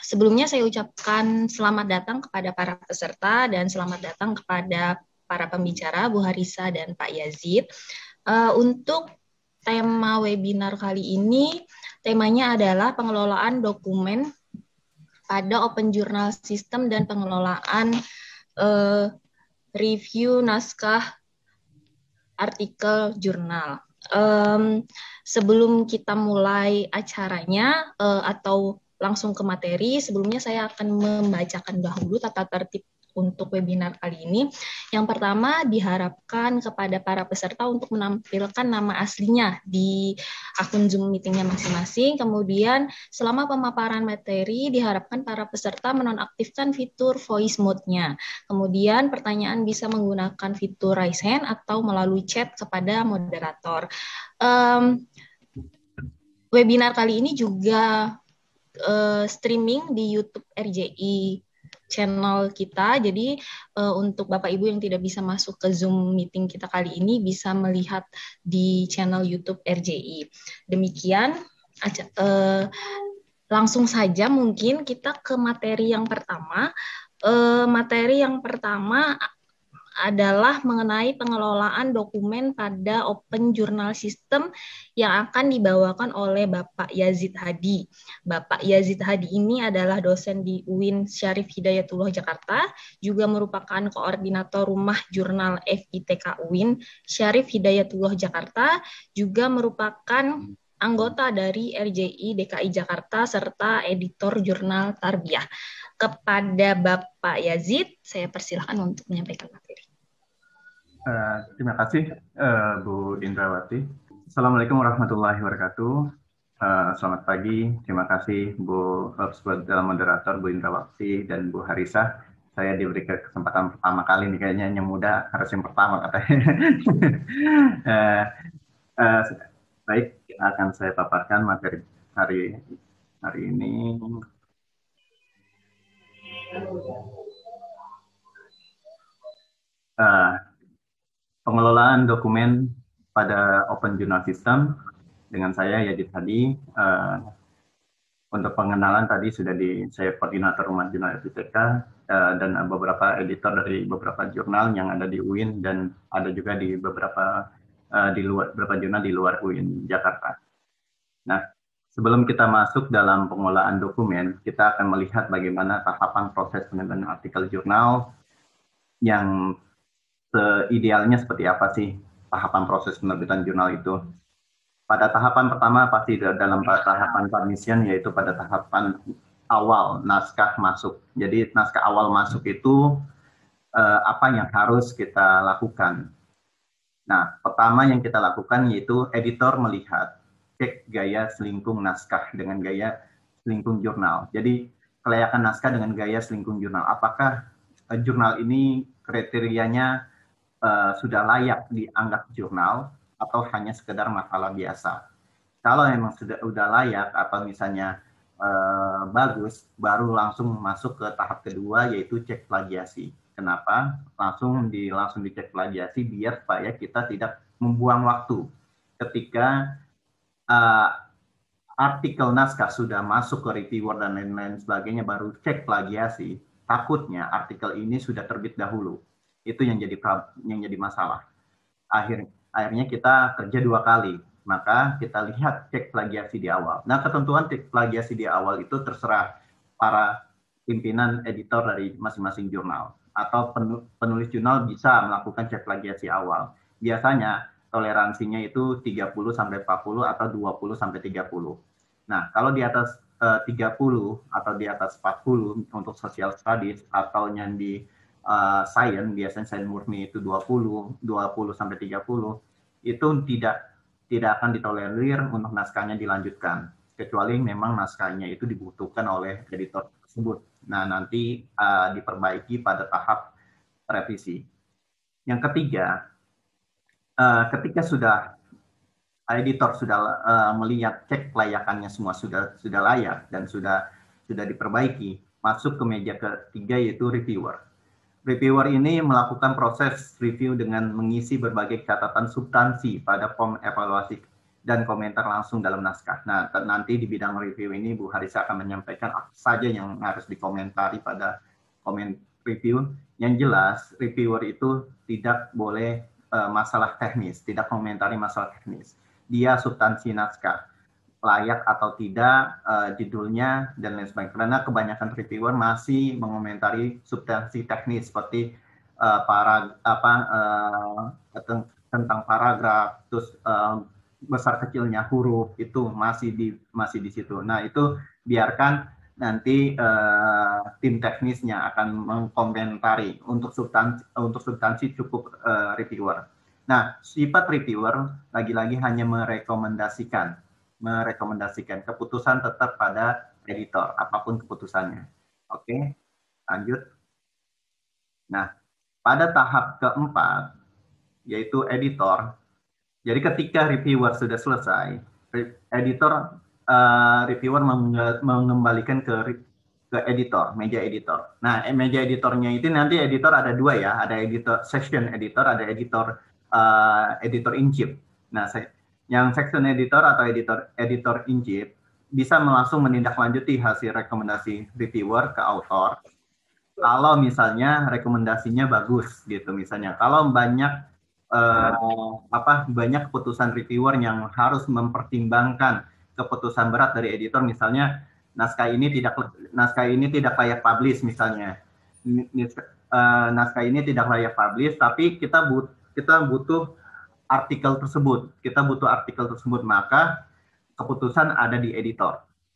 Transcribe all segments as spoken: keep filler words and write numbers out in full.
sebelumnya saya ucapkan selamat datang kepada para peserta dan selamat datang kepada para pembicara, Bu Harisa dan Pak Yazid. Uh, untuk tema webinar kali ini, temanya adalah pengelolaan dokumen pada Open Journal System dan pengelolaan uh, review naskah artikel jurnal. Um, sebelum kita mulai acaranya uh, atau langsung ke materi, sebelumnya saya akan membacakan dahulu tata tertib untuk webinar kali ini. Yang pertama, diharapkan kepada para peserta untuk menampilkan nama aslinya di akun Zoom meetingnya masing-masing. Kemudian, selama pemaparan materi, diharapkan para peserta menonaktifkan fitur voice mode-nya. Kemudian, pertanyaan bisa menggunakan fitur raise hand atau melalui chat kepada moderator. Um, webinar kali ini juga uh, streaming di YouTube R J I channel kita, jadi uh, untuk Bapak Ibu yang tidak bisa masuk ke Zoom meeting kita kali ini bisa melihat di channel YouTube R J I. Demikian, uh, langsung saja mungkin kita ke materi yang pertama. Uh, materi yang pertama adalah mengenai pengelolaan dokumen pada Open Journal System yang akan dibawakan oleh Bapak Yazid Hadi. Bapak Yazid Hadi ini adalah dosen di U I N Syarif Hidayatullah Jakarta, juga merupakan koordinator Rumah Jurnal F I T K U I N Syarif Hidayatullah Jakarta, juga merupakan anggota dari R J I D K I Jakarta serta editor jurnal Tarbiyah. Kepada Bapak Yazid, saya persilahkan untuk menyampaikan materi. Uh, terima kasih uh, Bu Indrawati. Assalamualaikum warahmatullahi wabarakatuh. Uh, selamat pagi. Terima kasih Bu sebagai moderator Bu Indrawati dan Bu Harisa. Saya diberi kesempatan pertama kali nih, kayaknya yang muda harus yang pertama katanya. uh, uh, baik, akan saya paparkan materi hari hari ini. Uh, pengelolaan dokumen pada Open Journal System dengan saya Yazid Hadi. Uh, untuk pengenalan tadi sudah di saya koordinator Rumah Jurnal F I T K uh, dan beberapa editor dari beberapa jurnal yang ada di U I N dan ada juga di beberapa uh, di luar beberapa jurnal di luar U I N Jakarta. Nah, sebelum kita masuk dalam pengelolaan dokumen, kita akan melihat bagaimana tahapan proses penerbitan artikel jurnal yang idealnya seperti apa sih tahapan proses penerbitan jurnal itu. Pada tahapan pertama pasti dalam tahapan submission, yaitu pada tahapan awal naskah masuk. Jadi naskah awal masuk itu eh, apa yang harus kita lakukan. Nah, pertama yang kita lakukan yaitu editor melihat cek gaya selingkung naskah dengan gaya selingkung jurnal. Jadi kelayakan naskah dengan gaya selingkung jurnal. Apakah eh, jurnal ini kriterianya uh, sudah layak dianggap jurnal atau hanya sekedar makalah biasa? Kalau memang sudah sudah layak atau misalnya uh, bagus, baru langsung masuk ke tahap kedua yaitu cek plagiasi. Kenapa? Langsung di langsung dicek plagiasi biar supaya kita tidak membuang waktu ketika uh, artikel naskah sudah masuk ke reviewer dan lain-lain sebagainya, baru cek plagiasi. Takutnya artikel ini sudah terbit dahulu. Itu yang jadi yang jadi masalah. Akhir, akhirnya kita kerja dua kali. Maka kita lihat cek plagiasi di awal. Nah, ketentuan cek plagiasi di awal itu terserah para pimpinan editor dari masing-masing jurnal. Atau penulis jurnal bisa melakukan cek plagiasi awal. Biasanya toleransinya itu tiga puluh sampai empat puluh atau dua puluh sampai tiga puluh. Nah, kalau di atas uh, tiga puluh atau di atas empat puluh untuk social studies atau yang di uh, science, biasanya sains murni itu dua puluh, dua puluh sampai tiga puluh, itu tidak tidak akan ditolerir untuk naskahnya dilanjutkan, kecuali memang naskahnya itu dibutuhkan oleh editor tersebut. Nah, nanti uh, diperbaiki pada tahap revisi. Yang ketiga, uh, ketika sudah editor sudah uh, melihat cek kelayakannya semua sudah sudah layak dan sudah sudah diperbaiki, masuk ke meja ketiga yaitu reviewer. Reviewer ini melakukan proses review dengan mengisi berbagai catatan substansi pada form evaluasi dan komentar langsung dalam naskah. Nah, nanti di bidang review ini Bu Harisa akan menyampaikan apa saja yang harus dikomentari pada komen review. Yang jelas, reviewer itu tidak boleh uh, masalah teknis, tidak komentari masalah teknis. Dia substansi naskah, layak atau tidak, uh, judulnya, dan lain sebagainya. Karena kebanyakan reviewer masih mengomentari substansi teknis seperti uh, para apa uh, tentang paragraf, terus uh, besar kecilnya huruf itu masih di masih di situ. Nah, itu biarkan nanti uh, tim teknisnya akan mengkomentari. Untuk substansi untuk substansi cukup uh, reviewer. Nah, sifat reviewer lagi-lagi hanya merekomendasikan merekomendasikan keputusan tetap pada editor apapun keputusannya. Oke, lanjut. Nah, pada tahap keempat yaitu editor. Jadi ketika reviewer sudah selesai, editor uh, reviewer mengembalikan ke ke editor, meja editor. Nah, meja editornya itu nanti editor ada dua ya, ada editor section editor, ada editor uh, editor in chief. Nah, saya yang section editor atau editor editor in chief bisa langsung menindaklanjuti hasil rekomendasi reviewer ke author. Kalau misalnya rekomendasinya bagus gitu, misalnya kalau banyak eh, apa banyak keputusan reviewer yang harus mempertimbangkan keputusan berat dari editor, misalnya naskah ini tidak naskah ini tidak layak publish misalnya, naskah ini tidak layak publish, tapi kita but kita butuh artikel tersebut, kita butuh artikel tersebut, maka keputusan ada di editor,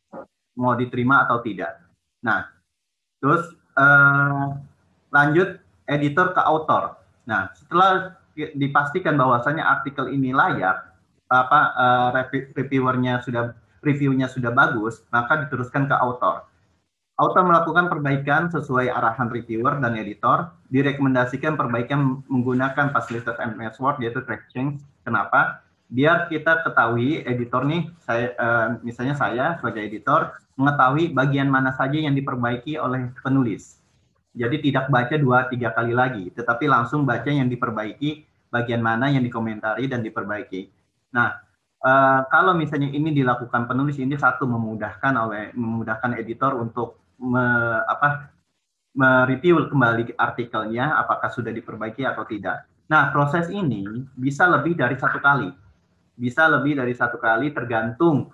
mau diterima atau tidak. Nah, terus eh, lanjut editor ke author. Nah, setelah dipastikan bahwasannya artikel ini layak, apa eh, reviewernya sudah reviewnya sudah bagus, maka diteruskan ke author. Author melakukan perbaikan sesuai arahan reviewer dan editor, direkomendasikan perbaikan menggunakan fasilitas M S Word yaitu track change. Kenapa? Biar kita ketahui editor nih, saya uh, misalnya saya sebagai editor mengetahui bagian mana saja yang diperbaiki oleh penulis. Jadi tidak baca dua tiga kali lagi, tetapi langsung baca yang diperbaiki, bagian mana yang dikomentari dan diperbaiki. Nah, uh, kalau misalnya ini dilakukan penulis, ini satu memudahkan oleh memudahkan editor untuk Me, apa, mereview kembali artikelnya apakah sudah diperbaiki atau tidak. Nah, proses ini bisa lebih dari satu kali, bisa lebih dari satu kali tergantung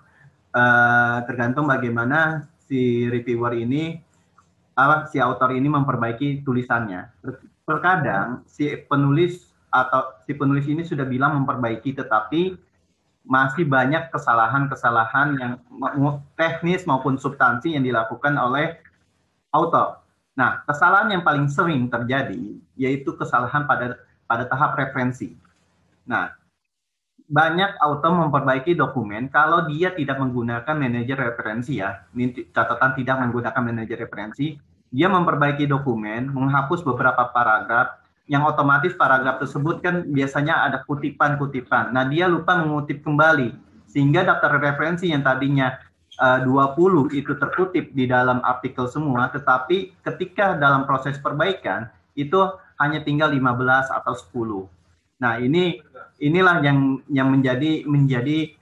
uh, tergantung bagaimana si reviewer ini, uh, si author ini memperbaiki tulisannya. Terkadang si penulis atau si penulis ini sudah bilang memperbaiki, tetapi masih banyak kesalahan-kesalahan yang teknis maupun substansi yang dilakukan oleh author. Nah, kesalahan yang paling sering terjadi yaitu kesalahan pada pada tahap referensi. Nah, banyak author memperbaiki dokumen kalau dia tidak menggunakan manajer referensi ya. Ini catatan tidak menggunakan manajer referensi, dia memperbaiki dokumen, menghapus beberapa paragraf, yang otomatis paragraf tersebut kan biasanya ada kutipan-kutipan. Nah, dia lupa mengutip kembali, sehingga daftar referensi yang tadinya uh, dua puluh itu terkutip di dalam artikel semua, tetapi ketika dalam proses perbaikan, itu hanya tinggal lima belas atau sepuluh. Nah, ini inilah yang yang menjadi menjadi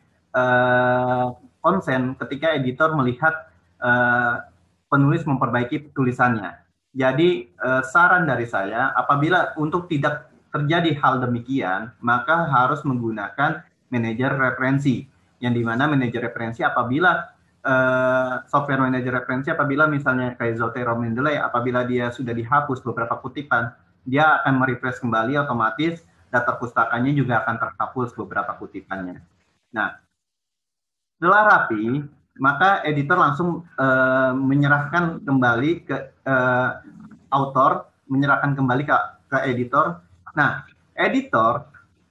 uh, konsen ketika editor melihat uh, penulis memperbaiki tulisannya. Jadi eh, saran dari saya, apabila untuk tidak terjadi hal demikian, maka harus menggunakan manajer referensi. Yang dimana manajer referensi apabila eh, software manajer referensi apabila misalnya kayak Zotero Mendeley, apabila dia sudah dihapus beberapa kutipan, dia akan merefresh kembali otomatis, daftar pustakanya juga akan terhapus beberapa kutipannya. Nah, setelah rapi, maka editor langsung uh, menyerahkan kembali ke uh, author, menyerahkan kembali ke, ke editor. Nah, editor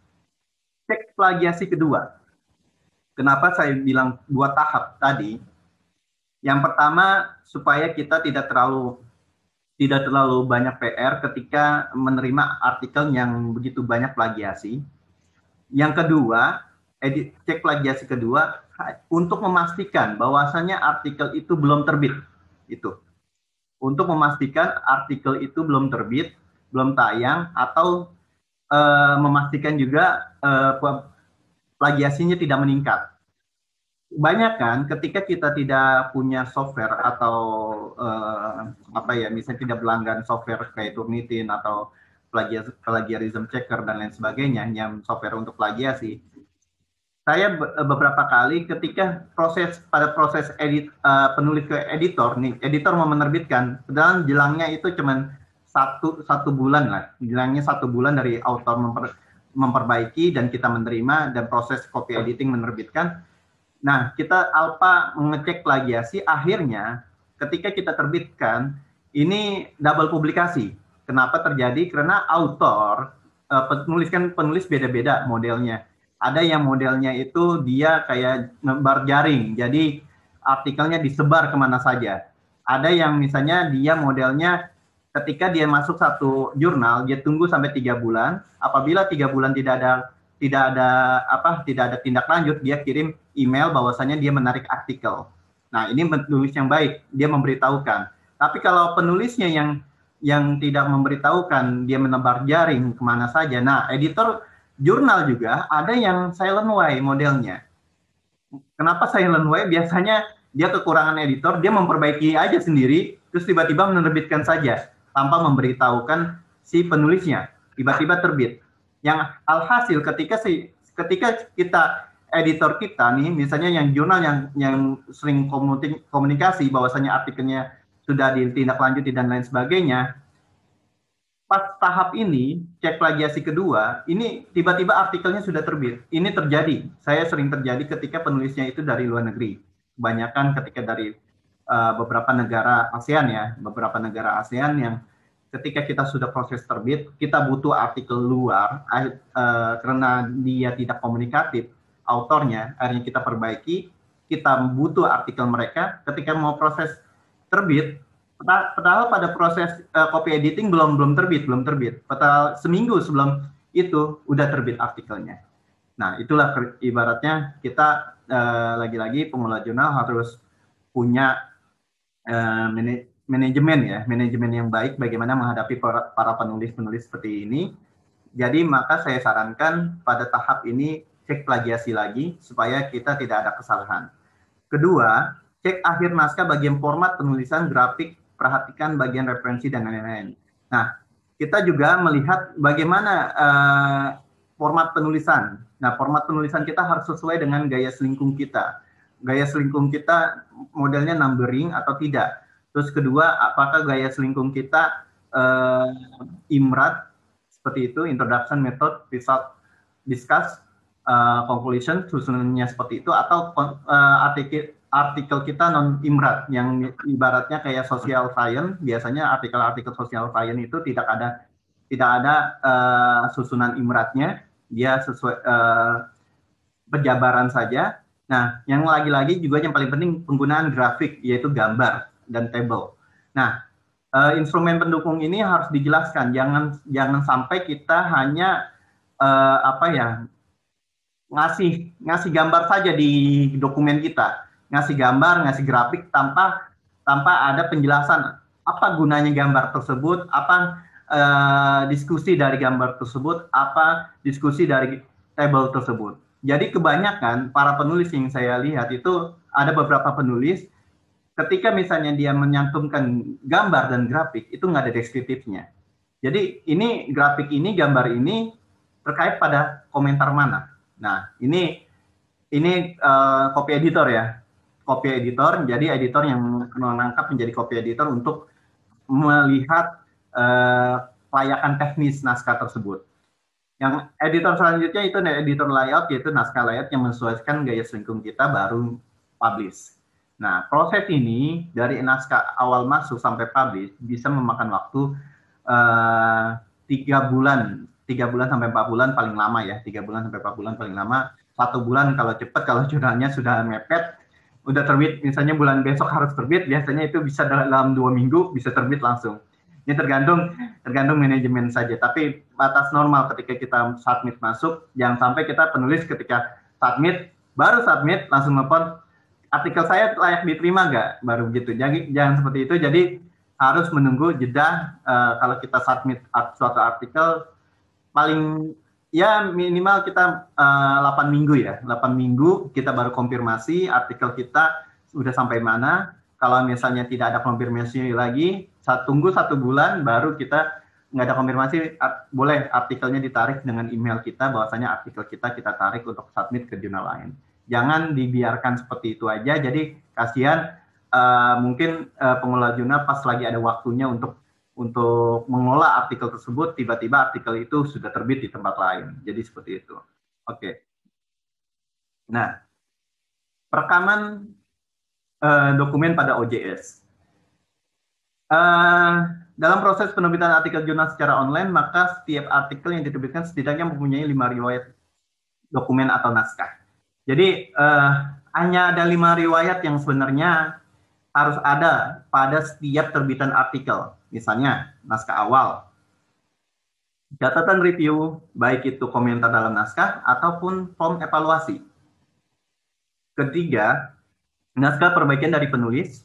cek plagiasi kedua. Kenapa saya bilang dua tahap tadi? Yang pertama, supaya kita tidak terlalu tidak terlalu banyak P R ketika menerima artikel yang begitu banyak plagiasi. Yang kedua, edit, cek plagiasi kedua untuk memastikan bahwasannya artikel itu belum terbit. Itu. Untuk memastikan artikel itu belum terbit, belum tayang, atau uh, memastikan juga uh, plagiasinya tidak meningkat. Banyak kan ketika kita tidak punya software atau uh, apa ya, misalnya tidak berlangganan software kayak Turnitin atau plagiarism checker dan lain sebagainya, yang software untuk plagiasi. Saya beberapa kali ketika proses pada proses edit uh, penulis ke editor nih, editor mau menerbitkan, dan jelangnya itu cuman satu satu bulan lah, jelangnya satu bulan dari author memper, memperbaiki dan kita menerima dan proses copy editing menerbitkan. Nah, kita alpha mengecek plagiasi, akhirnya ketika kita terbitkan ini double publikasi. Kenapa terjadi? Karena author uh, penulis kan penulis beda-beda modelnya. Ada yang modelnya itu dia kayak nebar jaring, jadi artikelnya disebar kemana saja. Ada yang misalnya dia modelnya ketika dia masuk satu jurnal, dia tunggu sampai tiga bulan. Apabila tiga bulan tidak ada tidak ada apa tidak ada tindak lanjut, dia kirim email bahwasanya dia menarik artikel. Nah, ini penulis yang baik, dia memberitahukan. Tapi kalau penulisnya yang yang tidak memberitahukan, dia menebar jaring kemana saja. Nah, editor jurnal juga ada yang silent way modelnya. Kenapa silent way? Biasanya dia kekurangan editor, dia memperbaiki aja sendiri, terus tiba-tiba menerbitkan saja tanpa memberitahukan si penulisnya. Tiba-tiba terbit. Yang alhasil ketika si ketika kita editor kita nih, misalnya yang jurnal yang yang sering komunikasi bahwasanya artikelnya sudah ditindaklanjuti dan lain sebagainya. Pas tahap ini, cek plagiasi kedua, ini tiba-tiba artikelnya sudah terbit. Ini terjadi, saya sering terjadi ketika penulisnya itu dari luar negeri. Kebanyakan ketika dari uh, beberapa negara ASEAN ya, beberapa negara ASEAN yang ketika kita sudah proses terbit, kita butuh artikel luar, uh, karena dia tidak komunikatif, autornya, akhirnya kita perbaiki, kita butuh artikel mereka, ketika mau proses terbit, padahal pada proses uh, copy editing belum belum terbit, belum terbit. Padahal seminggu sebelum itu udah terbit artikelnya. Nah, itulah ibaratnya kita uh, lagi-lagi pengelola jurnal harus punya uh, manajemen ya, manajemen yang baik bagaimana menghadapi para, para penulis-penulis seperti ini. Jadi maka saya sarankan pada tahap ini cek plagiasi lagi supaya kita tidak ada kesalahan. Kedua, cek akhir naskah bagian format penulisan, grafik, perhatikan bagian referensi dan lain-lain. Nah, kita juga melihat bagaimana uh, format penulisan. Nah, format penulisan kita harus sesuai dengan gaya selingkung kita. Gaya selingkung kita modelnya numbering atau tidak. Terus kedua, apakah gaya selingkung kita uh, IMRAD seperti itu, introduction, method, result, discuss, uh, conclusion, susunannya seperti itu, atau uh, artikel artikel kita non IMRAD yang ibaratnya kayak social science. Biasanya artikel-artikel social science itu tidak ada tidak ada uh, susunan IMRAD-nya, dia sesuai uh, penjabaran saja. Nah, yang lagi-lagi juga yang paling penting penggunaan grafik, yaitu gambar dan table. Nah, uh, instrumen pendukung ini harus dijelaskan, jangan jangan sampai kita hanya uh, apa ya ngasih ngasih gambar saja di dokumen kita. Ngasih gambar, ngasih grafik tanpa tanpa ada penjelasan apa gunanya gambar tersebut, apa uh, diskusi dari gambar tersebut, apa diskusi dari table tersebut. Jadi kebanyakan para penulis yang saya lihat itu ada beberapa penulis ketika misalnya dia menyantumkan gambar dan grafik itu nggak ada deskriptifnya. Jadi ini grafik ini, gambar ini terkait pada komentar mana. Nah ini ini uh, copy editor ya. Copy editor, jadi editor yang menangkap menjadi copy editor untuk melihat uh, kelayakan teknis naskah tersebut. Yang editor selanjutnya itu editor layout, yaitu naskah layout yang menyesuaikan gaya selingkung kita baru publish. Nah, proses ini dari naskah awal masuk sampai publish bisa memakan waktu uh, tiga bulan, tiga bulan sampai empat bulan paling lama ya, tiga bulan sampai empat bulan paling lama, satu bulan kalau cepat, kalau jurnalnya sudah mepet, udah terbit, misalnya bulan besok harus terbit, biasanya itu bisa dalam dua minggu bisa terbit langsung. Ini tergantung tergantung manajemen saja. Tapi batas normal ketika kita submit masuk, jangan sampai kita penulis ketika submit baru submit langsung nelfon, artikel saya layak diterima nggak? Baru gitu. Jadi jangan seperti itu. Jadi harus menunggu jeda. Uh, kalau kita submit suatu artikel, paling ya minimal kita uh, delapan minggu ya, delapan minggu kita baru konfirmasi artikel kita sudah sampai mana. Kalau misalnya tidak ada konfirmasi lagi, saat tunggu satu bulan baru kita nggak ada konfirmasi, art, boleh artikelnya ditarik dengan email kita, bahwasanya artikel kita kita tarik untuk submit ke jurnal lain. Jangan dibiarkan seperti itu aja, jadi kasihan uh, mungkin uh, pengelola jurnal pas lagi ada waktunya untuk untuk mengelola artikel tersebut, tiba-tiba artikel itu sudah terbit di tempat lain. Jadi seperti itu. Oke. Okay. Nah, perekaman uh, dokumen pada O J S. Uh, dalam proses penerbitan artikel jurnal secara online, maka setiap artikel yang diterbitkan setidaknya mempunyai lima riwayat dokumen atau naskah. Jadi uh, hanya ada lima riwayat yang sebenarnya harus ada pada setiap terbitan artikel. Misalnya naskah awal, catatan review, baik itu komentar dalam naskah ataupun form evaluasi. Ketiga, naskah perbaikan dari penulis.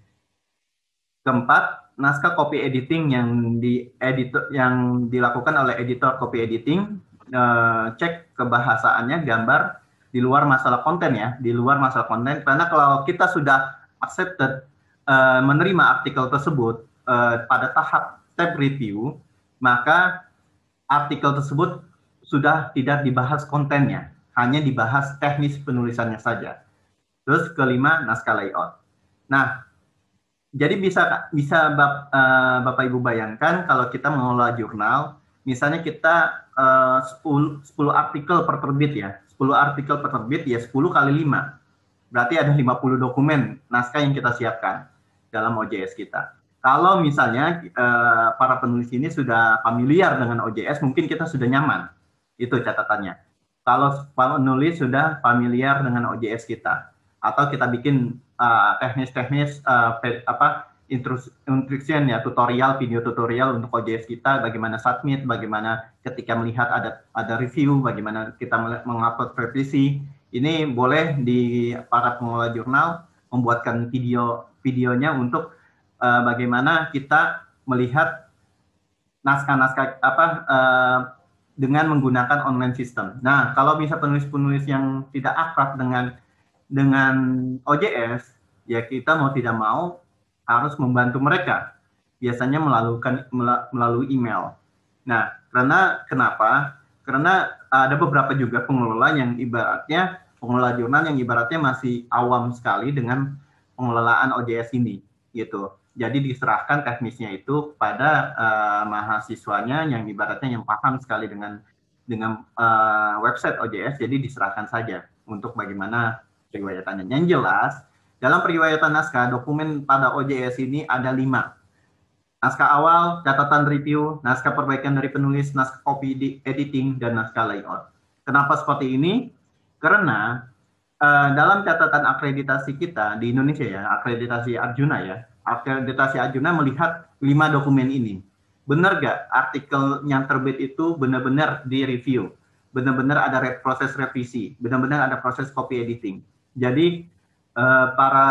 Keempat, naskah copy editing yang di editor yang dilakukan oleh editor copy editing, uh, cek kebahasaannya, gambar di luar masalah konten ya, di luar masalah konten. Karena kalau kita sudah accepted uh, menerima artikel tersebut uh, pada tahap tab review, maka artikel tersebut sudah tidak dibahas kontennya, hanya dibahas teknis penulisannya saja. Terus kelima, naskah layout. Nah, jadi bisa bisa bap, uh, Bapak Ibu bayangkan kalau kita mengelola jurnal, misalnya kita uh, sepuluh, sepuluh artikel per terbit ya, sepuluh artikel per terbit ya sepuluh kali lima. Berarti ada lima puluh dokumen naskah yang kita siapkan dalam O J S kita. Kalau misalnya eh, para penulis ini sudah familiar dengan O J S, mungkin kita sudah nyaman. Itu catatannya. Kalau penulis sudah familiar dengan O J S kita, atau kita bikin uh, teknis-teknis uh, apa instruction ya, tutorial, video tutorial untuk O J S kita, bagaimana submit, bagaimana ketika melihat ada ada review, bagaimana kita mengupload revisi. Ini boleh di para pengelola jurnal membuatkan video videonya untuk uh, bagaimana kita melihat naskah-naskah apa uh, dengan menggunakan online system. Nah, kalau bisa penulis-penulis yang tidak akrab dengan dengan O J S, ya kita mau tidak mau harus membantu mereka. Biasanya melalui melalui email. Nah, karena kenapa? Karena ada beberapa juga pengelola yang ibaratnya pengelola jurnal yang ibaratnya masih awam sekali dengan pengelolaan O J S ini, gitu. Jadi diserahkan teknisnya itu pada uh, mahasiswanya yang ibaratnya yang paham sekali dengan dengan uh, website O J S. Jadi diserahkan saja untuk bagaimana periwayatannya. Yang jelas dalam periwayatan naskah dokumen pada O J S ini ada lima. Naskah awal, catatan review, naskah perbaikan dari penulis, naskah copy editing, dan naskah layout. Kenapa seperti ini? Karena uh, dalam catatan akreditasi kita di Indonesia ya, akreditasi Arjuna ya, akreditasi Arjuna melihat lima dokumen ini. Benar gak artikel yang terbit itu benar-benar di-review, benar-benar ada re proses revisi, benar-benar ada proses copy editing. Jadi uh, para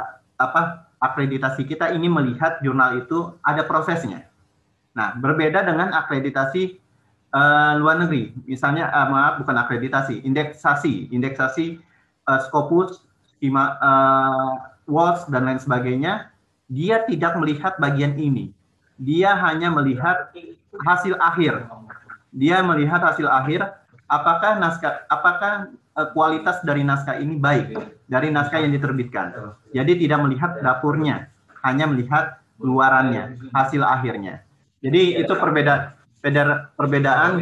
apa akreditasi kita ini melihat jurnal itu ada prosesnya. Nah, berbeda dengan akreditasi uh, luar negeri. Misalnya, uh, maaf, bukan akreditasi, indeksasi, indeksasi uh, Scopus, schema, uh, W O S, dan lain sebagainya. Dia tidak melihat bagian ini. Dia hanya melihat hasil akhir. Dia melihat hasil akhir, apakah naskah, apakah uh, kualitas dari naskah ini baik dari naskah yang diterbitkan. Jadi tidak melihat dapurnya, hanya melihat luarannya, hasil akhirnya. Jadi itu perbedaan perbedaan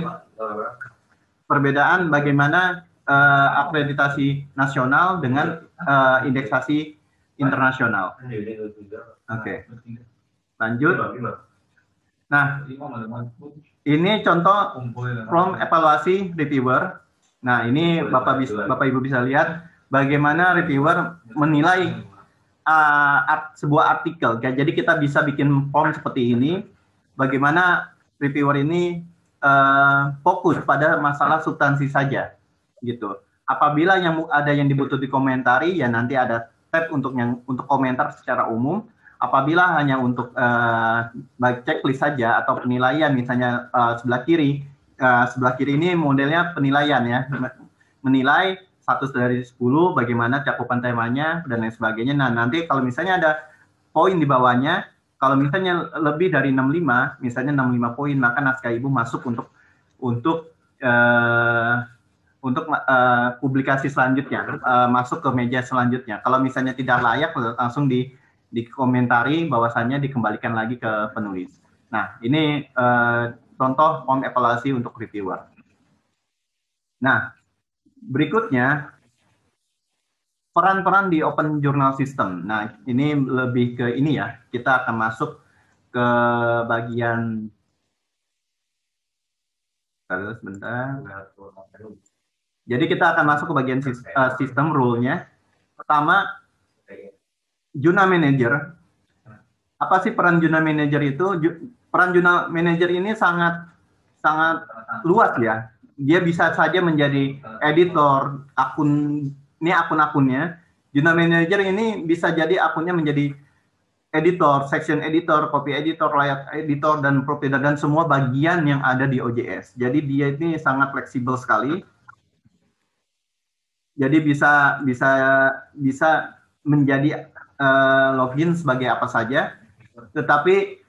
perbedaan bagaimana uh, akreditasi nasional dengan uh, indeksasi internasional. Oke, okay. Lanjut. Nah, ini contoh from evaluasi reviewer. Nah, ini Bapak bisa, Bapak Ibu bisa lihat bagaimana reviewer menilai uh, art, sebuah artikel. Jadi kita bisa bikin form seperti ini. Bagaimana reviewer ini uh, fokus pada masalah substansi saja, gitu. Apabila yang ada yang dibutuh dikomentari, ya nanti ada tab untuk yang untuk komentar secara umum. Apabila hanya untuk uh, checklist saja atau penilaian, misalnya uh, sebelah kiri uh, sebelah kiri ini modelnya penilaian ya, menilai satu dari sepuluh bagaimana cakupan temanya dan lain sebagainya. Nah, nanti kalau misalnya ada poin di bawahnya, kalau misalnya lebih dari enam puluh lima, misalnya enam puluh lima poin, maka naskah ibu masuk untuk untuk uh, untuk uh, publikasi selanjutnya, uh, masuk ke meja selanjutnya. Kalau misalnya tidak layak, langsung di dikomentari bahwasannya dikembalikan lagi ke penulis. Nah, ini uh, contoh form evaluasi untuk reviewer. Nah, berikutnya peran-peran di Open Journal System. Nah, ini lebih ke ini ya. Kita akan masuk ke bagian terus sebentar. Jadi kita akan masuk ke bagian sistem rule-nya. Pertama, Journal Manager. Apa sih peran Journal Manager itu? Peran Journal Manager ini sangat sangat luas ya. Dia bisa saja menjadi editor akun, ini akun-akunnya. Journal Manager ini bisa jadi akunnya menjadi editor, section editor, copy editor, layout editor, dan provider, dan semua bagian yang ada di O J S. Jadi dia ini sangat fleksibel sekali. Jadi bisa bisa bisa menjadi uh, login sebagai apa saja, tetapi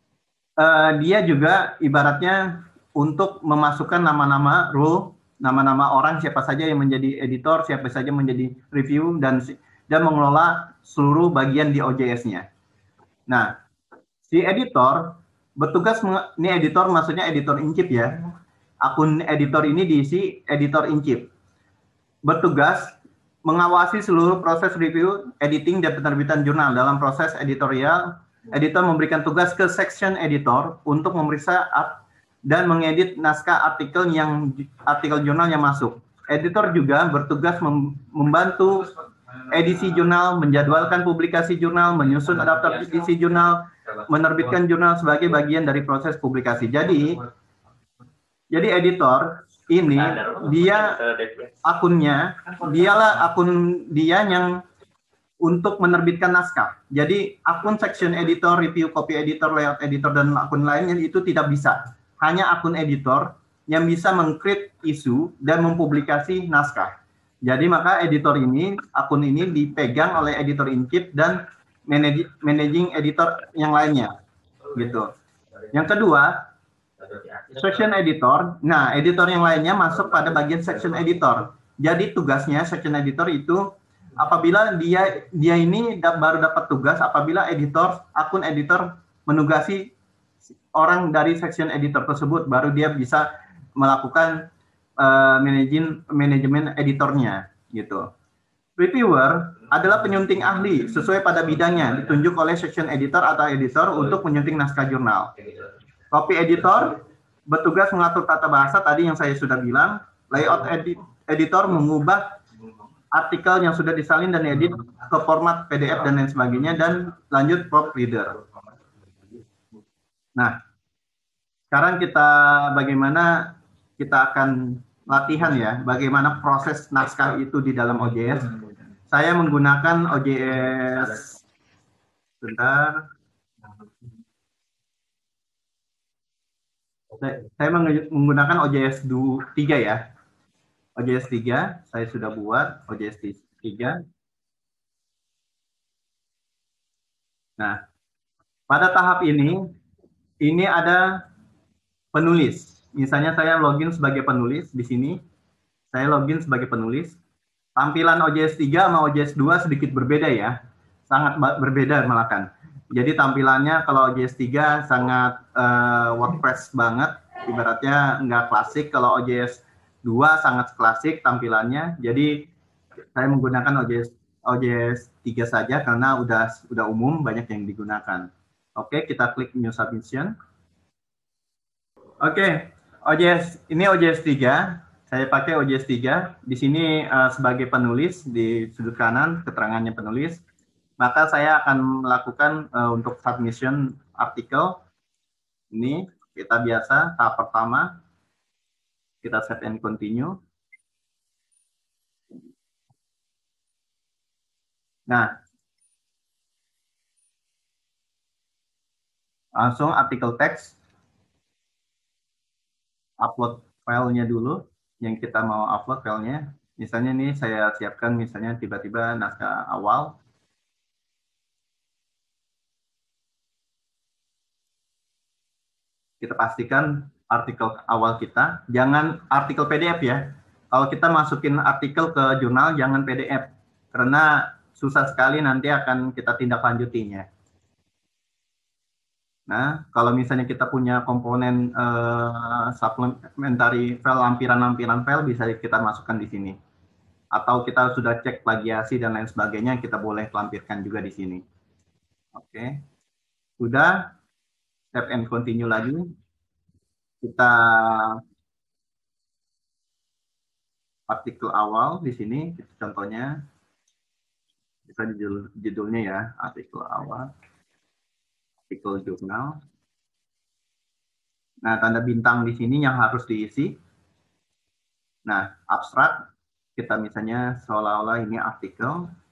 uh, dia juga ibaratnya untuk memasukkan nama-nama rule, nama-nama orang siapa saja yang menjadi editor, siapa saja menjadi review, dan dan mengelola seluruh bagian di O J S-nya. Nah, si editor bertugas, ini editor maksudnya editor in chief ya. Akun editor ini diisi editor in chief. Bertugas mengawasi seluruh proses review, editing, dan penerbitan jurnal. Dalam proses editorial, editor memberikan tugas ke section editor untuk memeriksa dan mengedit naskah artikel yang artikel jurnal yang masuk. Editor juga bertugas membantu edisi jurnal, menjadwalkan publikasi jurnal, menyusun adaptasi edisi jurnal, menerbitkan jurnal sebagai bagian dari proses publikasi. Jadi, jadi editor ini dia akunnya, dialah akun dia yang untuk menerbitkan naskah. Jadi akun section editor, review, copy editor, layout editor, dan akun lainnya itu tidak bisa. Hanya akun editor yang bisa meng-create isu dan mempublikasi naskah. Jadi maka editor ini, akun ini dipegang oleh editor in chief dan managing editor yang lainnya. Gitu. Yang kedua, section editor. Nah, editor yang lainnya masuk pada bagian section editor. Jadi tugasnya section editor itu apabila dia dia ini baru dapat tugas apabila editor akun editor menugasi orang dari section editor tersebut, baru dia bisa melakukan uh, managing manajemen editornya gitu. Reviewer adalah penyunting ahli sesuai pada bidangnya, ditunjuk oleh section editor atau editor untuk menyunting naskah jurnal. Copy editor bertugas mengatur tata bahasa tadi yang saya sudah bilang. Layout edit, editor mengubah artikel yang sudah disalin dan edit ke format P D F dan lain sebagainya, dan lanjut proofreader. Nah, sekarang kita bagaimana kita akan latihan ya, bagaimana proses naskah itu di dalam O J S. Saya menggunakan O J S, bentar. Saya menggunakan O J S tiga ya. O J S tiga, saya sudah buat O J S tiga. Nah, pada tahap ini, ini ada penulis. Misalnya saya login sebagai penulis di sini. Saya login sebagai penulis. Tampilan O J S tiga sama O J S dua sedikit berbeda ya. Sangat berbeda malah kan. Jadi tampilannya kalau O J S tiga sangat uh, WordPress banget, ibaratnya nggak klasik. Kalau O J S dua sangat klasik tampilannya. Jadi saya menggunakan O J S O J S tiga saja karena udah udah umum, banyak yang digunakan. Oke, kita klik New Submission. Oke, O J S ini O J S tiga. Saya pakai O J S tiga. Di sini uh, sebagai penulis di sudut kanan keterangannya penulis. Maka saya akan melakukan uh, untuk submission artikel. Ini kita biasa tahap pertama. Kita save and continue. Nah, langsung artikel teks. Upload filenya dulu yang kita mau upload filenya. Misalnya nih saya siapkan misalnya tiba-tiba naskah awal. Kita pastikan artikel awal kita, jangan artikel P D F ya. Kalau kita masukin artikel ke jurnal, jangan P D F. Karena susah sekali nanti akan kita tindak lanjutinya. Nah, kalau misalnya kita punya komponen uh, supplementary file, lampiran-lampiran file, bisa kita masukkan di sini. Atau kita sudah cek plagiasi dan lain sebagainya, kita boleh lampirkan juga di sini. Oke, sudah. Step and continue lagi. Kita artikel awal di sini, contohnya. Bisa judul, judulnya ya, artikel awal. Artikel jurnal. Nah, tanda bintang di sini yang harus diisi. Nah, abstrak, kita misalnya seolah-olah ini artikel.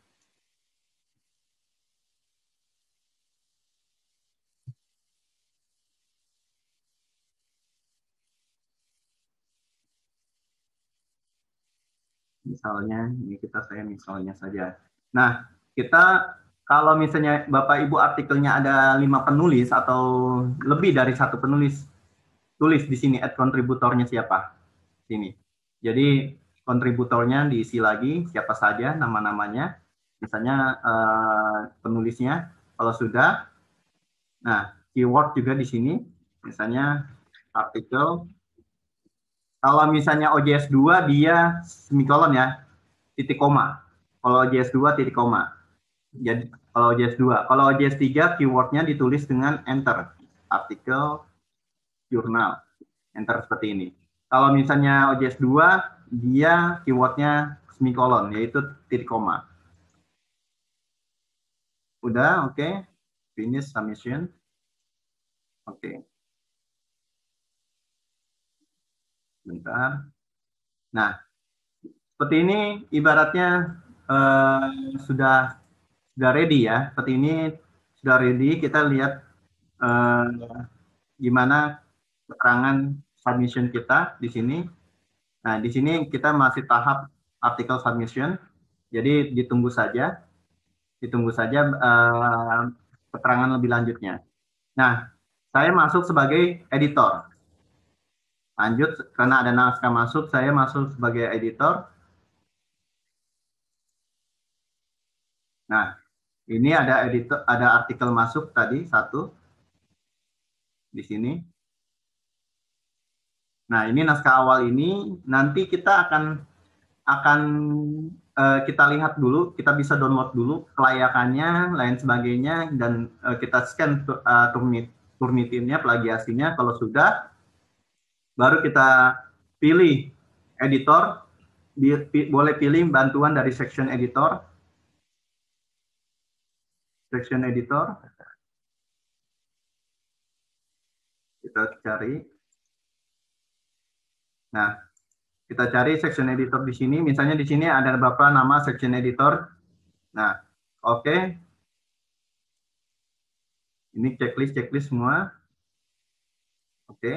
Misalnya, ini kita saya misalnya saja. Nah, kita kalau misalnya Bapak Ibu artikelnya ada lima penulis atau lebih dari satu penulis, tulis di sini add kontributornya siapa. Sini. Jadi kontributornya diisi lagi siapa saja nama-namanya. Misalnya eh, penulisnya kalau sudah. Nah, keyword juga di sini. Misalnya artikel. Kalau misalnya O J S dua dia semikolon ya, titik koma. Kalau O J S dua titik koma. Jadi kalau O J S dua, kalau O J S tiga keywordnya ditulis dengan enter. Artikel, jurnal, enter seperti ini. Kalau misalnya O J S dua dia keywordnya semikolon, yaitu titik koma. Udah, oke. Okay. Finish submission. Oke. Okay. Bentar. Nah, seperti ini ibaratnya eh, sudah sudah ready ya. Seperti ini sudah ready. Kita lihat eh, gimana keterangan submission kita di sini. Nah, di sini kita masih tahap artikel submission. Jadi ditunggu saja, ditunggu saja eh, keterangan lebih lanjutnya. Nah, saya masuk sebagai editor. Lanjut, karena ada naskah masuk, saya masuk sebagai editor. Nah, ini ada editor, ada artikel masuk tadi satu di sini. Nah, ini naskah awal ini nanti kita akan akan uh, kita lihat dulu, kita bisa download dulu kelayakannya, lain sebagainya, dan uh, kita scan uh, turnitinnya, plagiasinya. Kalau sudah, baru kita pilih editor, boleh pilih bantuan dari section editor. Section editor. Kita cari. Nah, kita cari section editor di sini. Misalnya di sini ada beberapa nama section editor. Nah, oke. Okay. Ini checklist, checklist semua. Oke. Okay.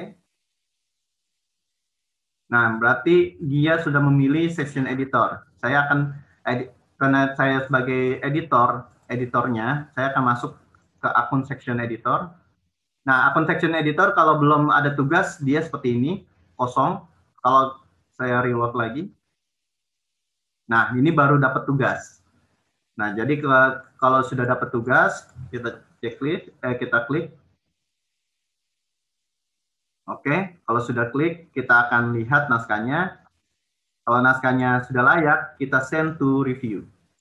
Nah, berarti dia sudah memilih section editor. Saya akan, edit, karena saya sebagai editor, editornya, saya akan masuk ke akun section editor. Nah, akun section editor kalau belum ada tugas, dia seperti ini, kosong. Kalau saya reload lagi. Nah, ini baru dapat tugas. Nah, jadi kalau sudah dapat tugas, kita checklist, eh, kita klik. Oke, kalau sudah klik, kita akan lihat naskahnya. Kalau naskahnya sudah layak, kita send to review.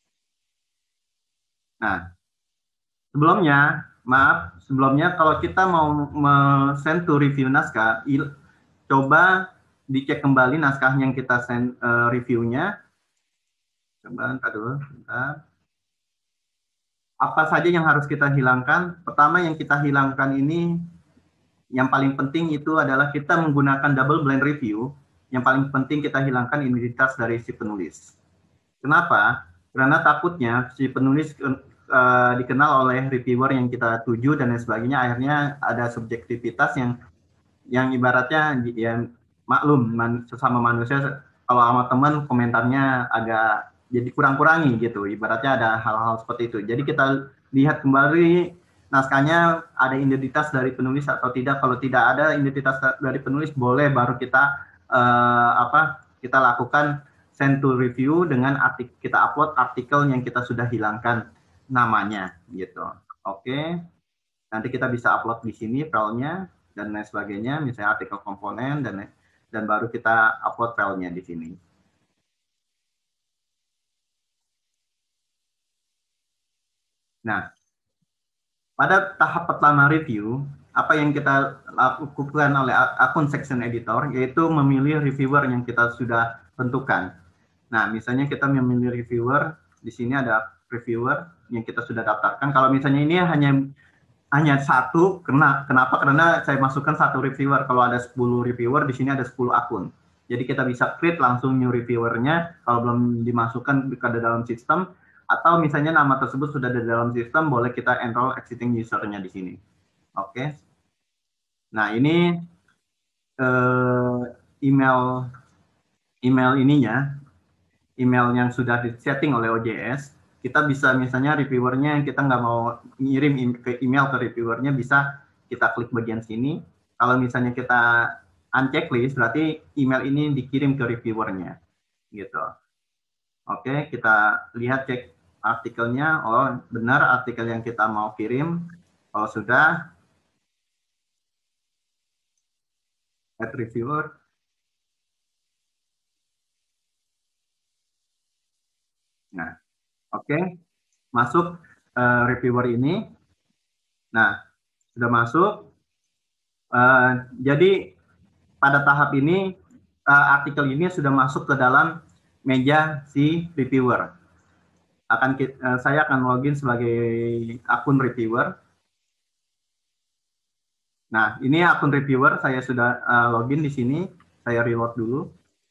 Nah, sebelumnya, maaf, sebelumnya kalau kita mau send to review naskah, coba dicek kembali naskah yang kita send uh, reviewnya. Coba, ntar dulu, bentar. Apa saja yang harus kita hilangkan? Pertama yang kita hilangkan ini, yang paling penting itu adalah kita menggunakan double blind review. Yang paling penting kita hilangkan identitas dari si penulis. Kenapa? Karena takutnya si penulis uh, dikenal oleh reviewer yang kita tuju dan lain sebagainya. Akhirnya ada subjektivitas yang yang ibaratnya yang maklum man, sesama manusia kalau sama teman komentarnya agak jadi kurang-kurangi gitu, ibaratnya ada hal-hal seperti itu. Jadi kita lihat kembali naskahnya ada identitas dari penulis atau tidak. Kalau tidak ada identitas dari penulis, boleh baru kita uh, apa kita lakukan send to review dengan artik kita upload artikel yang kita sudah hilangkan namanya gitu. Oke, nanti kita bisa upload di sini filenya dan lain sebagainya, misalnya artikel komponen dan dan baru kita upload filenya di sini. Nah, pada tahap pertama review, apa yang kita lakukan oleh akun section editor, yaitu memilih reviewer yang kita sudah tentukan. Nah, misalnya kita memilih reviewer, di sini ada reviewer yang kita sudah daftarkan. Kalau misalnya ini hanya hanya satu, kena, kenapa? Karena saya masukkan satu reviewer. Kalau ada sepuluh reviewer, di sini ada sepuluh akun. Jadi kita bisa create langsung new reviewernya kalau belum dimasukkan ke dalam sistem. Atau misalnya nama tersebut sudah ada dalam sistem, boleh kita enroll existing user-nya di sini. Oke. Okay. Nah, ini eh, email email ininya, email yang sudah di-setting oleh O J S. Kita bisa misalnya reviewernya kita nggak mau ngirim ke email ke reviewernya, bisa kita klik bagian sini. Kalau misalnya kita unchecklist, berarti email ini dikirim ke reviewernya. Gitu. Oke, okay, kita lihat cek artikelnya. Oh, benar artikel yang kita mau kirim. Kalau sudah, add reviewer. Nah, oke, okay. Masuk uh, reviewer ini. Nah, sudah masuk. Uh, jadi pada tahap ini uh, artikel ini sudah masuk ke dalam meja si reviewer. Akan uh, saya akan login sebagai akun reviewer. Nah, ini akun reviewer, saya sudah uh, login di sini. Saya reload dulu.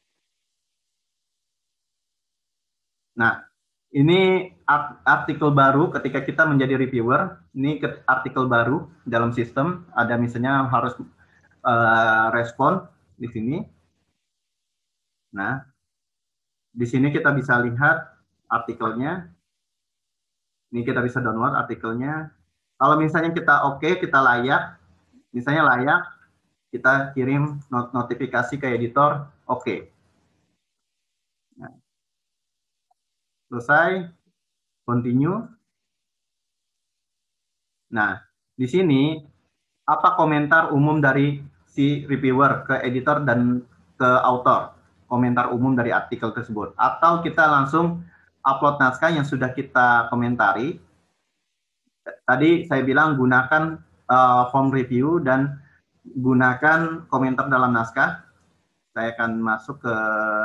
Nah, ini artikel baru ketika kita menjadi reviewer. Ini artikel baru dalam sistem. Ada misalnya harus uh, respon di sini. Nah, di sini kita bisa lihat artikelnya. Ini kita bisa download artikelnya. Kalau misalnya kita oke, okay, kita layak. Misalnya layak, kita kirim not notifikasi ke editor, oke. Okay. Nah, selesai, continue. Nah, di sini apa komentar umum dari si reviewer ke editor dan ke author? Komentar umum dari artikel tersebut. Atau kita langsung upload naskah yang sudah kita komentari. Tadi saya bilang gunakan uh, form review dan gunakan komentar dalam naskah. Saya akan masuk ke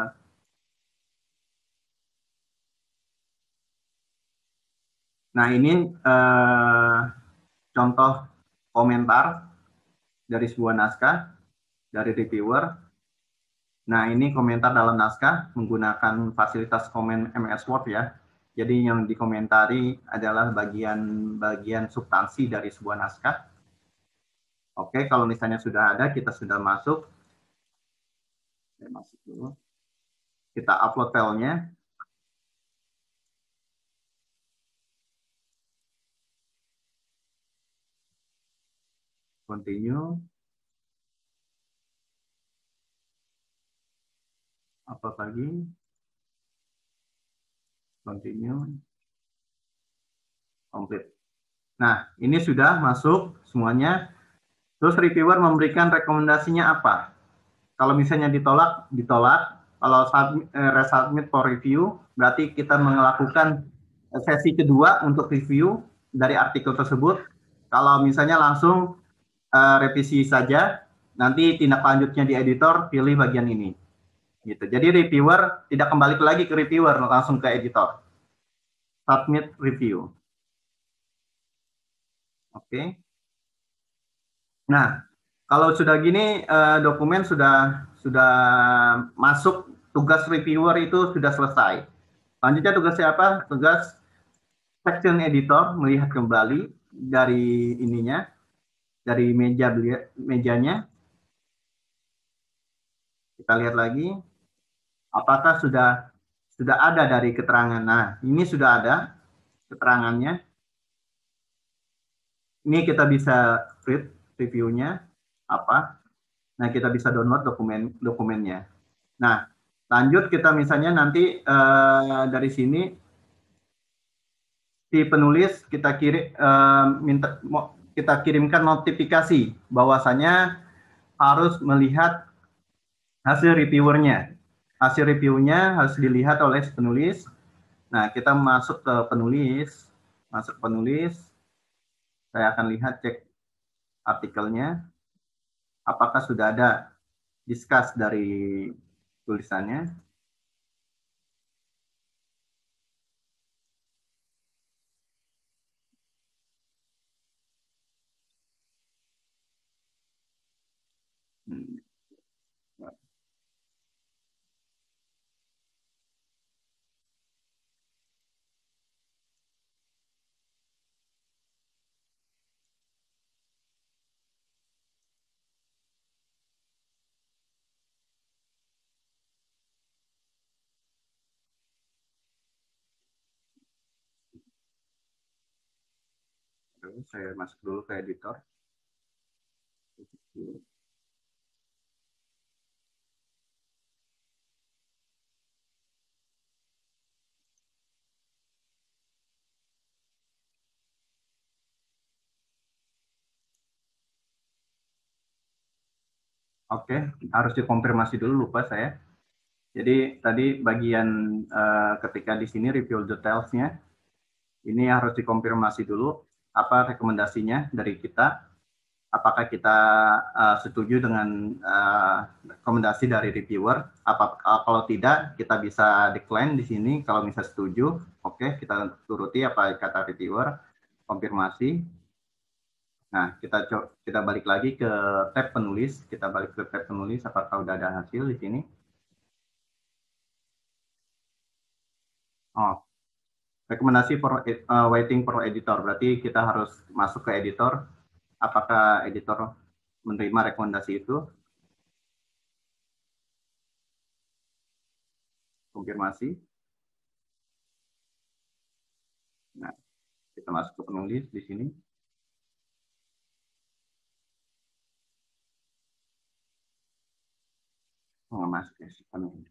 Nah, ini uh, contoh komentar dari sebuah naskah dari reviewer. Nah, ini komentar dalam naskah menggunakan fasilitas komen M S Word ya. Jadi yang dikomentari adalah bagian-bagian substansi dari sebuah naskah. Oke, kalau misalnya sudah ada, kita sudah masuk. Saya masuk dulu. Kita upload filenya. Continue. Apa lagi? Continue. Complete. Nah, ini sudah masuk semuanya. Terus reviewer memberikan rekomendasinya apa? Kalau misalnya ditolak, ditolak. Kalau submit, eh, resubmit for review, berarti kita melakukan sesi kedua untuk review dari artikel tersebut. Kalau misalnya langsung eh, revisi saja, nanti tindak lanjutnya di editor, pilih bagian ini. Gitu. Jadi reviewer tidak kembali lagi ke reviewer, langsung ke editor. Submit review. Oke. Okay. Nah, kalau sudah gini eh, dokumen sudah sudah masuk, tugas reviewer itu sudah selesai. Selanjutnya tugasnya apa? Tugas section editor melihat kembali dari ininya, dari meja mejanya. Kita lihat lagi, apakah sudah sudah ada dari keterangan. Nah, ini sudah ada keterangannya. Ini kita bisa read reviewnya apa. Nah, kita bisa download dokumen dokumennya. Nah, lanjut kita misalnya nanti uh, dari sini si penulis kita kirim uh, minta kita kirimkan notifikasi bahwasanya harus melihat hasil reviewernya. Hasil reviewnya harus dilihat oleh penulis. Nah, kita masuk ke penulis, masuk penulis. Saya akan lihat cek artikelnya. Apakah sudah ada discuss dari tulisannya. Hmm. Saya masuk dulu ke editor. Oke, harus dikonfirmasi dulu, lupa saya. Jadi tadi bagian uh, ketika di sini review details-nya, ini harus dikonfirmasi dulu apa rekomendasinya dari kita. Apakah kita uh, setuju dengan uh, rekomendasi dari reviewer? Apa uh, kalau tidak, kita bisa decline di sini. Kalau misalnya setuju, oke, okay, kita turuti apa kata reviewer, konfirmasi. Nah, kita kita balik lagi ke tab penulis. Kita balik ke tab penulis. Apakah udah ada hasil di sini? Oh, rekomendasi for uh, waiting for editor. Berarti kita harus masuk ke editor. Apakah editor menerima rekomendasi itu? Konfirmasi. Nah, kita masuk ke penulis di sini. Oh, masuk ya, penulis.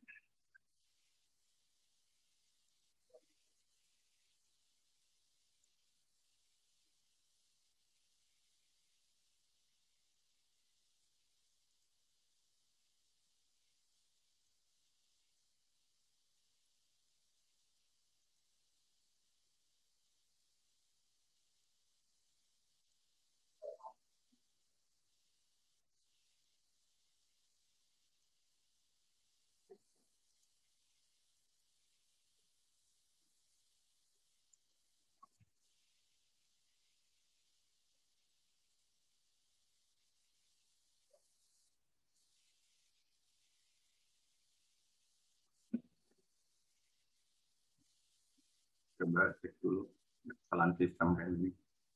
Coba cek dulu kesalahan sistem kayak ini.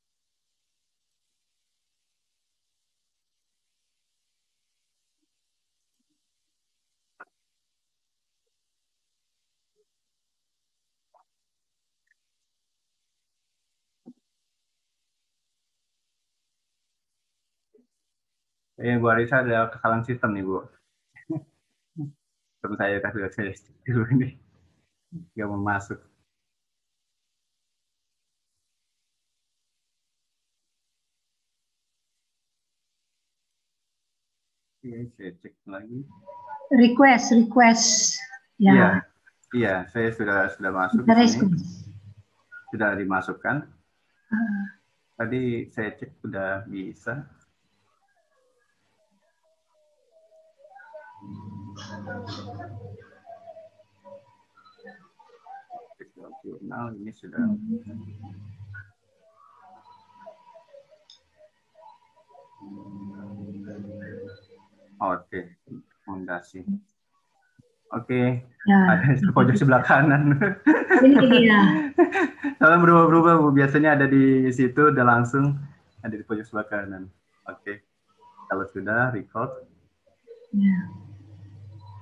Eh, Bu Arisa ada kesalahan sistem nih, Bu. Terus saya kasih saya dulu ini. Nggak mau masuk. Oke, saya cek lagi. Request, request. Ya. Iya, iya, saya sudah sudah masuk di sini. Sudah dimasukkan. Uh. Tadi saya cek sudah bisa. Jurnal ini sudah. Oke, rekomendasi. Oke, ya. Ada di pojok sebelah kanan. Ini dia. Kalau berubah-berubah, Bu. Biasanya ada di situ, udah langsung ada di pojok sebelah kanan. Oke, kalau sudah record. Ya.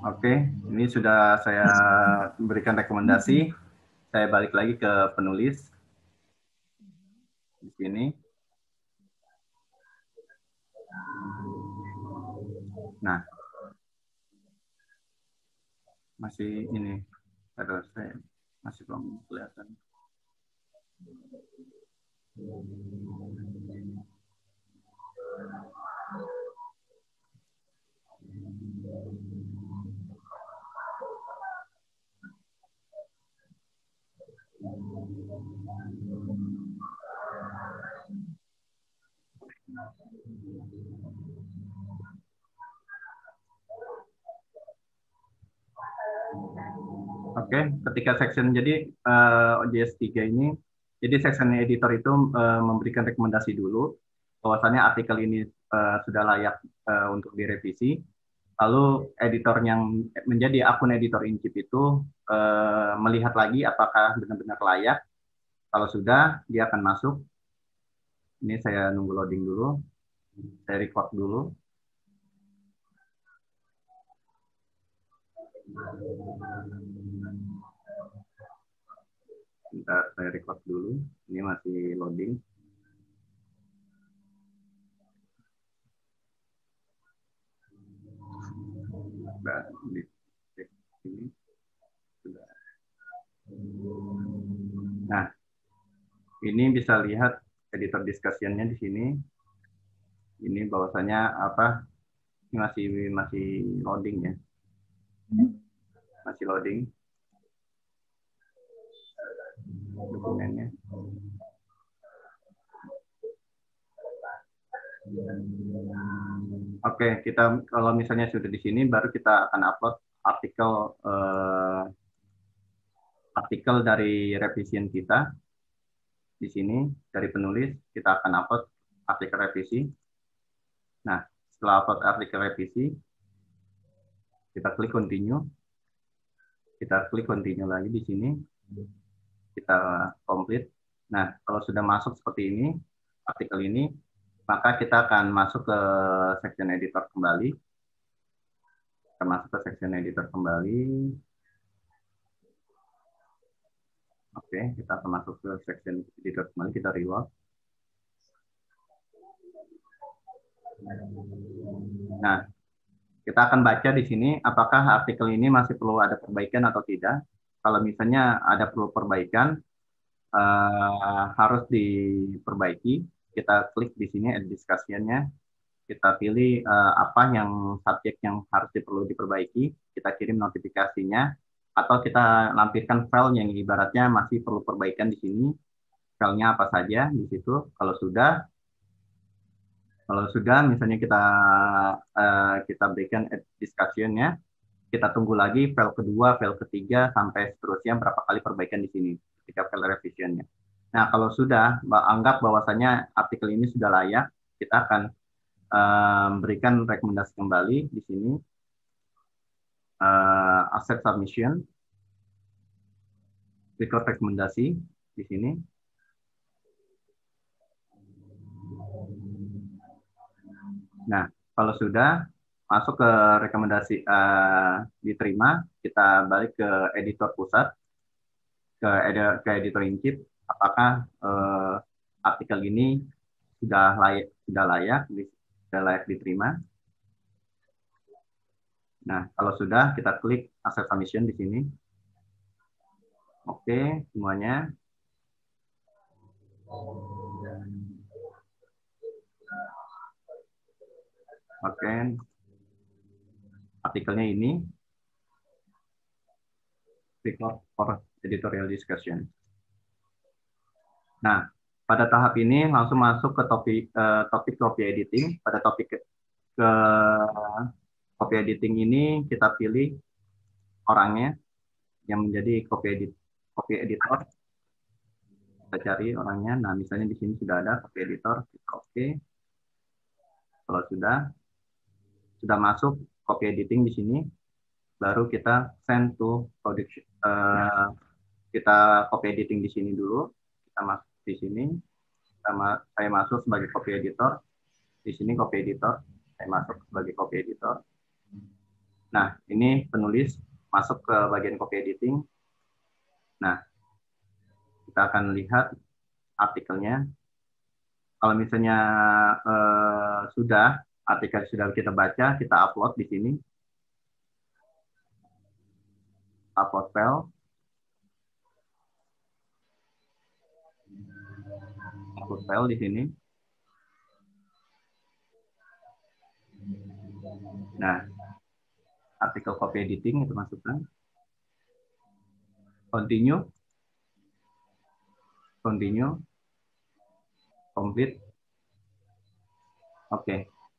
Oke, ini sudah saya berikan rekomendasi. Saya balik lagi ke penulis di sini. Nah, masih ini, aduh, saya masih belum kelihatan. Oke, ketika section jadi uh, O J S tiga ini, jadi section editor itu uh, memberikan rekomendasi dulu bahwasannya artikel ini uh, sudah layak uh, untuk direvisi. Lalu editor yang menjadi akun editor in chief itu uh, melihat lagi apakah benar-benar layak. Kalau sudah, dia akan masuk. Ini saya nunggu loading dulu. Saya record dulu. Bentar, saya record dulu. Ini masih loading. Nah, di sini sudah. Nah, ini bisa lihat editor discussion-nya di sini. Ini bahwasanya apa? Ini masih masih loading ya. Masih loading dokumennya. Oke, kita kalau misalnya sudah di sini, baru kita akan upload artikel eh, artikel dari revision kita. Di sini dari penulis kita akan upload artikel revisi. Nah, setelah upload artikel revisi, kita klik continue. Kita klik continue lagi di sini. Kita complete. Nah, kalau sudah masuk seperti ini, artikel ini, maka kita akan masuk ke section editor kembali. Kita masuk ke section editor kembali. Oke, kita akan masuk ke section editor kembali. Kita reload. Nah, kita akan baca di sini apakah artikel ini masih perlu ada perbaikan atau tidak. Kalau misalnya ada perlu perbaikan, uh, harus diperbaiki. Kita klik di sini edit discussion-nya. Kita pilih uh, apa yang subjek yang harus perlu diperbaiki. Kita kirim notifikasinya. Atau kita lampirkan file yang ibaratnya masih perlu perbaikan di sini. Filenya apa saja di situ. Kalau sudah, Kalau sudah, misalnya kita uh, kita berikan discussion-nya, kita tunggu lagi file kedua, file ketiga, sampai seterusnya berapa kali perbaikan di sini ketika file revision-nya. Nah, kalau sudah, anggap bahwasanya artikel ini sudah layak, kita akan uh, berikan rekomendasi kembali di sini, uh, accept submission, record rekomendasi di sini. Nah, kalau sudah masuk ke rekomendasi uh, diterima, kita balik ke editor pusat, ke, ed ke editor in chief, apakah uh, artikel ini sudah layak, sudah layak, sudah layak diterima. Nah, kalau sudah, kita klik accept submission di sini. Oke, semuanya. Oke, artikelnya ini, record for editorial discussion. Nah, pada tahap ini langsung masuk ke topik uh, topik copy editing. Pada topik ke, ke copy editing ini kita pilih orangnya yang menjadi copy edit copy editor. Kita cari orangnya. Nah, misalnya di sini sudah ada copy editor. Oke. Kalau sudah sudah masuk copy editing di sini, baru kita send to production. Uh, kita copy editing di sini dulu. Kita masuk di sini. Kita ma saya masuk sebagai copy editor. Di sini copy editor. Saya masuk sebagai copy editor. Nah, ini penulis masuk ke bagian copy editing. Nah, kita akan lihat artikelnya. Kalau misalnya eh, sudah, artikel sudah kita baca, kita upload di sini. Upload file. Upload file di sini. Nah, artikel copy editing itu masukkan. Continue. Continue. Complete. Oke. Okay.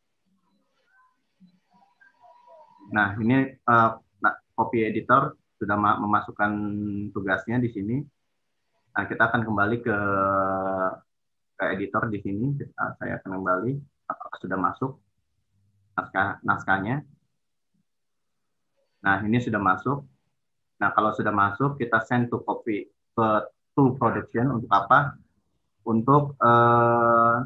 Nah, ini uh, copy editor sudah memasukkan tugasnya di sini. Nah, kita akan kembali ke, ke editor di sini. Kita, saya akan kembali. Apakah sudah masuk naskah naskahnya? Nah, ini sudah masuk. Nah, kalau sudah masuk, kita send to copy ke to production. Untuk apa? Untuk uh,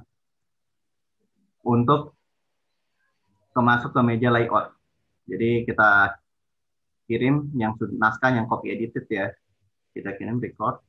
untuk masuk ke meja layout. Jadi kita kirim yang naskah yang copy edited ya. Kita kirim record.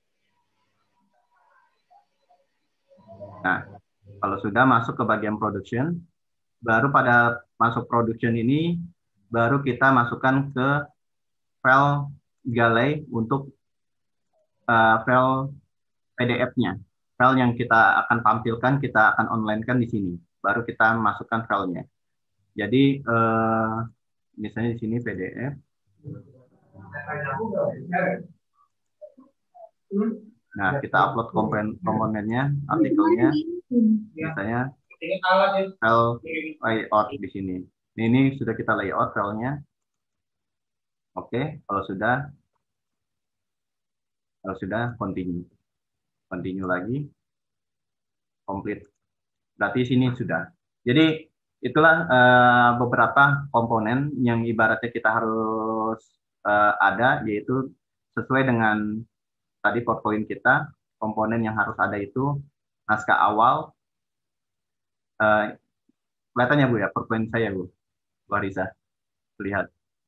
Nah, kalau sudah masuk ke bagian production, baru pada masuk production ini, baru kita masukkan ke file Galley untuk uh, file P D F-nya. File yang kita akan tampilkan, kita akan online-kan di sini. Baru kita masukkan filenya. Jadi, uh, misalnya di sini P D F. Nah, kita upload komponen komponennya, artikelnya, misalnya file layout di sini. Ini sudah kita layout filenya. Oke, kalau sudah, kalau sudah continue, continue lagi, complete. Berarti sini sudah. Jadi itulah uh, beberapa komponen yang ibaratnya kita harus uh, ada, yaitu sesuai dengan tadi PowerPoint kita. Komponen yang harus ada itu naskah awal. Uh, kelihatannya Bu ya, PowerPoint saya Bu, Bu Arisa, lihat.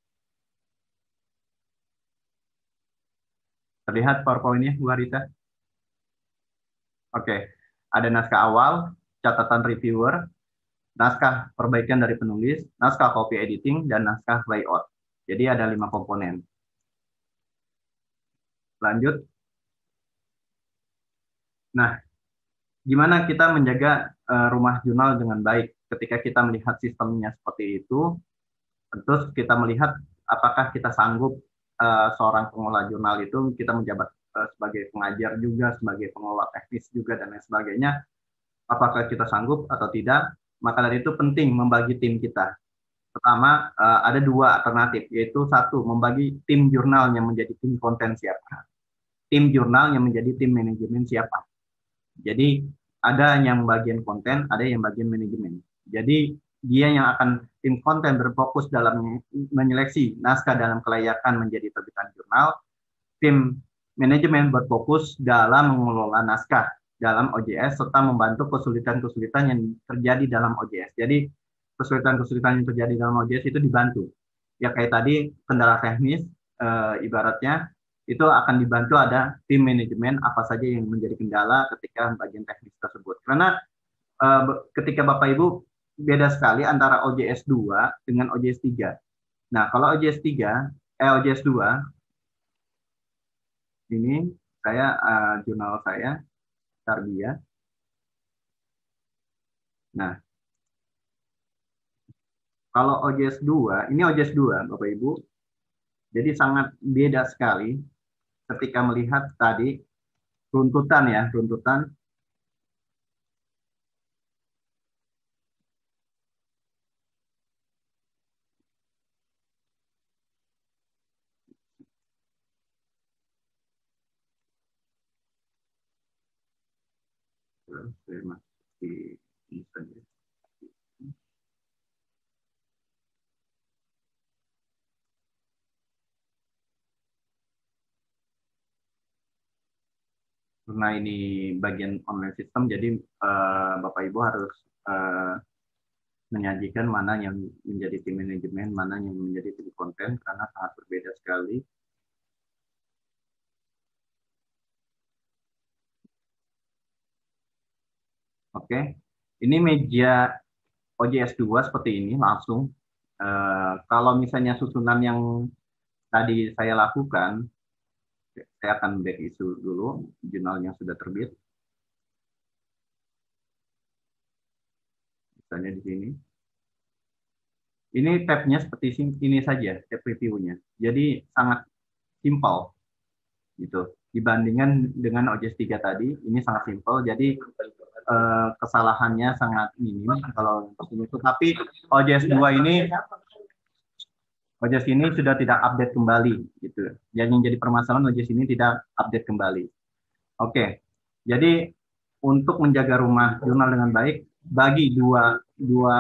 Terlihat PowerPoint-nya, Bu Arisa? Oke, ada naskah awal, catatan reviewer, naskah perbaikan dari penulis, naskah copy editing, dan naskah layout. Jadi ada lima komponen. Lanjut. Nah, gimana kita menjaga uh, rumah jurnal dengan baik ketika kita melihat sistemnya seperti itu? Terus kita melihat apakah kita sanggup Uh, seorang pengelola jurnal itu kita menjabat uh, sebagai pengajar juga, sebagai pengelola teknis juga, dan lain sebagainya. Apakah kita sanggup atau tidak? Maka dari itu penting membagi tim kita. Pertama, uh, ada dua alternatif, yaitu satu, membagi tim jurnal yang menjadi tim konten siapa. Tim jurnal yang menjadi tim manajemen siapa. Jadi, ada yang bagian konten, ada yang bagian manajemen. Jadi, dia yang akan tim konten berfokus dalam menyeleksi naskah dalam kelayakan menjadi terbitan jurnal. Tim manajemen berfokus dalam mengelola naskah dalam O J S serta membantu kesulitan-kesulitan yang terjadi dalam O J S. Jadi kesulitan-kesulitan yang terjadi dalam O J S itu dibantu. Ya kayak tadi kendala teknis e, ibaratnya itu akan dibantu ada tim manajemen apa saja yang menjadi kendala ketika bagian teknis tersebut. Karena e, ketika Bapak Ibu beda sekali antara O J S dua dengan O J S tiga. Nah, kalau O J S tiga, eh O J S dua, ini saya uh, jurnal saya, Tarbiyah. Nah, kalau O J S dua, ini O J S dua, Bapak Ibu, jadi sangat beda sekali ketika melihat tadi runtutan ya, runtutan. Saya masih ini saja. Karena ini bagian online system, jadi uh, Bapak Ibu harus uh, menyajikan mana yang menjadi tim manajemen, mana yang menjadi tim konten, karena sangat berbeda sekali. Oke, ini meja O J S dua seperti ini langsung. Uh, kalau misalnya susunan yang tadi saya lakukan, saya akan back issue dulu, jurnalnya sudah terbit. Misalnya di sini. Ini tabnya seperti ini saja, tab reviewnya. Jadi sangat simpel, gitu. Dibandingkan dengan O J S tiga tadi, ini sangat simpel. Jadi eh, kesalahannya sangat minim kalau ini. Tapi O J S dua ini, O J S ini sudah tidak update kembali, gitu. Jadi yang jadi permasalahan O J S ini tidak update kembali. Oke, jadi untuk menjaga rumah jurnal dengan baik, bagi dua dua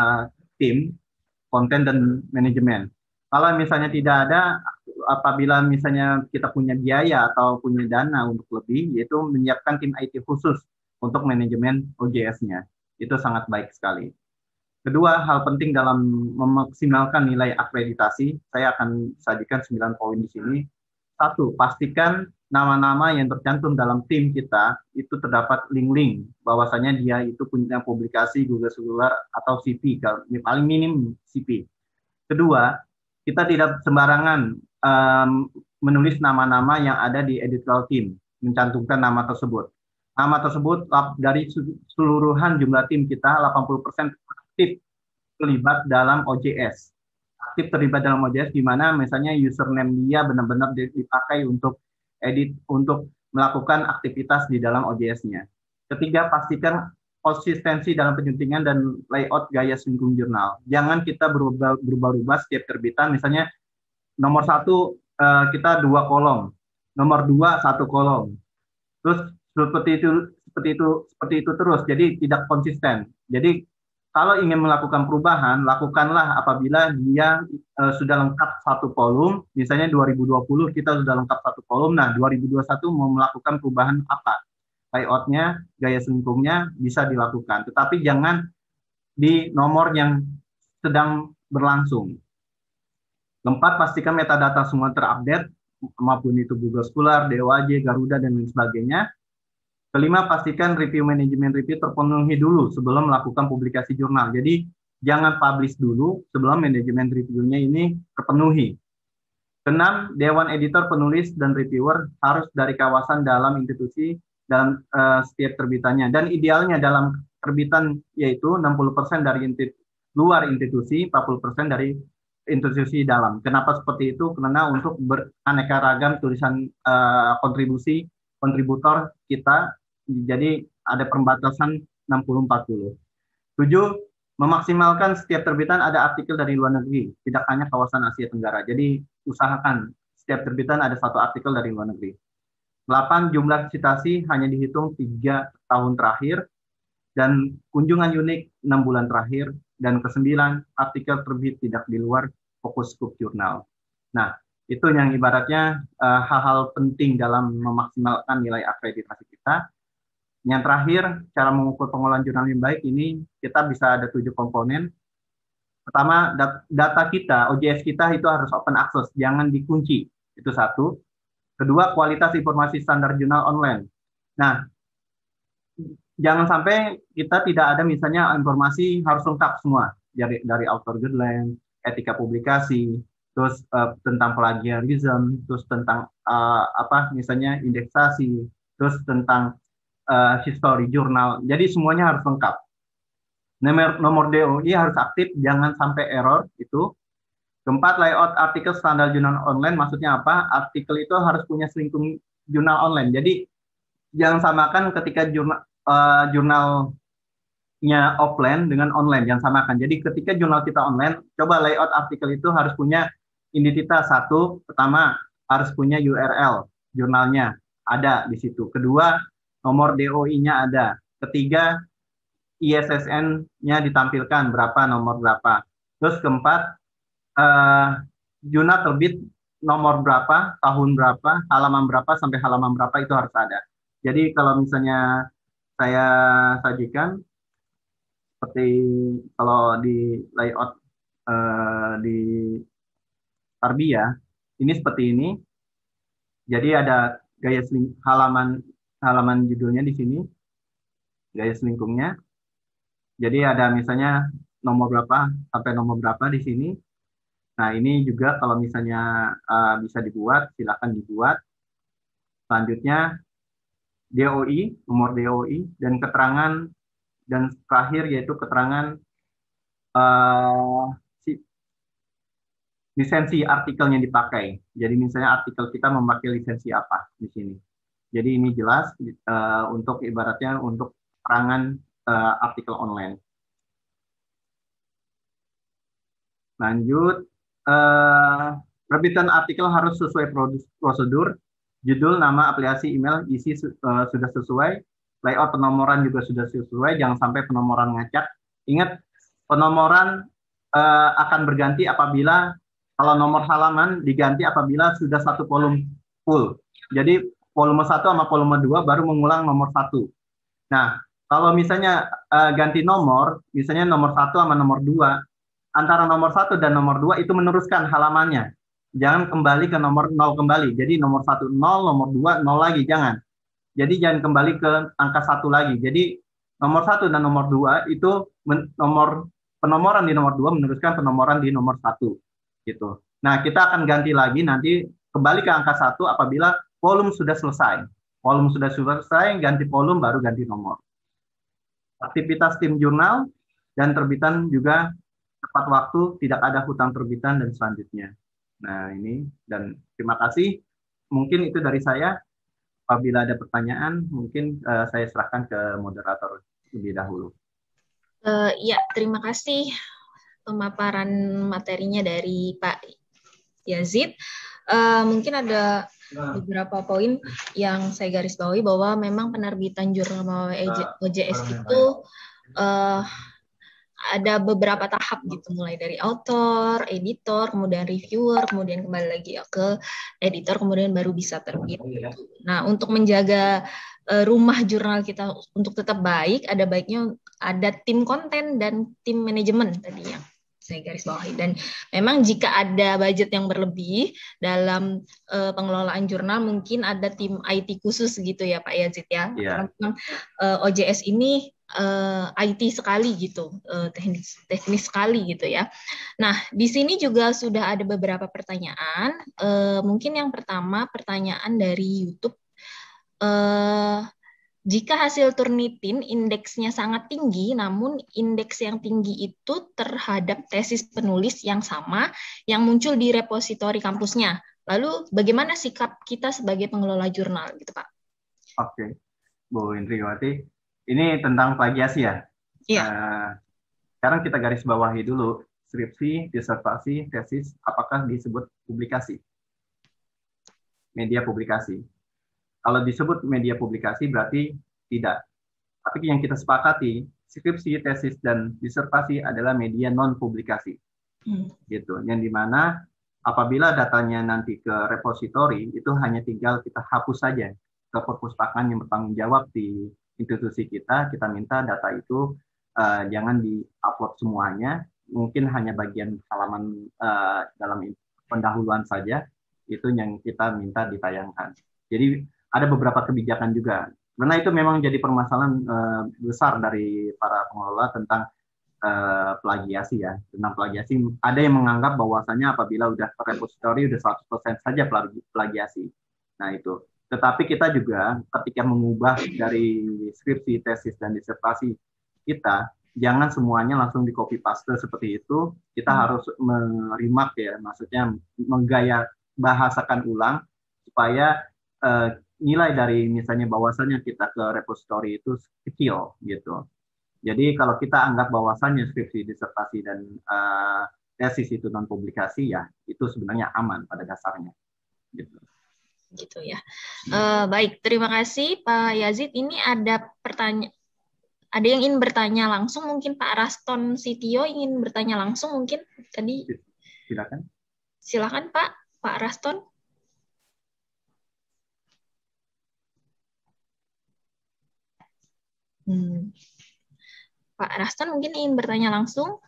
tim, konten dan manajemen. Kalau misalnya tidak ada, apabila misalnya kita punya biaya atau punya dana untuk lebih, yaitu menyiapkan tim I T khusus untuk manajemen O J S-nya. Itu sangat baik sekali. Kedua, hal penting dalam memaksimalkan nilai akreditasi, saya akan sajikan sembilan poin di sini. Satu, pastikan nama-nama yang tercantum dalam tim kita itu terdapat link-link bahwasanya dia itu punya publikasi Google Scholar atau C P, paling minim C P. Kedua, kita tidak sembarangan um, menulis nama-nama yang ada di editorial team, mencantumkan nama tersebut. Nama tersebut dari seluruhan jumlah tim kita delapan puluh persen aktif terlibat dalam O J S. Aktif terlibat dalam O J S di mana misalnya username dia benar-benar dipakai untuk edit, untuk melakukan aktivitas di dalam O J S-nya. Ketiga, pastikan konsistensi dalam penyuntingan dan layout gaya singgung jurnal. Jangan kita berubah-ubah setiap terbitan. Misalnya nomor satu kita dua kolom, nomor dua satu kolom. Terus seperti itu, seperti itu, seperti itu terus. Jadi tidak konsisten. Jadi kalau ingin melakukan perubahan, lakukanlah apabila dia uh, sudah lengkap satu kolom. Misalnya dua ribu dua puluh kita sudah lengkap satu kolom. Nah, dua ribu dua puluh satu mau melakukan perubahan apa? Layout-nya, gaya selingkungnya bisa dilakukan. Tetapi jangan di nomor yang sedang berlangsung. Keempat, pastikan metadata semua terupdate, maupun itu Google Scholar, D O A J, Garuda, dan lain sebagainya. Kelima, pastikan review manajemen review terpenuhi dulu sebelum melakukan publikasi jurnal. Jadi, jangan publish dulu sebelum manajemen review-nya ini terpenuhi. Keenam, dewan editor, penulis, dan reviewer harus dari kawasan dalam institusi dalam uh, setiap terbitannya. Dan idealnya dalam terbitan yaitu enam puluh persen dari institusi, luar institusi, empat puluh persen dari institusi dalam. Kenapa seperti itu? Karena untuk beraneka ragam tulisan uh, kontribusi kontributor kita, jadi ada pembatasan enam puluh empat puluh. Tujuh, memaksimalkan setiap terbitan ada artikel dari luar negeri, tidak hanya kawasan Asia Tenggara. Jadi usahakan setiap terbitan ada satu artikel dari luar negeri. Delapan, jumlah citasi hanya dihitung tiga tahun terakhir dan kunjungan unik enam bulan terakhir. Dan kesembilan, artikel terbit tidak di luar fokus scope jurnal. Nah, itu yang ibaratnya uh, hal-hal penting dalam memaksimalkan nilai akreditasi kita. Yang terakhir, cara mengukur pengolahan jurnal yang baik ini kita bisa ada tujuh komponen. Pertama, dat data kita, O J S kita itu harus open access, jangan dikunci. Itu satu. Kedua, kualitas informasi standar jurnal online. Nah, jangan sampai kita tidak ada misalnya informasi harus lengkap semua dari dari author guideline, etika publikasi, terus uh, tentang plagiarism, terus tentang uh, apa misalnya indeksasi, terus tentang uh, history jurnal. Jadi semuanya harus lengkap. Nomor, nomor D O I harus aktif, jangan sampai error itu. Keempat, layout artikel standar jurnal online, maksudnya apa? Artikel itu harus punya selingkung jurnal online. Jadi jangan samakan ketika jurnal uh, jurnalnya offline dengan online, jangan samakan. Jadi ketika jurnal kita online, coba layout artikel itu harus punya identitas. Satu, pertama harus punya U R L jurnalnya ada di situ. Kedua, nomor D O I-nya ada. Ketiga, I S S N-nya ditampilkan berapa, nomor berapa. Terus keempat, uh, jurnal terbit nomor berapa, tahun berapa, halaman berapa, sampai halaman berapa itu harus ada. Jadi kalau misalnya saya sajikan, seperti kalau di layout uh, di Tarbiyah ini seperti ini. Jadi ada gaya seling, halaman halaman judulnya di sini, gaya selingkungnya. Jadi ada misalnya nomor berapa sampai nomor berapa di sini. Nah ini juga kalau misalnya uh, bisa dibuat, silakan dibuat. Selanjutnya D O I, nomor D O I, dan keterangan, dan terakhir yaitu keterangan uh, si, lisensi artikelnya dipakai. Jadi misalnya artikel kita memakai lisensi apa di sini. Jadi ini jelas uh, untuk ibaratnya untuk keterangan uh, artikel online. Lanjut, uh, penerbitan artikel harus sesuai prosedur. Judul, nama, aplikasi, email, isi uh, sudah sesuai. Layout penomoran juga sudah sesuai. Jangan sampai penomoran ngacak. Ingat, penomoran uh, akan berganti apabila kalau nomor halaman diganti apabila sudah satu volume full. Jadi volume satu sama volume dua baru mengulang nomor satu. Nah, kalau misalnya uh, ganti nomor, misalnya nomor satu sama nomor dua, antara nomor satu dan nomor dua itu meneruskan halamannya. Jangan kembali ke nomor nol kembali. Jadi nomor satu nol, nomor dua nol lagi, jangan. Jadi jangan kembali ke angka satu lagi. Jadi nomor satu dan nomor dua itu men, nomor penomoran di nomor dua meneruskan penomoran di nomor satu. Gitu. Nah, kita akan ganti lagi nanti kembali ke angka satu apabila volume sudah selesai. Volume sudah selesai, ganti volume baru ganti nomor. Aktivitas tim jurnal dan terbitan juga tepat waktu, tidak ada hutang terbitan dan selanjutnya. Nah, ini dan terima kasih. Mungkin itu dari saya. Apabila ada pertanyaan, mungkin uh, saya serahkan ke moderator lebih dahulu. Uh, ya, terima kasih pemaparan materinya dari Pak Yazid. Uh, mungkin ada beberapa poin yang saya garis bawahi bahwa memang penerbitan jurnal O J S itu uh, ada beberapa tahap gitu, mulai dari author, editor, kemudian reviewer, kemudian kembali lagi ke editor, kemudian baru bisa terbit. Nah, untuk menjaga uh, rumah jurnal kita untuk tetap baik, ada baiknya ada tim konten dan tim manajemen tadi yang saya garis bawahi. Dan memang jika ada budget yang berlebih dalam uh, pengelolaan jurnal, mungkin ada tim I T khusus gitu ya Pak Yazid ya. Yeah. Karena memang uh, O J S ini Uh, I T sekali gitu, uh, teknis teknis sekali gitu ya. Nah, di sini juga sudah ada beberapa pertanyaan. Uh, mungkin yang pertama pertanyaan dari YouTube. Uh, jika hasil Turnitin indeksnya sangat tinggi, namun indeks yang tinggi itu terhadap tesis penulis yang sama yang muncul di repositori kampusnya. Lalu bagaimana sikap kita sebagai pengelola jurnal gitu Pak? Oke, Bu Indriwati. Ini tentang plagiasi ya? Iya. Uh, sekarang kita garis bawahi dulu, skripsi, disertasi, tesis, apakah disebut publikasi? Media publikasi. Kalau disebut media publikasi berarti tidak. Tapi yang kita sepakati, skripsi, tesis, dan disertasi adalah media non-publikasi. Hmm. Gitu. Yang dimana apabila datanya nanti ke repositori, itu hanya tinggal kita hapus saja ke perpustakaan yang bertanggung jawab di institusi kita, kita minta data itu uh, jangan di-upload semuanya, mungkin hanya bagian halaman uh, dalam pendahuluan saja, itu yang kita minta ditayangkan. Jadi ada beberapa kebijakan juga, karena itu memang jadi permasalahan uh, besar dari para pengelola tentang uh, plagiasi ya, tentang plagiasi. Ada yang menganggap bahwasanya apabila udah ke repositori udah seratus persen saja plagiasi. Nah itu. Tetapi kita juga ketika mengubah dari skripsi, tesis, dan disertasi kita, jangan semuanya langsung di copy paste seperti itu. Kita hmm. harus merimak ya, maksudnya menggaya bahasakan ulang supaya uh, nilai dari misalnya bahwasannya kita ke repositori itu kecil gitu. Jadi kalau kita anggap bahwasannya skripsi, disertasi, dan uh, tesis itu non publikasi ya, itu sebenarnya aman pada dasarnya. Gitu. Gitu ya. Uh, baik, terima kasih Pak Yazid. Ini ada pertanyaan, ada yang ingin bertanya langsung, mungkin Pak Raston Sitio ingin bertanya langsung mungkin tadi. Silakan. Silakan Pak, Pak Raston. Hmm. Pak Raston mungkin ingin bertanya langsung.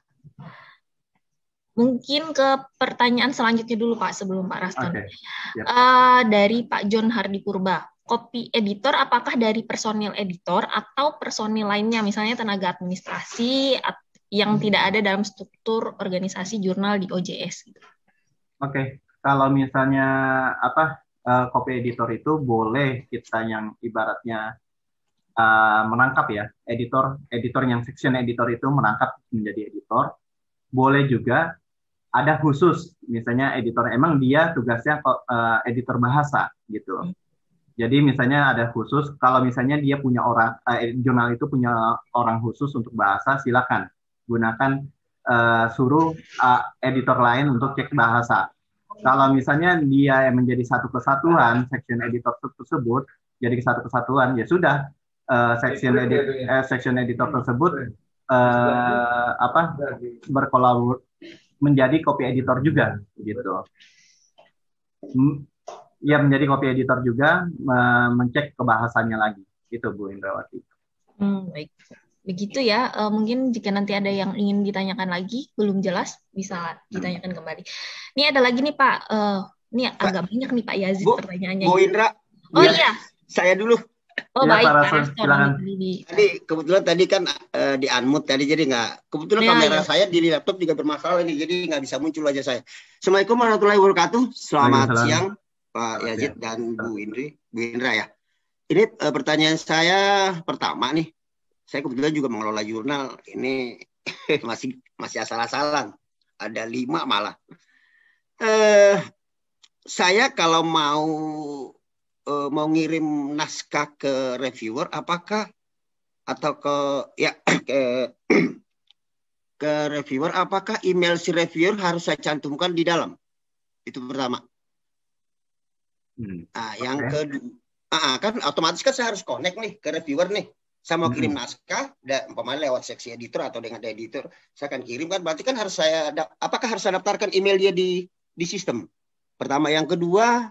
Mungkin ke pertanyaan selanjutnya dulu Pak, sebelum Pak Raston. Okay. Yep. Uh, dari Pak John Hardi Purba. Copy editor apakah dari personil editor atau personil lainnya, misalnya tenaga administrasi yang tidak ada dalam struktur organisasi jurnal di O J S? Oke, okay. Kalau misalnya apa uh, copy editor itu boleh kita yang ibaratnya uh, menangkap ya, editor editor yang section editor itu menangkap menjadi editor. Boleh juga ada khusus, misalnya editor emang dia tugasnya uh, editor bahasa gitu. Jadi misalnya ada khusus, kalau misalnya dia punya orang, eh, jurnal itu punya orang khusus untuk bahasa, silakan gunakan uh, suruh uh, editor lain untuk cek bahasa. Kalau misalnya dia menjadi satu kesatuan, section editor tersebut jadi satu kesatuan, ya sudah uh, section edit, eh, section editor tersebut uh, apa berkolaborasi menjadi copy editor juga, gitu. Ya menjadi copy editor juga, mencek kebahasannya lagi, gitu Bu Indrawati. Hmm, baik, begitu ya. Uh, mungkin jika nanti ada yang ingin ditanyakan lagi, belum jelas, bisa ditanyakan kembali. Ini ada lagi nih Pak, uh, ini Pak, agak banyak nih Pak Yazid Bu, pertanyaannya. Bu Indra, oh ya. Iya, saya dulu. Oh ya, baik, Pak Raston. Tadi kebetulan tadi kan uh, di unmute tadi jadi nggak. Kebetulan ya, kamera ya. Saya di laptop juga bermasalah nih, jadi nggak bisa muncul aja saya. Assalamualaikum warahmatullahi wabarakatuh. Selamat Salam. siang Pak Yazid ya. dan Bu Indri, Bu Indra ya. Ini uh, pertanyaan saya pertama nih. Saya kebetulan juga mengelola jurnal. Ini masih masih asal-asalan. Ada lima malah. Uh, saya kalau mau mau ngirim naskah ke reviewer, apakah atau ke ya ke ke reviewer, apakah email si reviewer harus saya cantumkan di dalam? Itu pertama. Hmm. Nah, yang okay. kedua, ah, kan otomatis kan saya harus connect nih ke reviewer nih. Saya mau kirim hmm. naskah, dan umpamanya lewat seksi editor atau dengan editor, saya akan kirim kan. Berarti kan harus saya, apakah harus saya daftarkan email dia di di sistem? Pertama, yang kedua.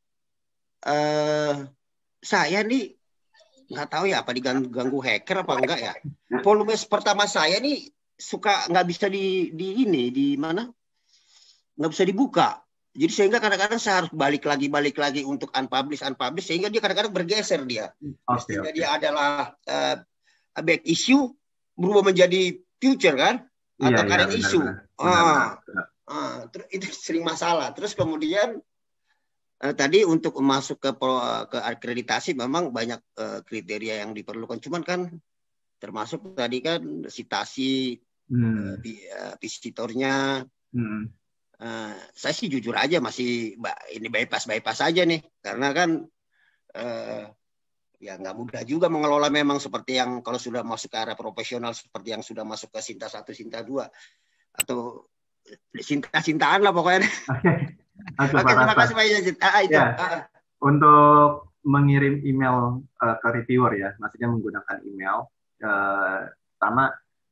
Uh, saya nih nggak tahu ya apa diganggu hacker apa enggak ya. Volume pertama saya nih suka nggak bisa di di ini di mana nggak bisa dibuka. Jadi sehingga kadang-kadang saya harus balik lagi balik lagi untuk unpublish unpublish sehingga dia kadang-kadang bergeser dia. Okay, okay. Dia adalah uh, back issue berubah menjadi future kan atau iya, current iya, issue. Benar, benar, ah, benar. Ah, terus itu sering masalah. Terus kemudian Uh, tadi untuk masuk ke ke akreditasi memang banyak uh, kriteria yang diperlukan. Cuman kan termasuk tadi kan citasi hmm. uh, visitornya. Hmm. Uh, saya sih jujur aja masih ini bypass bypass aja nih karena kan uh, ya nggak mudah juga mengelola memang seperti yang kalau sudah masuk ke arah profesional seperti yang sudah masuk ke Sinta satu Sinta dua atau Sinta-Sintaan lah pokoknya. Oke, Oke terima kasih Pak Yazid. Ah, itu. Ya, ah. Untuk mengirim email uh, ke reviewer ya, maksudnya menggunakan email. Uh, pertama,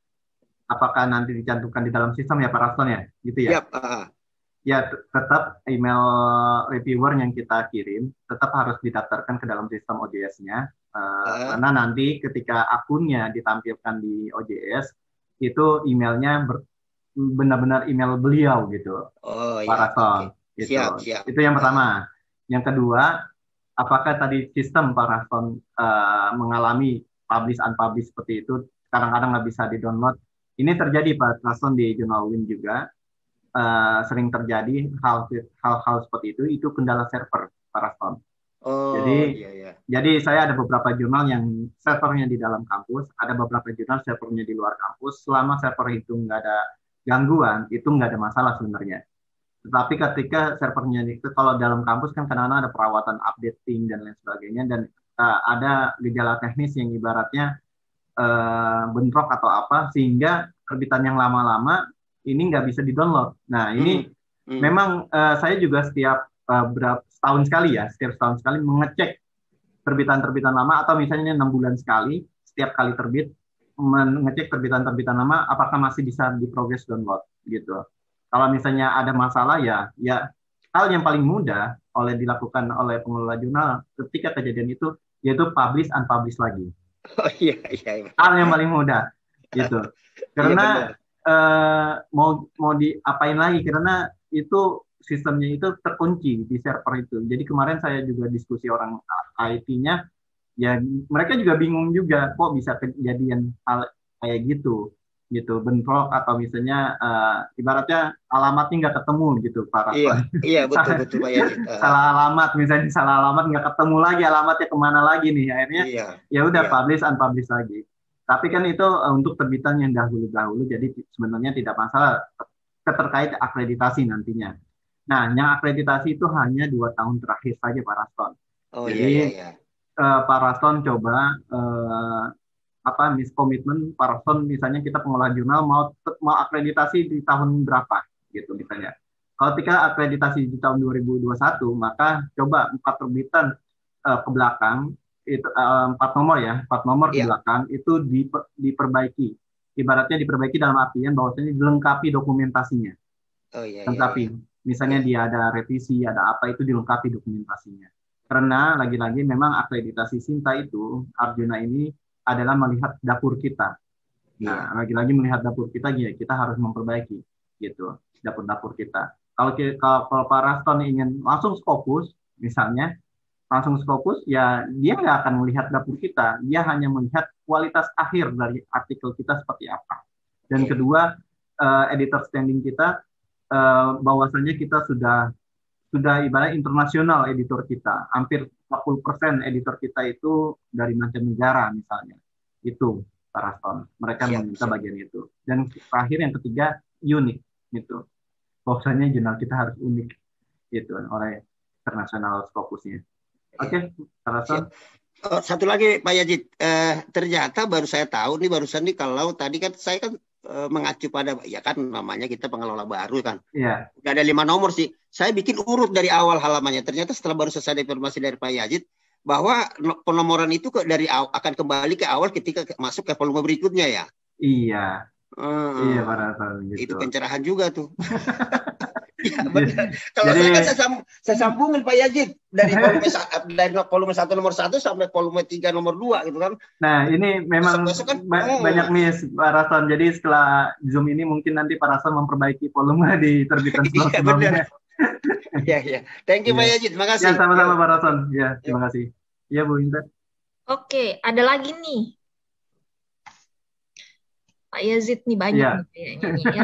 apakah nanti dicantumkan di dalam sistem ya Pak Raston ya, gitu ya? Yep, uh. Ya, tetap email reviewer yang kita kirim tetap harus didaftarkan ke dalam sistem O J S-nya, uh, uh. karena nanti ketika akunnya ditampilkan di O J S itu emailnya ber, benar-benar email beliau gitu, oh, Pak ya, Raston. Okay. Gitu. Siap, siap. Itu yang pertama. Yang kedua, apakah tadi sistem Pak Raston uh, mengalami publish unpublish seperti itu, kadang-kadang nggak bisa di-download. Ini terjadi Pak Raston di Jurnal Win juga, uh, sering terjadi hal-hal seperti itu, itu kendala server Pak Raston. Oh, jadi, iya, iya. jadi saya ada beberapa jurnal yang servernya di dalam kampus, ada beberapa jurnal servernya di luar kampus. Selama server itu nggak ada gangguan, itu nggak ada masalah sebenarnya. Tetapi ketika servernya itu kalau dalam kampus kan kadang-kadang ada perawatan updating dan lain sebagainya dan uh, ada gejala teknis yang ibaratnya uh, bentrok atau apa sehingga terbitan yang lama-lama ini nggak bisa di-download. Nah ini hmm. Hmm. memang uh, saya juga setiap uh, berapa setahun sekali ya, setiap setahun sekali mengecek terbitan-terbitan lama atau misalnya enam bulan sekali setiap kali terbit mengecek terbitan-terbitan lama apakah masih bisa di-progress download gitu. Kalau misalnya ada masalah ya, ya hal yang paling mudah oleh dilakukan oleh pengelola jurnal ketika kejadian itu yaitu publish unpublish lagi. Oh iya iya. Hal yang paling mudah. gitu. Iya, Karena benar. eh, mau mau diapain lagi, karena itu sistemnya itu terkunci di server itu. Jadi kemarin saya juga diskusi orang I T-nya, ya mereka juga bingung juga kok bisa kejadian hal kayak gitu gitu bentrok atau misalnya eh, ibaratnya alamatnya nggak ketemu gitu Pak Iya, Raston. iya betul betul Pak Yazid. Ah, Salah alamat, misalnya salah alamat nggak ketemu lagi alamatnya kemana lagi nih, akhirnya iya, ya udah iya, publish unpublish lagi. Tapi kan itu eh, untuk terbitan yang dahulu-dahulu, jadi sebenarnya tidak masalah terkait akreditasi nantinya. Nah, yang akreditasi itu hanya dua tahun terakhir saja Pak Raston. oh iya Jadi iya iya, eh, Pak Raston coba eh, apa miskomitmen Pak Raston, misalnya kita pengelola jurnal mau mau akreditasi di tahun berapa gitu misalnya. Kalau ketika akreditasi di tahun dua ribu dua puluh satu, maka coba empat terbitan eh, ke belakang itu eh, empat nomor ya, empat nomor ke iya, belakang itu diper- diperbaiki. Ibaratnya diperbaiki dalam artian bahwasanya dilengkapi dokumentasinya, oh iya iya lengkapi. iya, Misalnya iya, dia ada revisi, ada apa itu dilengkapi dokumentasinya. Karena lagi-lagi memang akreditasi Sinta itu Arjuna ini adalah melihat dapur kita. iya, Nah, lagi-lagi melihat dapur kita, ya kita harus memperbaiki gitu dapur-dapur kita. Kalau kalau, kalau Pak Raston ingin langsung Scopus, misalnya langsung Scopus, ya dia nggak akan melihat dapur kita, dia hanya melihat kualitas akhir dari artikel kita seperti apa. Dan iya, kedua, eh, editor standing kita, eh, bahwasanya kita sudah sudah ibarat internasional editor kita, hampir empat puluh persen editor kita itu dari mancanegara misalnya. Itu Pak Raston. Mereka siap meminta siap. bagian itu. Dan terakhir yang ketiga unik gitu. Bahwasanya jurnal kita harus unik gitu oleh internasional Scopusnya. Iya, Oke, Pak Raston. siap. Oh, satu lagi Pak Yazid, eh, ternyata baru saya tahu nih barusan nih kalau tadi kan saya kan eh, mengacu pada ya kan namanya kita pengelola baru kan. Iya. Udah ada lima nomor sih. Saya bikin urut dari awal halamannya. Ternyata setelah baru selesai ada informasi dari Pak Yazid bahwa no- penomoran itu ke, dari aw- akan kembali ke awal ketika ke- masuk ke volume berikutnya ya. Iya. Iya, Pak Hmm, Raston itu gitu. pencerahan juga tuh. Ya, Jadi, benar. Kalau jadi saya kan saya, sam- saya sambungin Pak Yazid dari volume sa- dari volume satu nomor satu sampai volume tiga nomor dua gitu kan. nah, ini memang Besok-besok kan ba- oh, banyak miss Pak Raston. Jadi setelah Zoom ini mungkin nanti Pak Raston memperbaiki volume di terbitan iya benar. sebelum-sebelumnya. Iya iya. Thank you Pak Iya. Yazid, Ya, makasih. sama-sama Yo, Pak oke. Raston. Ya, Yo. terima kasih. Iya, Bu Intan. Oke, ada lagi nih. Pak Yazid nih banyak Iya. nih kayaknya nih ya.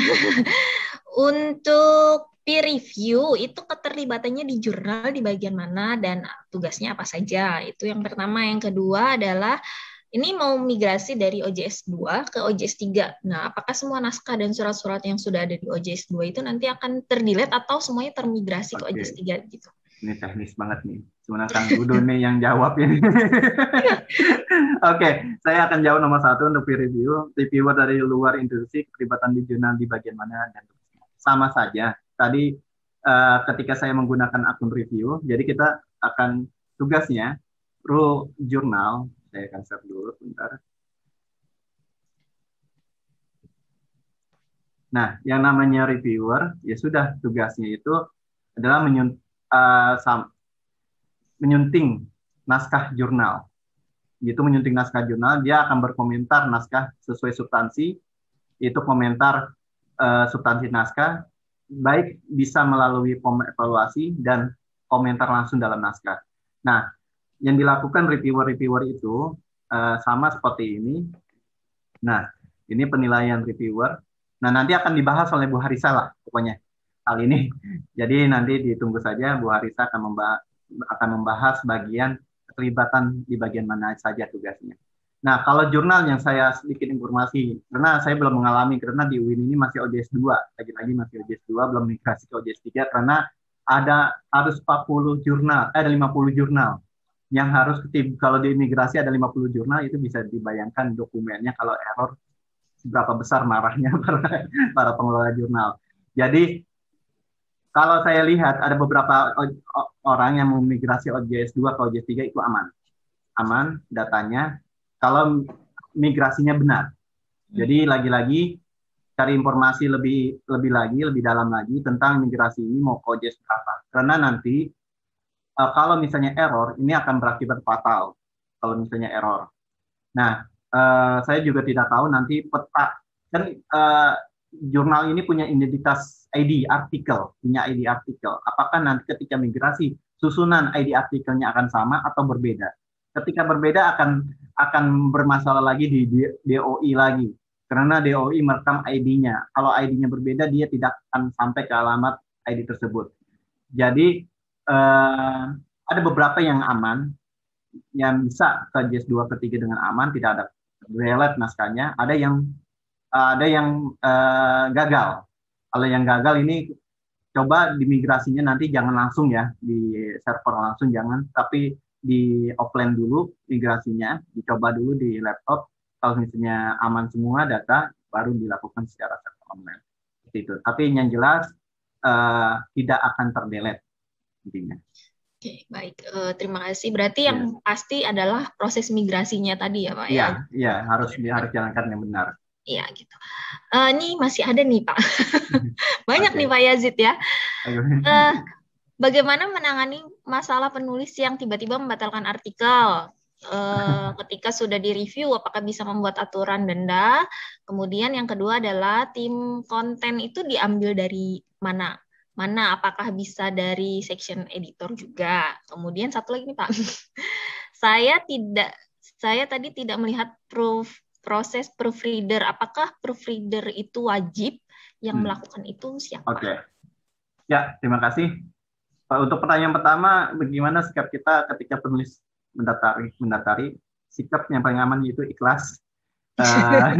Untuk peer review itu keterlibatannya di jurnal di bagian mana dan tugasnya apa saja. Itu yang pertama. Yang kedua adalah ini mau migrasi dari O J S dua ke O J S tiga. Nah, apakah semua naskah dan surat-surat yang sudah ada di O J S dua itu nanti akan terdelete atau semuanya termigrasi ke O J S tiga gitu? Ini teknis banget nih. Sebenarnya Kang Dudo nih yang jawab ini. Oke, saya akan jawab nomor satu untuk peer review. Reviewer dari luar institusi, keterlibatan di jurnal di bagian mana, dan sama saja. Tadi uh, ketika saya menggunakan akun review, jadi kita akan tugasnya, rule jurnal, saya akan share dulu, bentar. Nah, yang namanya reviewer, ya sudah tugasnya itu adalah menyun, uh, sam, menyunting naskah jurnal. Gitu, menyunting naskah jurnal, dia akan berkomentar naskah sesuai substansi, itu komentar uh, substansi naskah, baik bisa melalui evaluasi dan komentar langsung dalam naskah. Nah, yang dilakukan reviewer-reviewer itu uh, sama seperti ini. Nah, ini penilaian reviewer. Nah, nanti akan dibahas oleh Bu Harisa lah, pokoknya hal ini. Jadi nanti ditunggu saja, Bu Harisa akan membahas, akan membahas bagian keterlibatan di bagian mana saja tugasnya. Nah, kalau jurnal yang saya sedikit informasi, karena saya belum mengalami, karena di U I N ini masih O J S dua, lagi-lagi masih O J S dua, belum migrasi ke O J S tiga, karena ada harus empat puluh jurnal, eh, ada lima puluh jurnal yang harus, kalau di imigrasi ada lima puluh jurnal, itu bisa dibayangkan dokumennya kalau error, seberapa besar marahnya para, para pengelola jurnal. Jadi, kalau saya lihat ada beberapa orang yang memigrasi O J S dua ke O J S tiga itu aman. Aman datanya kalau migrasinya benar. Jadi lagi-lagi cari informasi lebih lebih lagi, lebih dalam lagi tentang migrasi ini mau ke O J S berapa. Karena nanti uh, kalau misalnya error, ini akan berakibat fatal kalau misalnya error. Nah, uh, saya juga tidak tahu nanti peta kan uh, jurnal ini punya identitas I D artikel, punya I D artikel. Apakah nanti ketika migrasi susunan I D artikelnya akan sama atau berbeda? Ketika berbeda akan akan bermasalah lagi di D O I lagi. Karena D O I merekam I D-nya. Kalau I D-nya berbeda, dia tidak akan sampai ke alamat I D tersebut. Jadi eh, ada beberapa yang aman, yang bisa ke J S dua ketiga dengan aman, tidak ada delete naskahnya. Ada yang ada yang eh, gagal. Kalau yang gagal ini coba dimigrasinya nanti jangan langsung ya di server langsung jangan, tapi di offline dulu migrasinya, dicoba dulu di laptop. Kalau misalnya aman semua data, baru dilakukan secara server online. Seperti itu. Tapi yang jelas uh, tidak akan terdelete intinya. Oke, baik. Uh, terima kasih. Berarti yang yeah. pasti adalah proses migrasinya tadi ya, Pak? Iya, yeah, ya yeah, harus harus jalankan yang benar. Iya, gitu. Uh, ini masih ada nih, Pak. Banyak okay. nih, Pak Yazid ya. Uh, bagaimana menangani masalah penulis yang tiba-tiba membatalkan artikel? Uh, ketika sudah direview, apakah bisa membuat aturan denda? Kemudian yang kedua adalah tim konten itu diambil dari mana? Mana? Apakah bisa dari section editor juga? Kemudian satu lagi nih Pak, saya tidak, saya tadi tidak melihat proof, proses proofreader. Apakah proofreader itu wajib? Yang hmm. melakukan itu siapa? Oke, okay. Ya terima kasih. Untuk pertanyaan pertama, bagaimana sikap kita ketika penulis mendatari, mendatari sikap yang paling aman itu ikhlas. Uh,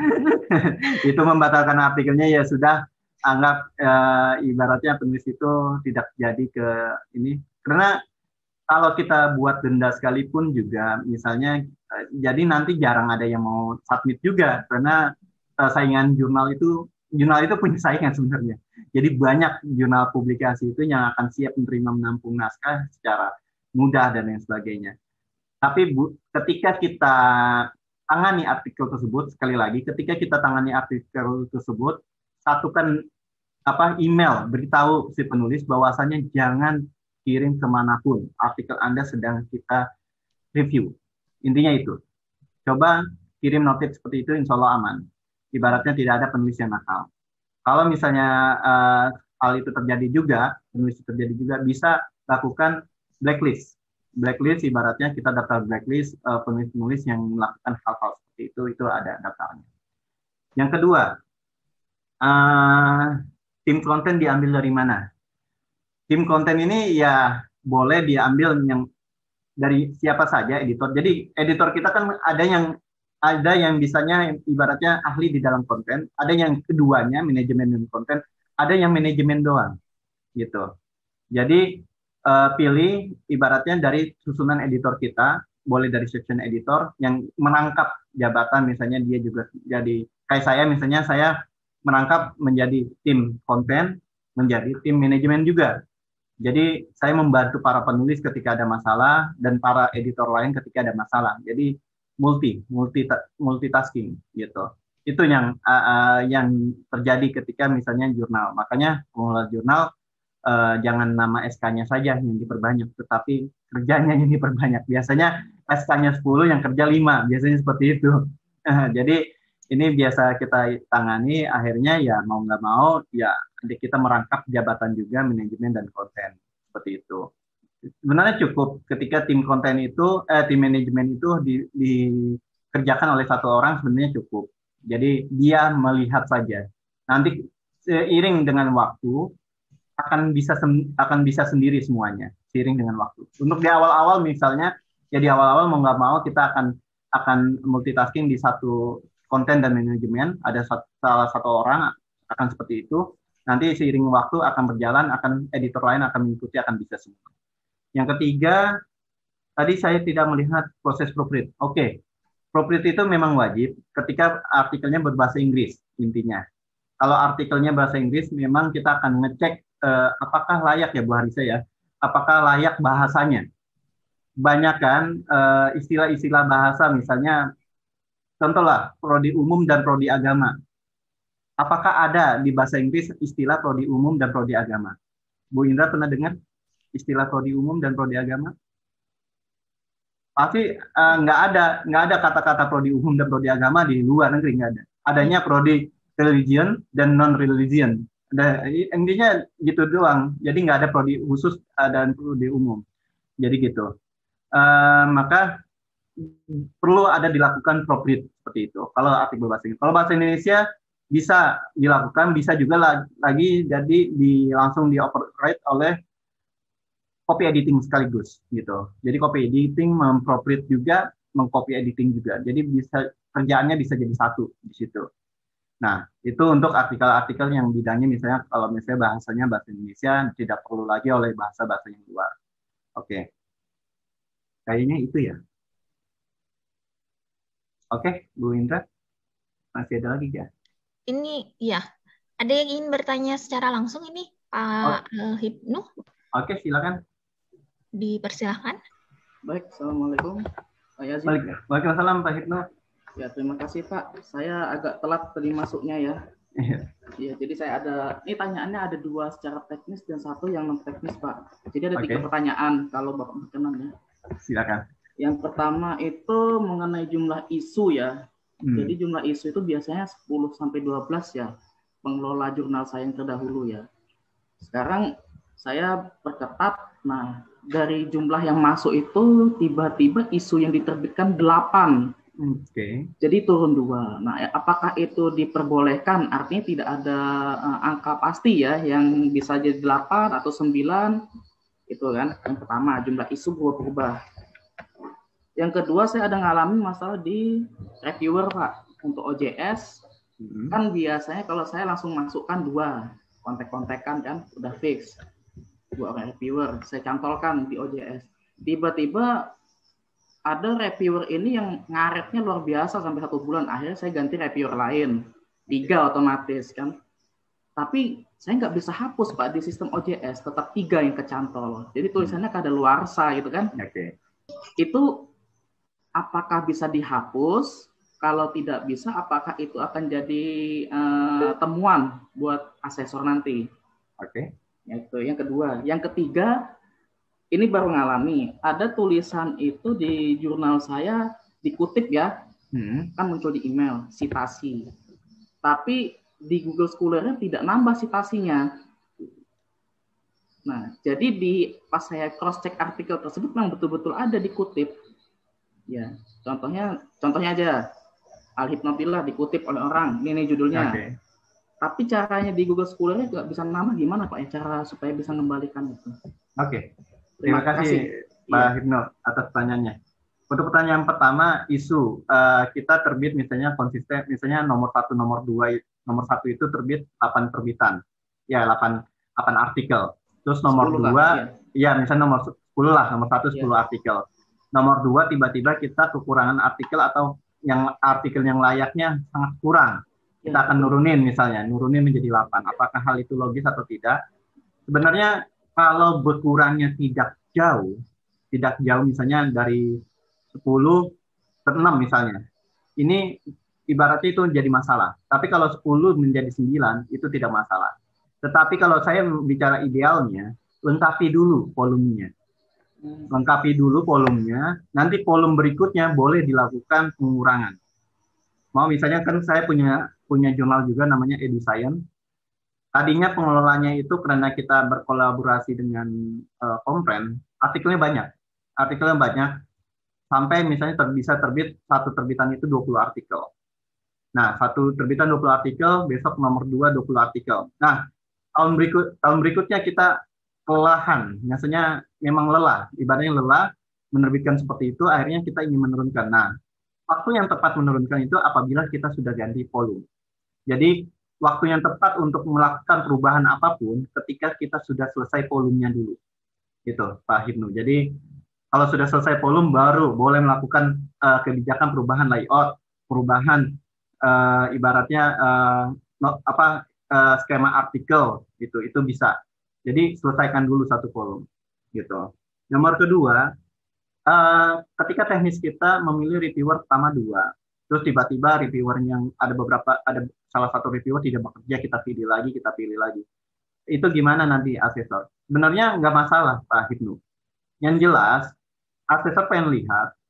itu membatalkan artikelnya ya sudah, anggap uh, ibaratnya penulis itu tidak jadi ke ini. Karena kalau kita buat denda sekalipun juga, misalnya, uh, jadi nanti jarang ada yang mau submit juga karena uh, saingan jurnal itu, jurnal itu punya saingan sebenarnya. Jadi banyak jurnal publikasi itu yang akan siap menerima menampung naskah secara mudah dan lain sebagainya. Tapi bu, ketika kita tangani artikel tersebut, sekali lagi, ketika kita tangani artikel tersebut, satukan apa email beritahu si penulis bahwasannya jangan kirim kemanapun artikel Anda sedang kita review. Intinya itu. Coba kirim notif seperti itu, insya Allah aman. Ibaratnya tidak ada penulis yang nakal. Kalau misalnya uh, hal itu terjadi juga, penulis terjadi juga, bisa lakukan blacklist. Blacklist ibaratnya kita daftar blacklist uh, penulis-penulis yang melakukan hal-hal seperti itu, itu ada daftarnya. Yang kedua, uh, tim konten diambil dari mana? Tim konten ini ya boleh diambil yang dari siapa saja editor. Jadi editor kita kan ada yang ada yang bisanya ibaratnya ahli di dalam konten, ada yang keduanya manajemen dan konten, ada yang manajemen doang, gitu. Jadi Uh, pilih ibaratnya dari susunan editor kita, boleh dari section editor yang merangkap jabatan, misalnya dia juga jadi, kayak saya misalnya saya merangkap menjadi tim konten, menjadi tim manajemen juga. Jadi saya membantu para penulis ketika ada masalah dan para editor lain ketika ada masalah. Jadi multi, multi multitasking gitu. Itu yang uh, uh, yang terjadi ketika misalnya jurnal. Makanya pengelola jurnal Uh, jangan nama S K-nya saja yang diperbanyak, tetapi kerjanya yang diperbanyak. Biasanya S K-nya sepuluh, yang kerja lima, biasanya seperti itu. Uh, jadi ini biasa kita tangani, akhirnya ya mau nggak mau, ya kita merangkap jabatan juga, manajemen dan konten. Seperti itu. Sebenarnya cukup ketika tim konten itu, eh, tim manajemen itu di, dikerjakan oleh satu orang, sebenarnya cukup. Jadi dia melihat saja. Nanti seiring dengan waktu, akan bisa akan bisa sendiri semuanya seiring dengan waktu. Untuk di awal-awal misalnya, ya di awal-awal mau nggak mau kita akan akan multitasking di satu konten dan manajemen, ada satu, salah satu orang akan seperti itu. Nanti seiring waktu akan berjalan, akan editor lain akan mengikuti, akan bisa semua. Yang ketiga, tadi saya tidak melihat proses proofread. Oke, okay. Proofread itu memang wajib ketika artikelnya berbahasa Inggris intinya. Kalau artikelnya bahasa Inggris, memang kita akan ngecek Uh, apakah layak ya Bu Harisa ya, apakah layak bahasanya. Banyak kan uh, istilah-istilah bahasa, misalnya contohlah prodi umum dan prodi agama. Apakah ada di bahasa Inggris istilah prodi umum dan prodi agama? Bu Indra pernah dengar istilah prodi umum dan prodi agama? pasti eh, nggak ada nggak ada kata-kata prodi umum dan prodi agama di luar negeri, nggak ada. Adanya prodi religion dan non religion. Ada, intinya gitu doang. Jadi nggak ada prodi khusus uh, dan prodi umum. Jadi gitu. Uh, maka perlu ada dilakukan proofread seperti itu. Kalau artikel bahasa Inggris. Kalau bahasa Indonesia bisa dilakukan, bisa juga lagi, lagi jadi di langsung dioperate oleh copy editing sekaligus gitu. Jadi copy editing, memproofread juga, mengcopy editing juga. Jadi bisa kerjaannya bisa jadi satu di situ. Nah, itu untuk artikel-artikel yang bidangnya misalnya kalau misalnya bahasanya bahasa Indonesia tidak perlu lagi oleh bahasa-bahasa yang luar. Oke. Kayaknya itu ya. Oke, Bu Indra. Masih ada lagi ya? Ini ya, ada yang ingin bertanya secara langsung ini Pak oh. Hipnu? Oke, silakan. Dipersilahkan. Baik, Assalamualaikum. Waalaikumsalam Pak Hipnu. Ya, terima kasih Pak. Saya agak telat tadi masuknya ya. Ya, jadi saya ada, ini tanyaannya ada dua secara teknis dan satu yang non teknis Pak. Jadi ada okay. tiga pertanyaan kalau Bapak berkenan ya. Silakan. Yang pertama itu mengenai jumlah isu ya. Hmm. Jadi jumlah isu itu biasanya sepuluh sampai dua belas ya. Pengelola jurnal saya yang terdahulu ya. Sekarang saya perketat. Nah, dari jumlah yang masuk itu tiba-tiba isu yang diterbitkan delapan. Oke. Okay. Jadi turun dua. Nah, apakah itu diperbolehkan? Artinya tidak ada uh, angka pasti ya, yang bisa jadi delapan atau sembilan. Itu kan. Yang pertama, jumlah isu berubah-ubah. Yang kedua, saya ada ngalamin masalah di reviewer, Pak. Untuk O J S, hmm. kan biasanya kalau saya langsung masukkan dua. Kontek-kontekan kan, udah fix. Dua orang reviewer, saya cantolkan di O J S. Tiba-tiba ada reviewer ini yang ngaretnya luar biasa sampai satu bulan. Akhirnya saya ganti reviewer lain. Tiga otomatis kan. Tapi saya nggak bisa hapus, Pak, di sistem O J S. Tetap tiga yang kecantol. Jadi tulisannya kadaluarsa gitu kan. Oke. Okay. Itu apakah bisa dihapus? Kalau tidak bisa, apakah itu akan jadi uh, temuan buat asesor nanti? Oke. Okay. Itu yang kedua. Yang ketiga, ini baru ngalami. Ada tulisan itu di jurnal saya dikutip ya, hmm. kan muncul di email sitasi. Tapi di Google Scholar-nya tidak nambah citasinya. Nah, jadi di pas saya cross check artikel tersebut memang betul-betul ada dikutip. Ya, contohnya, contohnya aja, Al-Hipnotillah dikutip oleh orang, ini, ini judulnya. Okay. Tapi caranya di Google Scholar-nya nggak bisa nama gimana Pak ya, cara supaya bisa mengembalikan itu. Oke, okay. terima, terima kasih, kasih Pak iya. Hipno atas pertanyaannya. Untuk pertanyaan pertama, isu uh, kita terbit misalnya konsisten, misalnya nomor satu, nomor dua, nomor satu itu terbit delapan terbitan, ya delapan, delapan artikel. Terus nomor dua, lah, ya. ya misalnya nomor sepuluh lah, nomor satu sepuluh ya. Artikel. Nomor dua tiba-tiba kita kekurangan artikel atau yang artikel yang layaknya sangat kurang. Kita akan nurunin misalnya, nurunin menjadi delapan. Apakah hal itu logis atau tidak? Sebenarnya kalau berkurangnya tidak jauh, tidak jauh misalnya dari sepuluh ke enam misalnya. Ini ibaratnya itu menjadi masalah. Tapi kalau sepuluh menjadi sembilan itu tidak masalah. Tetapi kalau saya bicara idealnya, lengkapi dulu volumenya. Lengkapi dulu volumenya, nanti volume berikutnya boleh dilakukan pengurangan. Mau misalnya kan saya punya punya jurnal juga namanya EduScience. Tadinya pengelolanya itu karena kita berkolaborasi dengan uh, Kompren, artikelnya banyak. Artikelnya banyak, sampai misalnya ter, bisa terbit, satu terbitan itu dua puluh artikel. Nah, satu terbitan dua puluh artikel, besok nomor dua dua puluh artikel. Nah, tahun berikut tahun berikutnya kita kelelahan, biasanya memang lelah, ibaratnya lelah, menerbitkan seperti itu, akhirnya kita ingin menurunkan. Nah, waktu yang tepat menurunkan itu apabila kita sudah ganti volume. Jadi, waktu yang tepat untuk melakukan perubahan apapun ketika kita sudah selesai volumenya dulu. Gitu, Pak Hipnu. Jadi, kalau sudah selesai volume, baru boleh melakukan uh, kebijakan perubahan layout, perubahan uh, ibaratnya uh, not, apa uh, skema artikel, gitu, itu bisa. Jadi selesaikan dulu satu volume, gitu. Nomor kedua, uh, ketika teknis kita memilih reviewer pertama dua, terus tiba-tiba reviewer yang ada beberapa, ada salah satu reviewer tidak bekerja, kita pilih lagi, kita pilih lagi. Itu gimana nanti asesor? Sebenarnya nggak masalah, Pak Hipnu. Yang jelas, asesor pengen lihat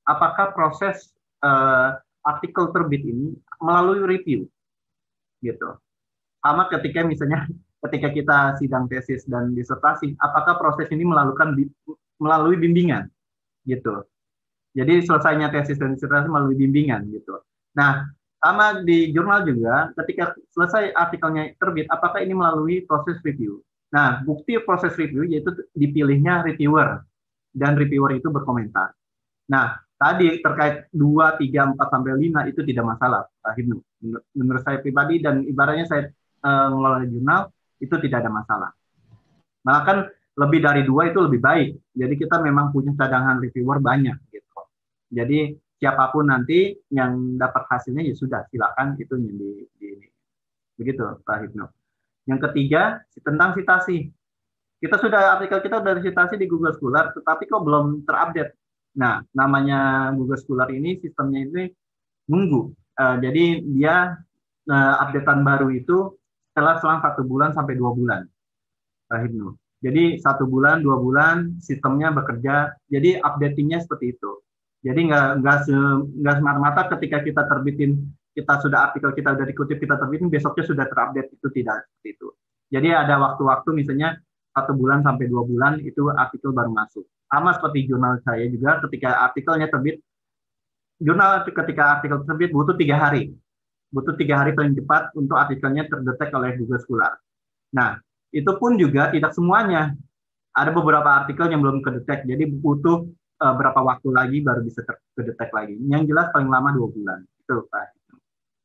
apakah proses uh, artikel terbit ini melalui review, gitu. Sama ketika misalnya ketika kita sidang tesis dan disertasi, apakah proses ini melakukan melalui bimbingan, gitu. Jadi selesainya tesis dan disertasi melalui bimbingan, gitu. Nah, sama di jurnal juga, ketika selesai artikelnya terbit, apakah ini melalui proses review? Nah, bukti proses review yaitu dipilihnya reviewer, dan reviewer itu berkomentar. Nah, tadi terkait dua, tiga, empat, sampai lima itu tidak masalah, Pak Hibnu. Menurut saya pribadi dan ibaratnya saya uh, mengelola jurnal, itu tidak ada masalah. Malah kan lebih dari dua itu lebih baik. Jadi kita memang punya cadangan reviewer banyak, gitu. Jadi siapapun nanti yang dapat hasilnya ya sudah, silakan itu yang di, di begitu Pak Hibnu. Yang ketiga tentang citasi. Kita sudah artikel kita sudah citasi di Google Scholar, tetapi kok belum terupdate. Nah, namanya Google Scholar ini sistemnya ini nunggu. Uh, jadi dia uh, updatean baru itu setelah selang satu bulan sampai dua bulan, Pak Hibnu. Jadi satu bulan, dua bulan sistemnya bekerja. Jadi updatingnya seperti itu. Jadi nggak nggak se, nggak semata-mata ketika kita terbitin, kita sudah artikel kita sudah dikutip, kita terbitin, besoknya sudah terupdate, itu tidak seperti itu. Jadi ada waktu-waktu misalnya satu bulan sampai dua bulan itu artikel baru masuk. Sama seperti jurnal saya juga, ketika artikelnya terbit, jurnal ketika artikel terbit butuh tiga hari, butuh tiga hari paling cepat untuk artikelnya terdetek oleh Google Scholar. Nah, itu pun juga tidak semuanya. Ada beberapa artikel yang belum kedetek, jadi butuh Uh, berapa waktu lagi baru bisa terdetek lagi. Yang jelas paling lama dua bulan. Itu Pak. Oke.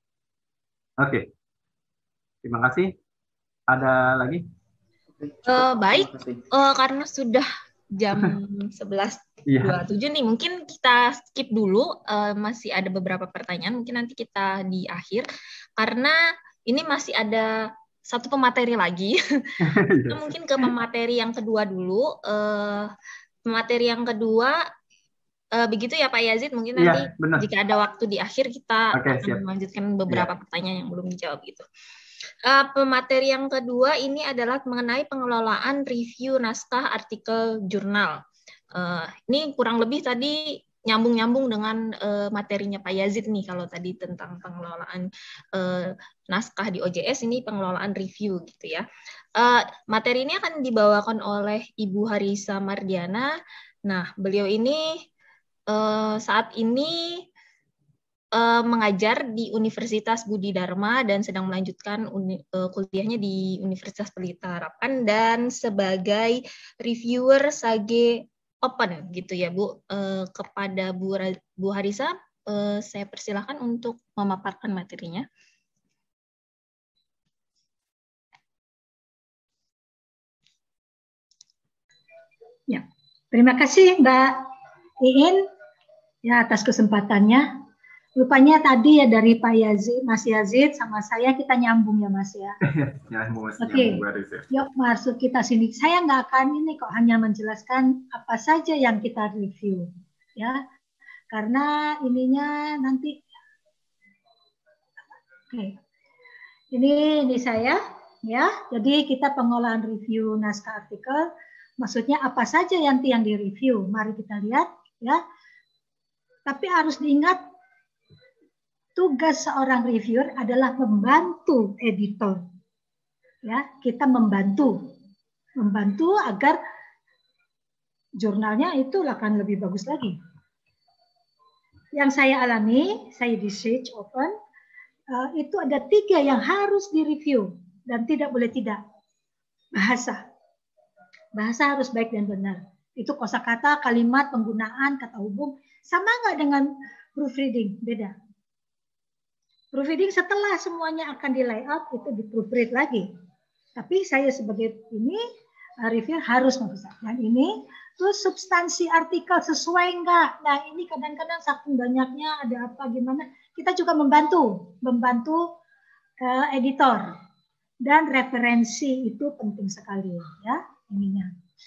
Okay. Terima kasih. Ada lagi? Uh, baik. Uh, karena sudah jam sebelas dua puluh tujuh nih, mungkin kita skip dulu. Uh, masih ada beberapa pertanyaan. Mungkin nanti kita di akhir. Karena ini masih ada satu pemateri lagi. Kita mungkin ke pemateri yang kedua dulu. Uh, Materi yang kedua, uh, begitu ya Pak Yazid, mungkin nanti ya, jika ada waktu di akhir kita okay, akan siap. melanjutkan beberapa ya. pertanyaan yang belum dijawab gitu. Uh, pemateri yang kedua ini adalah mengenai pengelolaan review naskah artikel jurnal. Uh, ini kurang lebih tadi nyambung-nyambung dengan uh, materinya Pak Yazid nih, kalau tadi tentang pengelolaan uh, naskah di O J S, ini pengelolaan review gitu ya. Uh, materi ini akan dibawakan oleh Ibu Harisa Mardiana. Nah, beliau ini uh, saat ini uh, mengajar di Universitas Budi Dharma dan sedang melanjutkan uni, uh, kuliahnya di Universitas Pelita Harapan dan sebagai reviewer Sage Open gitu ya Bu. Uh, kepada Bu, Bu Harisa, uh, saya persilahkan untuk memaparkan materinya. Ya, terima kasih Mbak Iin ya atas kesempatannya. Rupanya tadi ya dari Pak Yazid, Mas Yazid sama saya kita nyambung ya Mas ya. Oke, yuk masuk kita sini. Saya nggak akan ini kok hanya menjelaskan apa saja yang kita review ya, karena ininya nanti. Oke, ini ini saya ya. Jadi kita pengolahan review naskah artikel. Maksudnya apa saja yang yang direview? Mari kita lihat ya. Tapi harus diingat tugas seorang reviewer adalah membantu editor. Ya, kita membantu membantu agar jurnalnya itu akan lebih bagus lagi. Yang saya alami, saya di Sage Open, uh, itu ada tiga yang harus direview dan tidak boleh tidak. Bahasa. Bahasa harus baik dan benar. Itu kosakata, kalimat, penggunaan, kata hubung. Sama nggak dengan proofreading? Beda. Proofreading setelah semuanya akan di layout, itu di proofread lagi. Tapi saya sebagai ini, reviewer harus membesar. Dan ini, terus substansi artikel sesuai nggak? Nah ini kadang-kadang saking banyaknya ada apa gimana. Kita juga membantu. Membantu uh, editor. Dan referensi itu penting sekali ya. Ininya.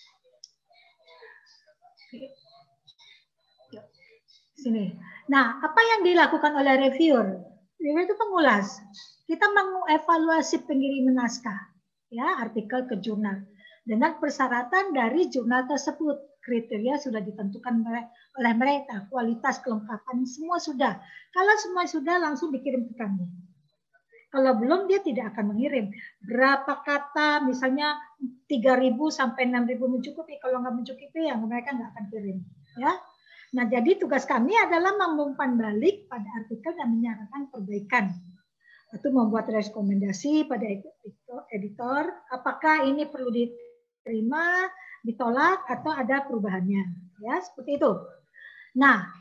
Sini. Nah, apa yang dilakukan oleh reviewer? Reviewer itu pengulas. Kita mengevaluasi pengiriman naskah, ya, artikel ke jurnal dengan persyaratan dari jurnal tersebut. kriteria sudah ditentukan oleh mereka, kualitas kelengkapan semua sudah. Kalau semua sudah langsung dikirim ke kami. Kalau belum dia tidak akan mengirim. Berapa kata misalnya tiga ribu sampai enam ribu mencukupi. Kalau nggak mencukupi ya mereka nggak akan kirim. Ya. Nah jadi tugas kami adalah mengumpan balik pada artikel dan menyarankan perbaikan. Atau membuat rekomendasi pada editor. Apakah ini perlu diterima, ditolak atau ada perubahannya. Ya seperti itu. Nah.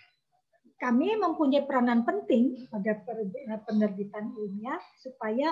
Kami mempunyai peranan penting pada penerbitan ilmiah supaya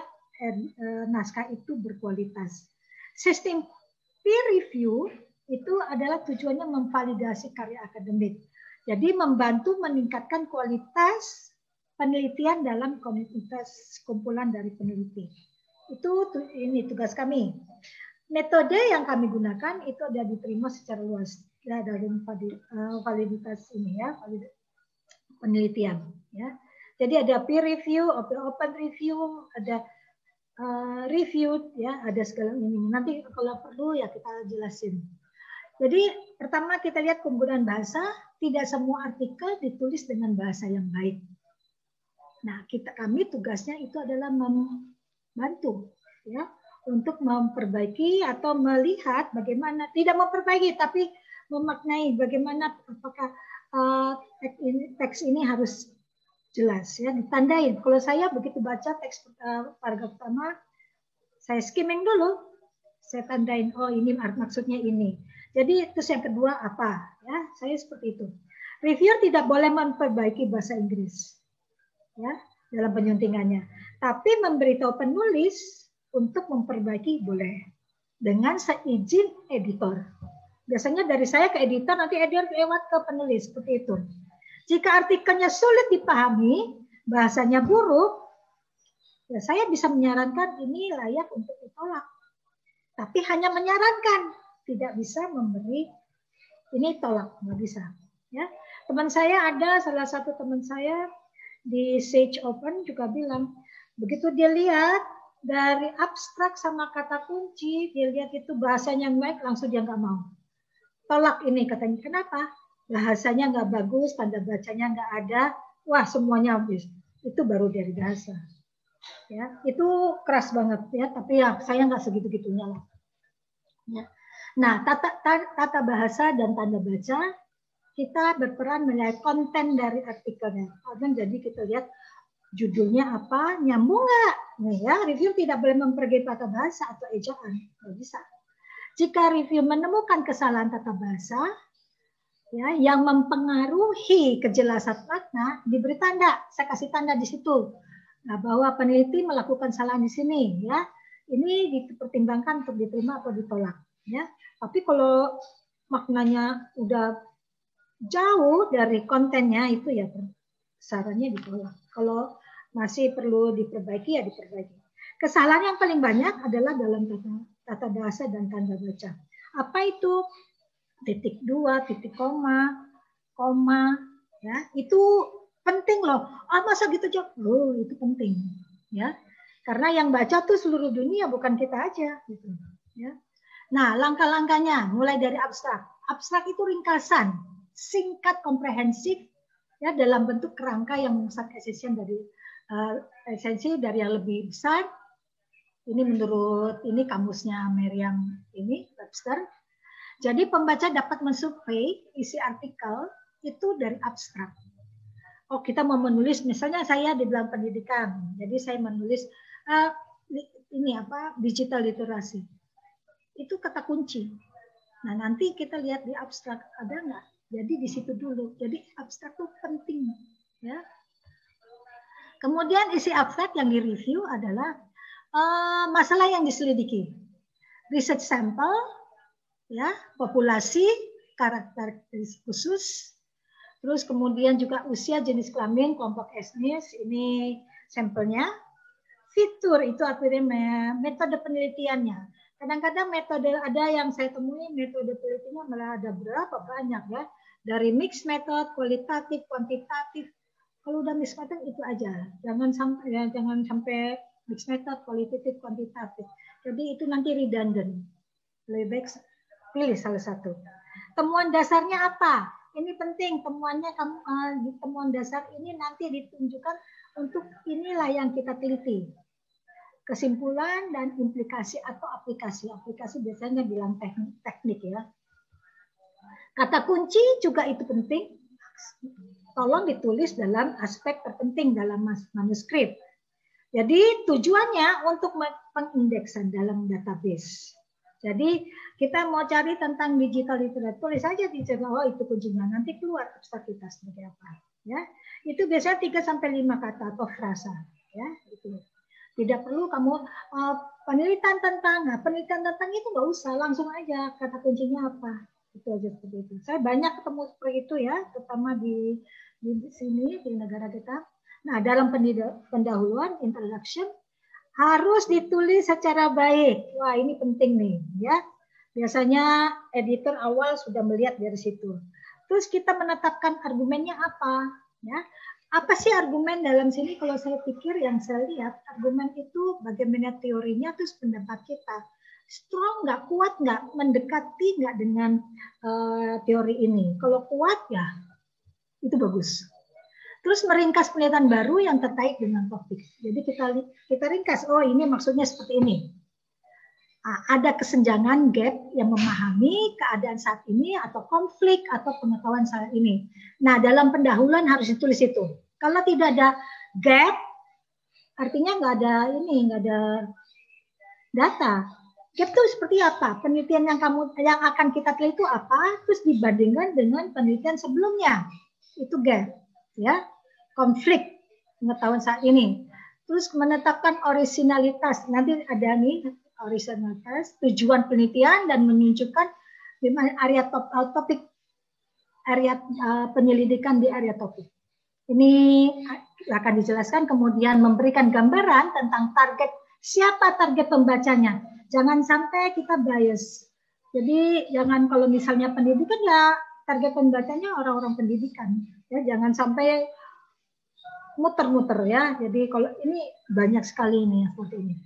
naskah itu berkualitas. Sistem peer review itu adalah tujuannya memvalidasi karya akademik. Jadi membantu meningkatkan kualitas penelitian dalam komunitas kumpulan dari peneliti. Itu ini tugas kami. Metode yang kami gunakan itu ada diterima secara luas ya, dalam validitas ini ya, validitas penelitian ya. Jadi ada peer review, open review, ada uh, review ya, ada segala ini. Nanti kalau perlu ya kita jelasin. Jadi pertama kita lihat penggunaan bahasa, tidak semua artikel ditulis dengan bahasa yang baik. Nah, kita kami tugasnya itu adalah membantu ya untuk memperbaiki atau melihat bagaimana, tidak memperbaiki tapi memaknai bagaimana apakah Uh, teks, ini, teks ini harus jelas ya, ditandain. Kalau saya begitu baca teks uh, paragraf pertama, saya skimming dulu, saya tandain, oh ini maksudnya ini. Jadi terus yang kedua apa? Ya, saya seperti itu. Reviewer tidak boleh memperbaiki bahasa Inggris, ya, dalam penyuntingannya. Tapi memberitahu penulis untuk memperbaiki boleh dengan seizin editor. Biasanya dari saya ke editor, nanti editor lewat ke penulis, seperti itu. Jika artikelnya sulit dipahami, bahasanya buruk, ya saya bisa menyarankan ini layak untuk ditolak. Tapi hanya menyarankan, tidak bisa memberi ini tolak, nggak bisa. Ya, teman saya ada, salah satu teman saya di Sage Open juga bilang, begitu dia lihat dari abstrak sama kata kunci, dia lihat itu bahasanya yang baik, langsung dia nggak mau. Tolak ini katanya, kenapa? Bahasanya nggak bagus, tanda bacanya nggak ada, wah semuanya habis. Itu baru dari bahasa. Ya, itu keras banget ya, tapi ya saya nggak segitu-gitunya lah. Ya. Nah, tata, tata, tata bahasa dan tanda baca, kita berperan melihat konten dari artikelnya. Jadi kita lihat judulnya apa, nyambung nggak? Nih ya, review tidak boleh memperbaiki tata bahasa atau ejaan, nggak bisa. Jika review menemukan kesalahan tata bahasa ya, yang mempengaruhi kejelasan makna, diberi tanda. Saya kasih tanda di situ. Nah, bahwa peneliti melakukan kesalahan di sini. Ya, ini dipertimbangkan untuk diterima atau ditolak. Ya, tapi kalau maknanya udah jauh dari kontennya itu ya sarannya ditolak. Kalau masih perlu diperbaiki ya diperbaiki. Kesalahan yang paling banyak adalah dalam tata tata bahasa dan tanda baca. Apa itu? Titik dua, titik koma, koma, ya itu penting loh. Ah masa gitu Jok? Oh itu penting, ya. Karena yang baca tuh seluruh dunia bukan kita aja, gitu. Ya. Nah langkah-langkahnya mulai dari abstrak. Abstrak itu ringkasan, singkat, komprehensif, ya dalam bentuk kerangka yang memusat esensi dari uh, esensi dari yang lebih besar. Ini menurut ini kamusnya Merriam ini Webster. Jadi pembaca dapat mensurvei isi artikel itu dari abstrak. Oh kita mau menulis, misalnya saya di dalam pendidikan, jadi saya menulis uh, ini apa digital literasi. Itu kata kunci. Nah nanti kita lihat di abstrak ada nggak? Jadi di situ dulu. Jadi abstrak itu penting, ya. Kemudian isi abstrak yang direview adalah Uh, masalah yang diselidiki, research sampel, ya, populasi, karakteristik khusus, terus kemudian juga usia, jenis kelamin, kelompok etnis, ini sampelnya, fitur itu artinya metode penelitiannya. Kadang-kadang metode ada yang saya temui metode penelitiannya malah ada berapa banyak ya, dari mixed method, kualitatif, kuantitatif. Kalau udah mixed method itu aja, jangan sampai ya, jangan sampai mixed method, kualitatif, kuantitatif. Jadi itu nanti redundant. Lebih baik pilih salah satu. Temuan dasarnya apa? Ini penting, temuannya kamu uh, di temuan dasar ini nanti ditunjukkan untuk inilah yang kita teliti. Kesimpulan dan implikasi atau aplikasi. Aplikasi biasanya bilang teknik, teknik ya. Kata kunci juga itu penting. Tolong ditulis dalam aspek terpenting dalam manuskrip. Jadi tujuannya untuk pengindeksan dalam database. Jadi kita mau cari tentang digital literature, tulis saja di oh itu kuncinya, nanti keluar abstrak kita sebagai apa. Ya, itu biasanya tiga sampai lima kata atau frasa. Ya, itu. Tidak perlu kamu uh, penelitian tentang, nah, penelitian tentang itu nggak usah, langsung aja kata kuncinya apa. Itu aja seperti itu. Saya banyak ketemu seperti itu ya, terutama di di sini di negara kita. Nah, dalam pendahuluan introduction harus ditulis secara baik. Wah, ini penting nih, ya. Biasanya editor awal sudah melihat dari situ. Terus kita menetapkan argumennya apa, ya. Apa sih argumen dalam sini? Kalau saya pikir yang saya lihat, argumen itu bagaimana teorinya, terus pendapat kita. Strong nggak, kuat nggak, mendekati nggak dengan uh, teori ini. Kalau kuat ya, itu bagus. Terus meringkas penelitian baru yang terkait dengan topik. Jadi kita kita ringkas, oh ini maksudnya seperti ini. Nah, ada kesenjangan gap yang memahami keadaan saat ini atau konflik atau pengetahuan saat ini. Nah, dalam pendahuluan harus ditulis itu. Kalau tidak ada gap, artinya nggak ada ini, nggak ada data. Gap itu seperti apa? Penelitian yang kamu yang akan kita teliti itu apa? Terus dibandingkan dengan penelitian sebelumnya. Itu gap, ya. Konflik pengetahuan saat ini. Terus menetapkan orisinalitas. Nanti ada nih orisinalitas, tujuan penelitian dan menunjukkan di mana area top, topik area uh, penyelidikan di area topik. Ini akan dijelaskan, kemudian memberikan gambaran tentang target, siapa target pembacanya. Jangan sampai kita bias. Jadi jangan kalau misalnya pendidikan ya target pembacanya orang-orang pendidikan. Ya, jangan sampai muter-muter ya. Jadi kalau ini banyak sekali ini seperti ini.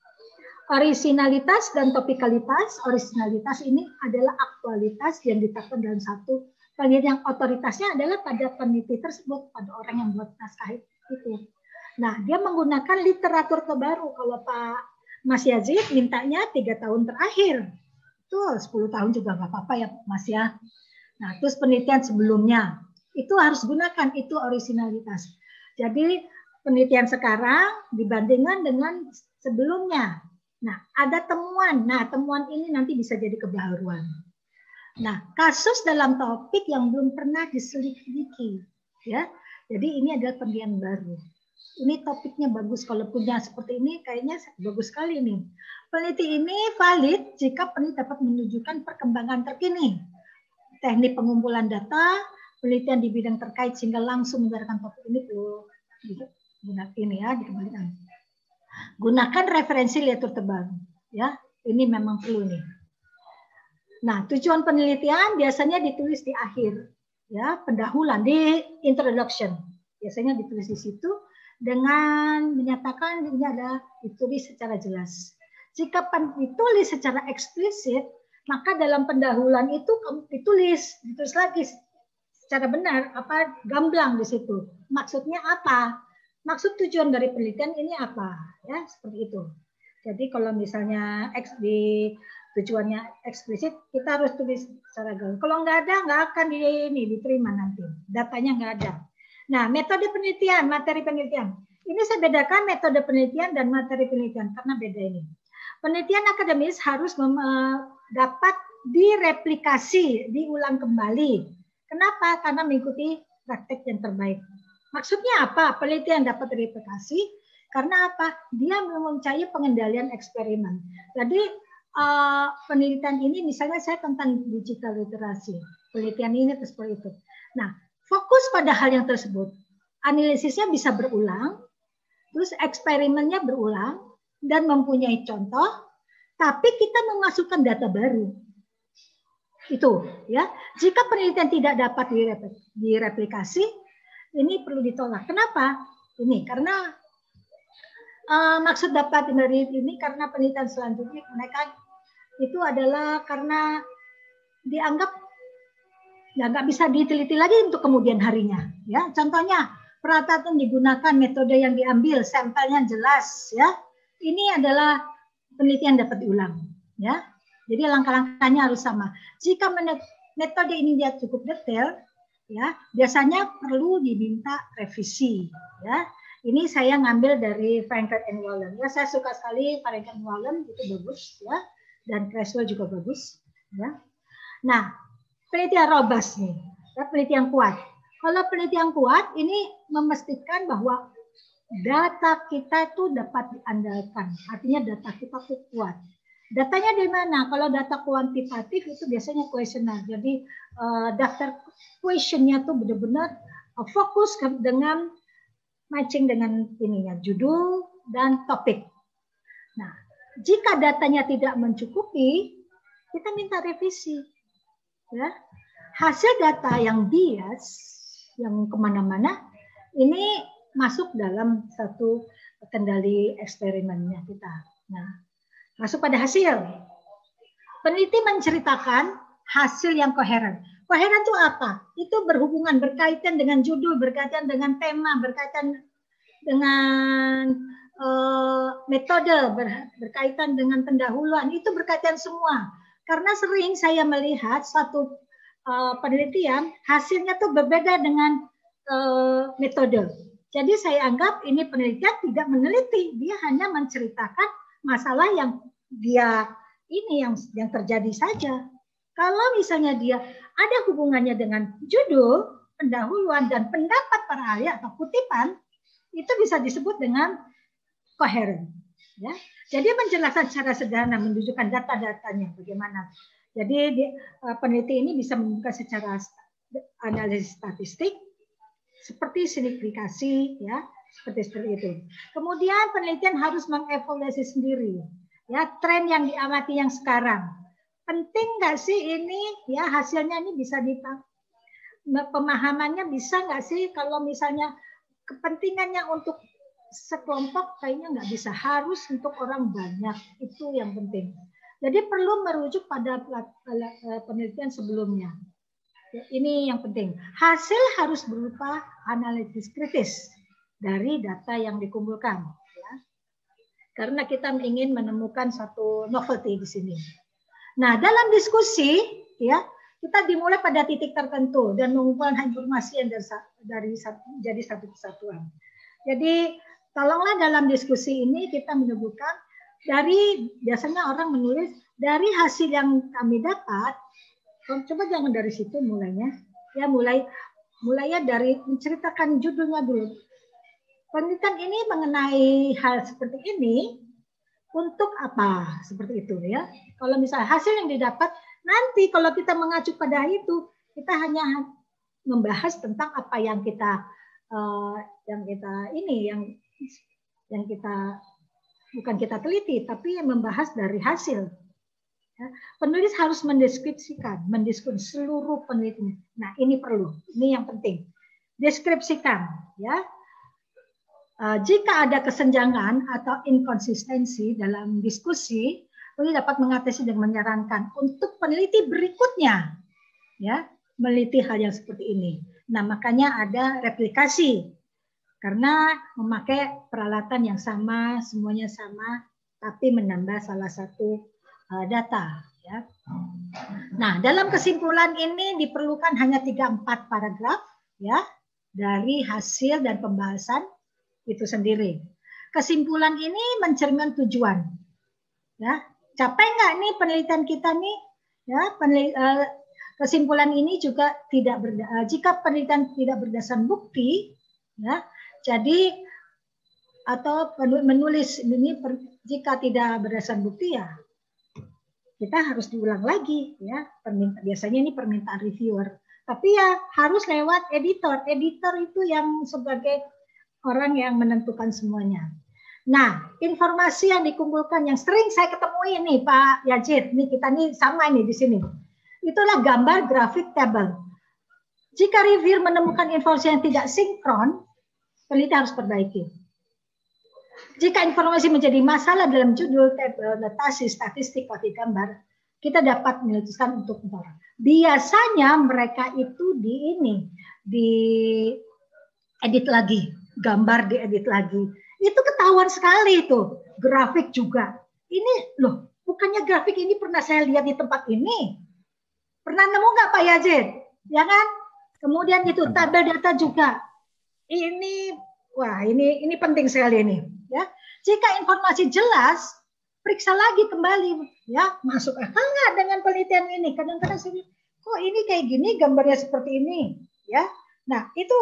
Orisinalitas dan topikalitas. Orisinalitas ini adalah aktualitas yang ditetapkan dalam satu penelitian. Yang otoritasnya adalah pada peneliti tersebut, pada orang yang buat naskah itu. Nah, dia menggunakan literatur terbaru. Kalau Pak Mas Yazid mintanya tiga tahun terakhir. Tuh, sepuluh tahun juga nggak apa-apa ya Mas ya. Nah, terus penelitian sebelumnya. Itu harus gunakan, itu orisinalitas. Jadi penelitian sekarang dibandingkan dengan sebelumnya. Nah, ada temuan. Nah, temuan ini nanti bisa jadi kebaruan. Nah, kasus dalam topik yang belum pernah diselidiki, ya. Jadi ini adalah penelitian baru. Ini topiknya bagus. Kalau punya seperti ini, kayaknya bagus sekali nih. Peneliti ini valid jika peneliti dapat menunjukkan perkembangan terkini, teknik pengumpulan data, penelitian di bidang terkait sehingga langsung menggunakan topik ini tuh gunakan ini ya dikembalikan. Gunakan referensi literatur terbaru ya. Ini memang perlu nih. Nah, tujuan penelitian biasanya ditulis di akhir ya, pendahuluan di introduction. Biasanya ditulis di situ dengan menyatakan ini adalah ditulis secara jelas. Jika ditulis secara eksplisit, maka dalam pendahuluan itu kamu ditulis, ditulis lagi secara benar, apa gamblang di situ. Maksudnya apa? Maksud tujuan dari penelitian ini apa? Ya, seperti itu. Jadi kalau misalnya X di tujuannya eksplisit, kita harus tulis secara gamblang. Kalau nggak ada, nggak akan di, ini diterima nanti. Datanya nggak ada. Nah, metode penelitian, materi penelitian. Ini saya bedakan metode penelitian dan materi penelitian karena beda ini. Penelitian akademis harus dapat direplikasi, diulang kembali. Kenapa? Karena mengikuti praktek yang terbaik. Maksudnya apa? Penelitian dapat direplikasi karena apa? Dia mempunyai pengendalian eksperimen. Jadi uh, penelitian ini misalnya saya tentang digital literasi. Penelitian ini seperti itu. Nah, fokus pada hal yang tersebut. Analisisnya bisa berulang, terus eksperimennya berulang dan mempunyai contoh, tapi kita memasukkan data baru. Itu ya. Jika penelitian tidak dapat direplikasi, ini perlu ditolak. Kenapa? Ini karena uh, maksud dapat dari ini karena penelitian selanjutnya mereka itu adalah karena dianggap Ya, nggak bisa diteliti lagi untuk kemudian harinya. Ya, contohnya peralatan digunakan, metode yang diambil, sampelnya jelas. Ya, ini adalah penelitian dapat diulang. Ya, jadi langkah-langkahnya harus sama. Jika metode ini dia cukup detail, ya, biasanya perlu diminta revisi. Ya, ini saya ngambil dari Franklin and Wallen. Ya, saya suka sekali Franklin and Wallen, itu bagus. Ya, dan Creswell juga bagus. Ya, nah. Penelitian robust nih, ya, penelitian kuat. Kalau penelitian kuat ini memastikan bahwa data kita itu dapat diandalkan. Artinya data kita itu kuat. Datanya di mana? Kalau data kuantitatif itu biasanya kuesioner. Jadi uh, daftar questionnya tuh benar-benar uh, fokus ke, dengan matching dengan ininya, judul dan topik. Nah, jika datanya tidak mencukupi, kita minta revisi. Ya, hasil data yang bias, yang kemana-mana, ini masuk dalam satu kendali eksperimennya kita. Nah, masuk pada hasil. Peneliti menceritakan hasil yang koheren. Koheren itu apa? Itu berhubungan, berkaitan dengan judul, berkaitan dengan tema, berkaitan dengan uh, metode, ber, berkaitan dengan pendahuluan. Itu berkaitan semua. Karena sering saya melihat suatu uh, penelitian hasilnya tuh berbeda dengan uh, metode. Jadi saya anggap ini penelitian tidak meneliti, dia hanya menceritakan masalah yang dia ini yang yang terjadi saja. Kalau misalnya dia ada hubungannya dengan judul, pendahuluan dan pendapat para ahli atau kutipan, itu bisa disebut dengan koheren. Ya, jadi menjelaskan secara sederhana, menunjukkan data-datanya bagaimana. Jadi di, uh, peneliti ini bisa menunjukkan secara analisis statistik, seperti signifikasi, ya, seperti seperti itu. Kemudian penelitian harus mengevaluasi sendiri, ya, tren yang diamati yang sekarang. Penting nggak sih ini, ya, hasilnya ini bisa dipakai, pemahamannya bisa nggak sih kalau misalnya kepentingannya untuk sekelompok kayaknya nggak bisa, harus untuk orang banyak, itu yang penting. Jadi perlu merujuk pada penelitian sebelumnya. Ini yang penting. Hasil harus berupa analisis kritis dari data yang dikumpulkan. Ya. Karena kita ingin menemukan satu novelty di sini. Nah, dalam diskusi, ya, kita dimulai pada titik tertentu dan mengumpulkan informasi yang dari, dari jadi satu kesatuan. Jadi tolonglah dalam diskusi ini kita menyebutkan dari, biasanya orang menulis dari hasil yang kami dapat, coba jangan dari situ mulainya, ya mulai mulainya dari menceritakan judulnya dulu. Penelitian ini mengenai hal seperti ini untuk apa? Seperti itu ya. Kalau misalnya hasil yang didapat, nanti kalau kita mengacu pada itu, kita hanya membahas tentang apa yang kita uh, yang kita ini yang yang kita bukan kita teliti, tapi yang membahas dari hasil. Ya, penulis harus mendeskripsikan, mendeskripsikan seluruh penelitian. Nah, ini perlu, ini yang penting. Deskripsikan, ya. Uh, jika ada kesenjangan atau inkonsistensi dalam diskusi, penulis dapat mengatasi dan menyarankan untuk peneliti berikutnya, ya, meneliti hal yang seperti ini. Nah, makanya ada replikasi. Karena memakai peralatan yang sama, semuanya sama, tapi menambah salah satu uh, data. Ya. Nah, dalam kesimpulan ini diperlukan hanya tiga empat paragraf, ya, dari hasil dan pembahasan itu sendiri. Kesimpulan ini mencerminkan tujuan. Ya, capai nggak nih penelitian kita nih? Ya, penelit, uh, kesimpulan ini juga tidak berda, uh, jika penelitian tidak berdasarkan bukti, ya. Jadi atau menulis ini per, jika tidak berdasarkan bukti ya kita harus diulang lagi ya. Perminta, biasanya ini permintaan reviewer. Tapi ya harus lewat editor. Editor itu yang sebagai orang yang menentukan semuanya. Nah, informasi yang dikumpulkan yang sering saya ketemu ini Pak Yazid, ini kita nih sama ini di sini. Itulah gambar grafik table. Jika reviewer menemukan informasi yang tidak sinkron, peneliti harus perbaiki. Jika informasi menjadi masalah dalam judul, tabel, notasi, statistik, atau gambar, kita dapat memutuskan untuk orang. Biasanya mereka itu di ini, di edit lagi, gambar diedit lagi. Itu ketahuan sekali itu, grafik juga. Ini loh, bukannya grafik ini pernah saya lihat di tempat ini. Pernah nemu nggak Pak Yazid? Ya kan? Kemudian itu tabel data juga. Ini, wah ini ini penting sekali ini. Ya, jika informasi jelas, periksa lagi kembali, ya masuk akal nggak dengan penelitian ini? Kadang-kadang saya, kok ini kayak gini, gambarnya seperti ini, ya. Nah itu,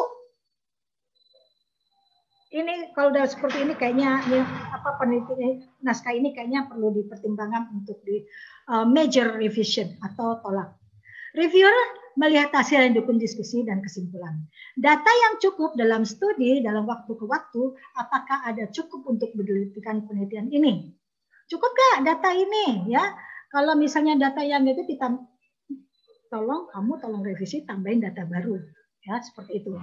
ini kalau udah seperti ini kayaknya ini, apa penelitian naskah ini kayaknya perlu dipertimbangkan untuk di uh, major revision atau tolak. Reviewer melihat hasil yang didukung diskusi dan kesimpulan. Data yang cukup dalam studi dalam waktu ke waktu, apakah ada cukup untuk menelitikan penelitian ini? Cukup gak data ini? Ya, kalau misalnya data yang itu kita tolong kamu tolong revisi tambahin data baru, ya seperti itu.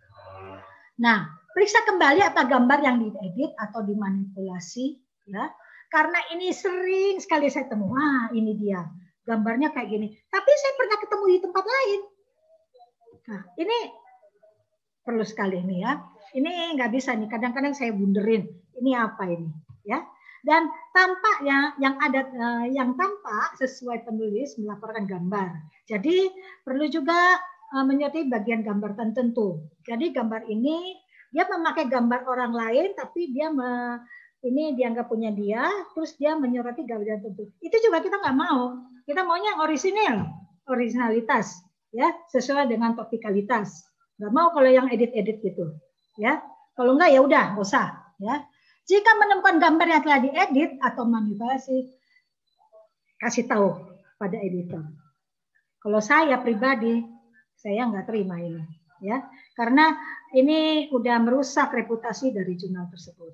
Nah, periksa kembali apa gambar yang diedit atau dimanipulasi, ya. Karena ini sering sekali saya temu, wah ini dia gambarnya kayak gini. Tapi saya pernah ketemu di tempat lain. Nah, ini perlu sekali nih ya. Ini nggak bisa nih. Kadang-kadang saya bunderin. Ini apa ini, ya? Dan tampaknya yang ada uh, yang tampak sesuai penulis melaporkan gambar. Jadi perlu juga uh, menyertai bagian gambar tertentu. Jadi gambar ini dia memakai gambar orang lain, tapi dia me, ini dianggap punya dia, terus dia menyoroti gambar tertentu. Itu juga kita nggak mau. Kita maunya orisinal, originalitas, ya sesuai dengan topikalitas. Nggak mau kalau yang edit-edit gitu, ya. Kalau nggak ya udah, nggak usah, ya. Jika menemukan gambar yang telah diedit atau manipulasi, kasih tahu pada editor. Kalau saya pribadi, saya nggak terima ini, ya, karena ini udah merusak reputasi dari jurnal tersebut.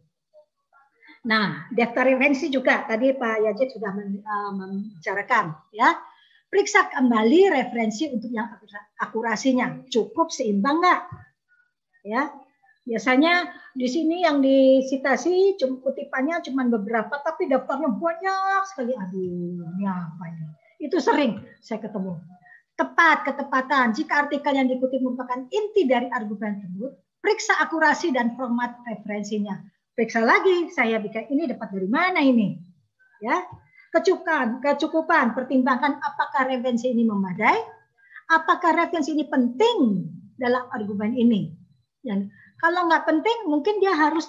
Nah, daftar referensi juga tadi Pak Yazid sudah membicarakan, ya. Periksa kembali referensi untuk yang akurasinya cukup seimbang nggak, ya. Biasanya di sini yang disitasi kutipannya cuma beberapa, tapi daftarnya banyak sekali. Aduh, ini apa ini? Itu sering saya ketemu. Tepat, ketepatan. Jika artikel yang dikutip merupakan inti dari argumen tersebut, periksa akurasi dan format referensinya. Periksa lagi, saya bikin ini dapat dari mana ini? Ya, kecukupan, kecukupan. Pertimbangkan apakah referensi ini memadai, apakah referensi ini penting dalam argumen ini. Dan kalau nggak penting, mungkin dia harus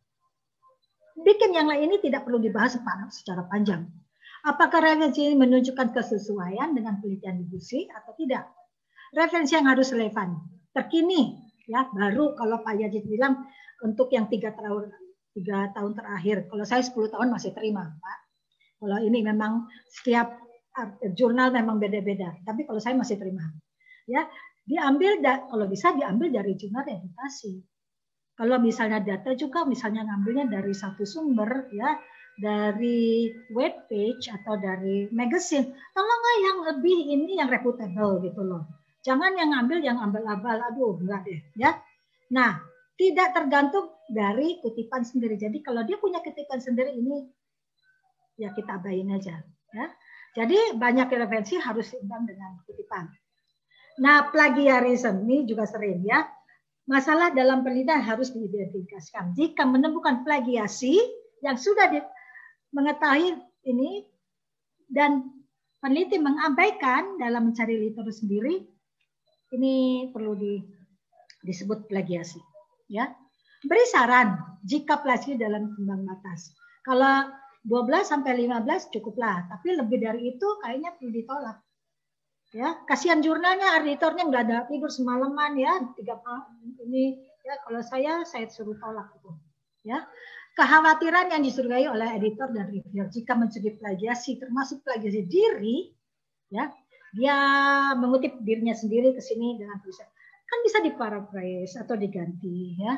bikin yang lain ini tidak perlu dibahas secara panjang. Apakah referensi ini menunjukkan kesesuaian dengan penelitian diskusi atau tidak? Referensi yang harus relevan, terkini, ya baru kalau Pak Yazid bilang untuk yang tiga tahun tiga tahun terakhir. Kalau saya sepuluh tahun masih terima, Pak. Kalau ini memang setiap jurnal memang beda-beda. Tapi kalau saya masih terima, ya diambil kalau bisa diambil dari jurnal edukasi. Kalau misalnya data juga, misalnya ngambilnya dari satu sumber, ya, dari web page atau dari magazine, tolonglah yang lebih ini yang reputable gitu loh. Jangan yang ngambil yang abal-abal, aduh enggak deh, ya. Nah, tidak tergantung dari kutipan sendiri. Jadi kalau dia punya kutipan sendiri ini, ya kita abain aja, ya. Jadi banyak referensi harus seimbang dengan kutipan. Nah, plagiarisme ini juga sering ya. Masalah dalam penelitian harus diidentifikasikan. Jika menemukan plagiasi yang sudah di, mengetahui ini dan peneliti mengabaikan dalam mencari literatur sendiri, ini perlu di, disebut plagiasi. Ya, beri saran jika plagiasi dalam ambang batas. Kalau dua belas sampai lima belas cukuplah, tapi lebih dari itu kayaknya perlu ditolak. Ya, kasihan jurnalnya, editornya nggak ada tidur semalaman ya, tiga ini ya kalau saya saya suruh tolak itu. Ya, kekhawatiran yang disurgai oleh editor dan reviewer jika mencegah plagiasi, termasuk plagiasi diri, ya, dia mengutip dirinya sendiri ke sini dengan tulisan, kan bisa diparaphrase atau diganti, ya.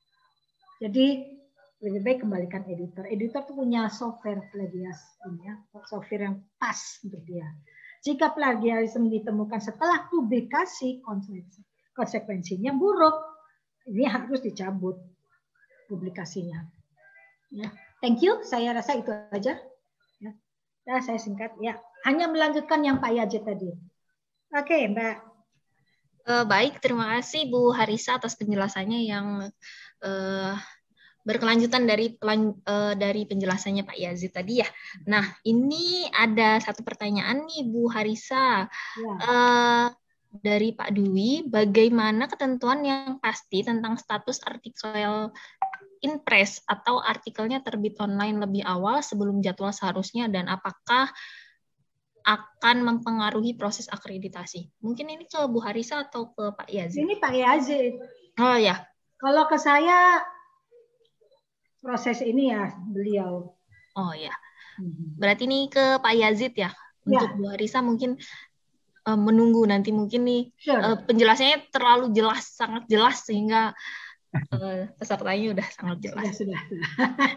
Jadi lebih baik kembalikan editor. Editor tuh punya software plagiasi, ya, software yang pas untuk dia. Jika plagiarisme ditemukan setelah publikasi, konsekuensinya buruk, ini harus dicabut publikasinya. Ya, thank you. Saya rasa itu aja. Ya. Ya, saya singkat ya. Hanya melanjutkan yang Pak Yazid tadi. Oke, Mbak. Uh, baik, terima kasih Bu Harisa atas penjelasannya yang uh, berkelanjutan dari uh, dari penjelasannya Pak Yazid tadi ya. Nah, ini ada satu pertanyaan nih Bu Harisa. Ya. Uh, dari Pak Dwi, bagaimana ketentuan yang pasti tentang status artikel Inpres atau artikelnya terbit online lebih awal sebelum jadwal seharusnya, dan apakah akan mempengaruhi proses akreditasi? Mungkin ini ke Bu Harisa atau ke Pak Yazid? Ini Pak Yazid. Oh ya. Kalau ke saya proses ini ya beliau. Oh ya. Berarti ini ke Pak Yazid ya. Untuk ya. Bu Harisa mungkin uh, menunggu nanti mungkin nih sure. uh, penjelasannya terlalu jelas, sangat jelas sehingga uh, pesertanya udah sangat jelas. Sudah, sudah.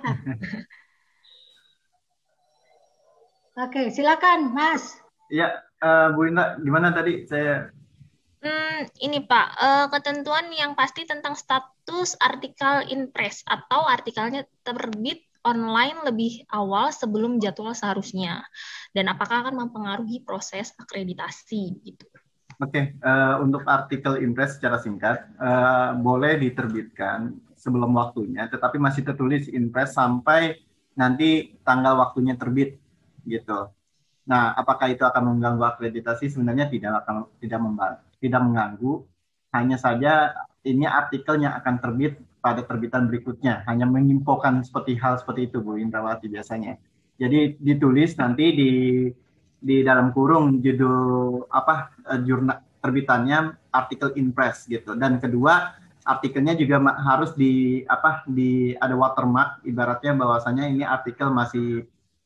Oke, silakan, Mas. Iya, uh, Bu Indra, gimana tadi saya? Hmm, ini Pak, uh, ketentuan yang pasti tentang status artikel Inpres atau artikelnya terbit online lebih awal sebelum jadwal seharusnya, dan apakah akan mempengaruhi proses akreditasi gitu. Oke, okay, uh, untuk artikel Inpres secara singkat uh, boleh diterbitkan sebelum waktunya, tetapi masih tertulis Inpres sampai nanti tanggal waktunya terbit. Gitu. Nah, apakah itu akan mengganggu akreditasi? Sebenarnya tidak akan tidak membantu, tidak mengganggu. Hanya saja ini artikelnya akan terbit pada terbitan berikutnya. Hanya menginfokan seperti hal seperti itu, Bu Indrawati biasanya. Jadi ditulis nanti di di dalam kurung judul apa jurnal terbitannya artikel Inpres gitu. Dan kedua, artikelnya juga harus di apa di ada watermark, ibaratnya bahwasanya ini artikel masih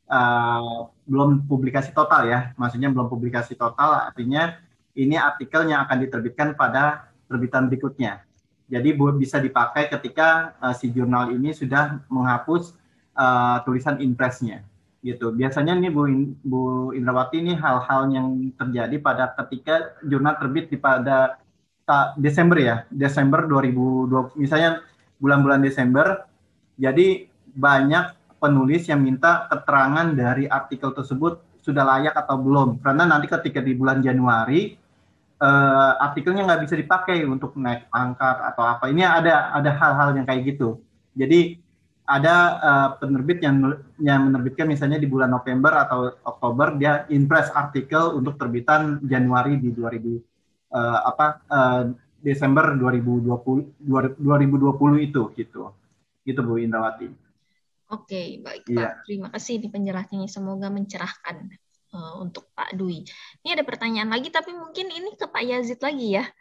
Uh, belum publikasi total ya, maksudnya belum publikasi total, artinya ini artikel yang akan diterbitkan pada terbitan berikutnya. Jadi bisa dipakai ketika uh, si jurnal ini sudah menghapus uh, tulisan Inpresnya, gitu. Biasanya nih Bu, In, Bu Indrawati, ini hal-hal yang terjadi pada ketika jurnal terbit di pada uh, Desember ya, Desember dua ribu dua puluh, misalnya bulan-bulan Desember, jadi banyak penulis yang minta keterangan dari artikel tersebut sudah layak atau belum. Karena nanti ketika di bulan Januari, eh, artikelnya nggak bisa dipakai untuk naik pangkat atau apa. Ini ada ada hal-hal yang kayak gitu. Jadi ada eh, penerbit yang, yang menerbitkan misalnya di bulan November atau Oktober, dia Inpres artikel untuk terbitan Januari di dua ribu eh, apa eh, Desember dua ribu dua puluh dua ribu dua puluh itu gitu. Gitu Bu Indrawati. Oke, baik Pak. Yeah. Terima kasih di penjelasannya. Semoga mencerahkan uh, untuk Pak Dwi. Ini ada pertanyaan lagi, tapi mungkin ini ke Pak Yazid lagi ya.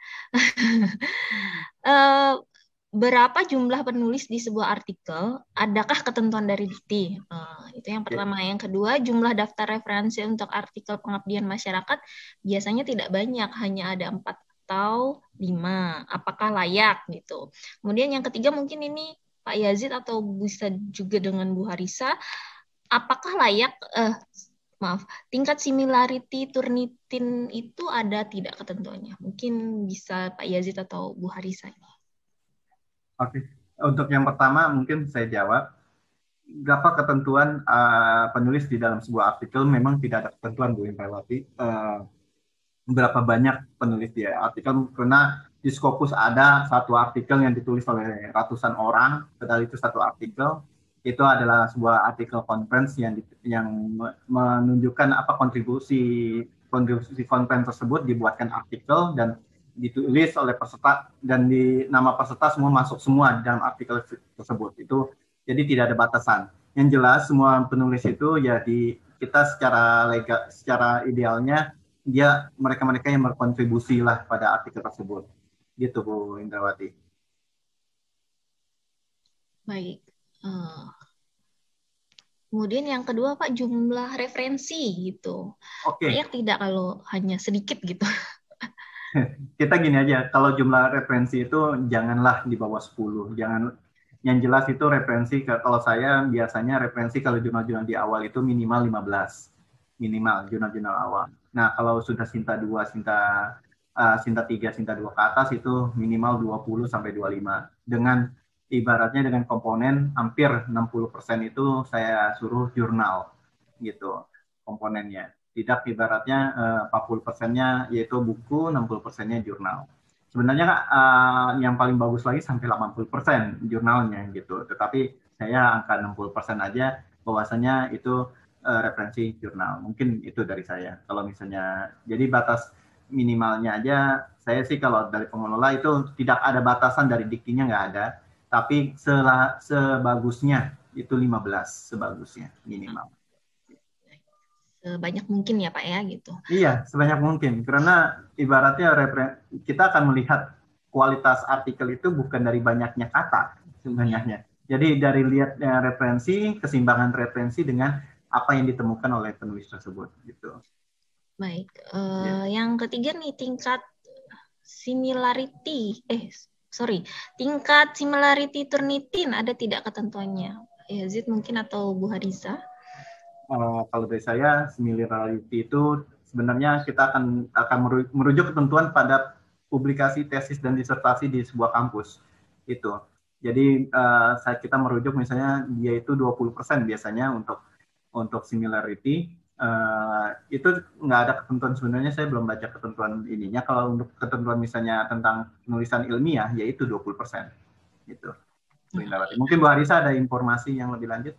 uh, berapa jumlah penulis di sebuah artikel? Adakah ketentuan dari Dikti? Uh, itu yang pertama. Yeah. Yang kedua, jumlah daftar referensi untuk artikel pengabdian masyarakat biasanya tidak banyak, hanya ada empat atau lima. Apakah layak gitu? Kemudian yang ketiga mungkin ini Pak Yazid atau bisa juga dengan Bu Harisa, apakah layak, eh, maaf, tingkat similarity Turnitin itu ada tidak ketentuannya? Mungkin bisa Pak Yazid atau Bu Harisa ini. Oke, untuk yang pertama mungkin saya jawab. Berapa ketentuan uh, penulis di dalam sebuah artikel? Memang tidak ada ketentuan, Bu Indrawati. Uh, berapa banyak penulis di artikel, karena di Scopus ada satu artikel yang ditulis oleh ratusan orang, padahal itu satu artikel, itu adalah sebuah artikel conference yang yang menunjukkan apa kontribusi kontribusi conference tersebut, dibuatkan artikel dan ditulis oleh peserta, dan di nama peserta semua masuk semua dalam artikel tersebut. Itu jadi tidak ada batasan. Yang jelas semua penulis itu ya di kita secara legal, secara idealnya dia mereka-mereka yang berkontribusi lah pada artikel tersebut. Gitu Bu Indrawati. Baik. Uh, kemudian yang kedua Pak, jumlah referensi gitu. Oke. Layak tidak kalau hanya sedikit gitu? Kita gini aja, kalau jumlah referensi itu janganlah di bawah sepuluh. Jangan, yang jelas itu referensi, kalau saya biasanya referensi kalau jurnal-jurnal di awal itu minimal lima belas. Minimal jurnal-jurnal awal. Nah, kalau sudah Sinta dua, Sinta Uh, Sinta tiga, Sinta dua ke atas itu minimal dua puluh sampai dua puluh lima. Dengan ibaratnya dengan komponen hampir enam puluh persen itu saya suruh jurnal gitu. komponennya. Tidak ibaratnya uh, empat puluh persennya yaitu buku, enam puluh persennya jurnal. Sebenarnya uh, yang paling bagus lagi sampai delapan puluh persen jurnalnya gitu. Tetapi saya angka enam puluh persen aja bahwasanya itu uh, referensi jurnal. Mungkin itu dari saya. Kalau misalnya jadi batas minimalnya aja, saya sih kalau dari pengelola itu tidak ada batasan, dari diktinya nggak ada. Tapi selah, sebagusnya itu lima belas sebagusnya minimal. Sebanyak mungkin ya Pak ya gitu. Iya, sebanyak mungkin. Karena ibaratnya kita akan melihat kualitas artikel itu bukan dari banyaknya kata sebenarnya. Jadi dari lihat referensi, keseimbangan referensi dengan apa yang ditemukan oleh penulis tersebut gitu. Baik, uh, ya. Yang ketiga nih tingkat similarity, eh sorry, tingkat similarity Turnitin ada tidak ketentuannya? Yazid mungkin atau Bu Harisa? Uh, kalau dari saya, similarity itu sebenarnya kita akan akan merujuk ketentuan pada publikasi tesis dan disertasi di sebuah kampus itu. Jadi uh, saat kita merujuk misalnya dia itu dua puluh persen biasanya untuk untuk similarity. Uh, itu nggak ada ketentuan, sebenarnya saya belum baca ketentuan ininya. Kalau untuk ketentuan misalnya tentang penulisan ilmiah yaitu dua puluh persen gitu. Mungkin Bu Harisa ada informasi yang lebih lanjut?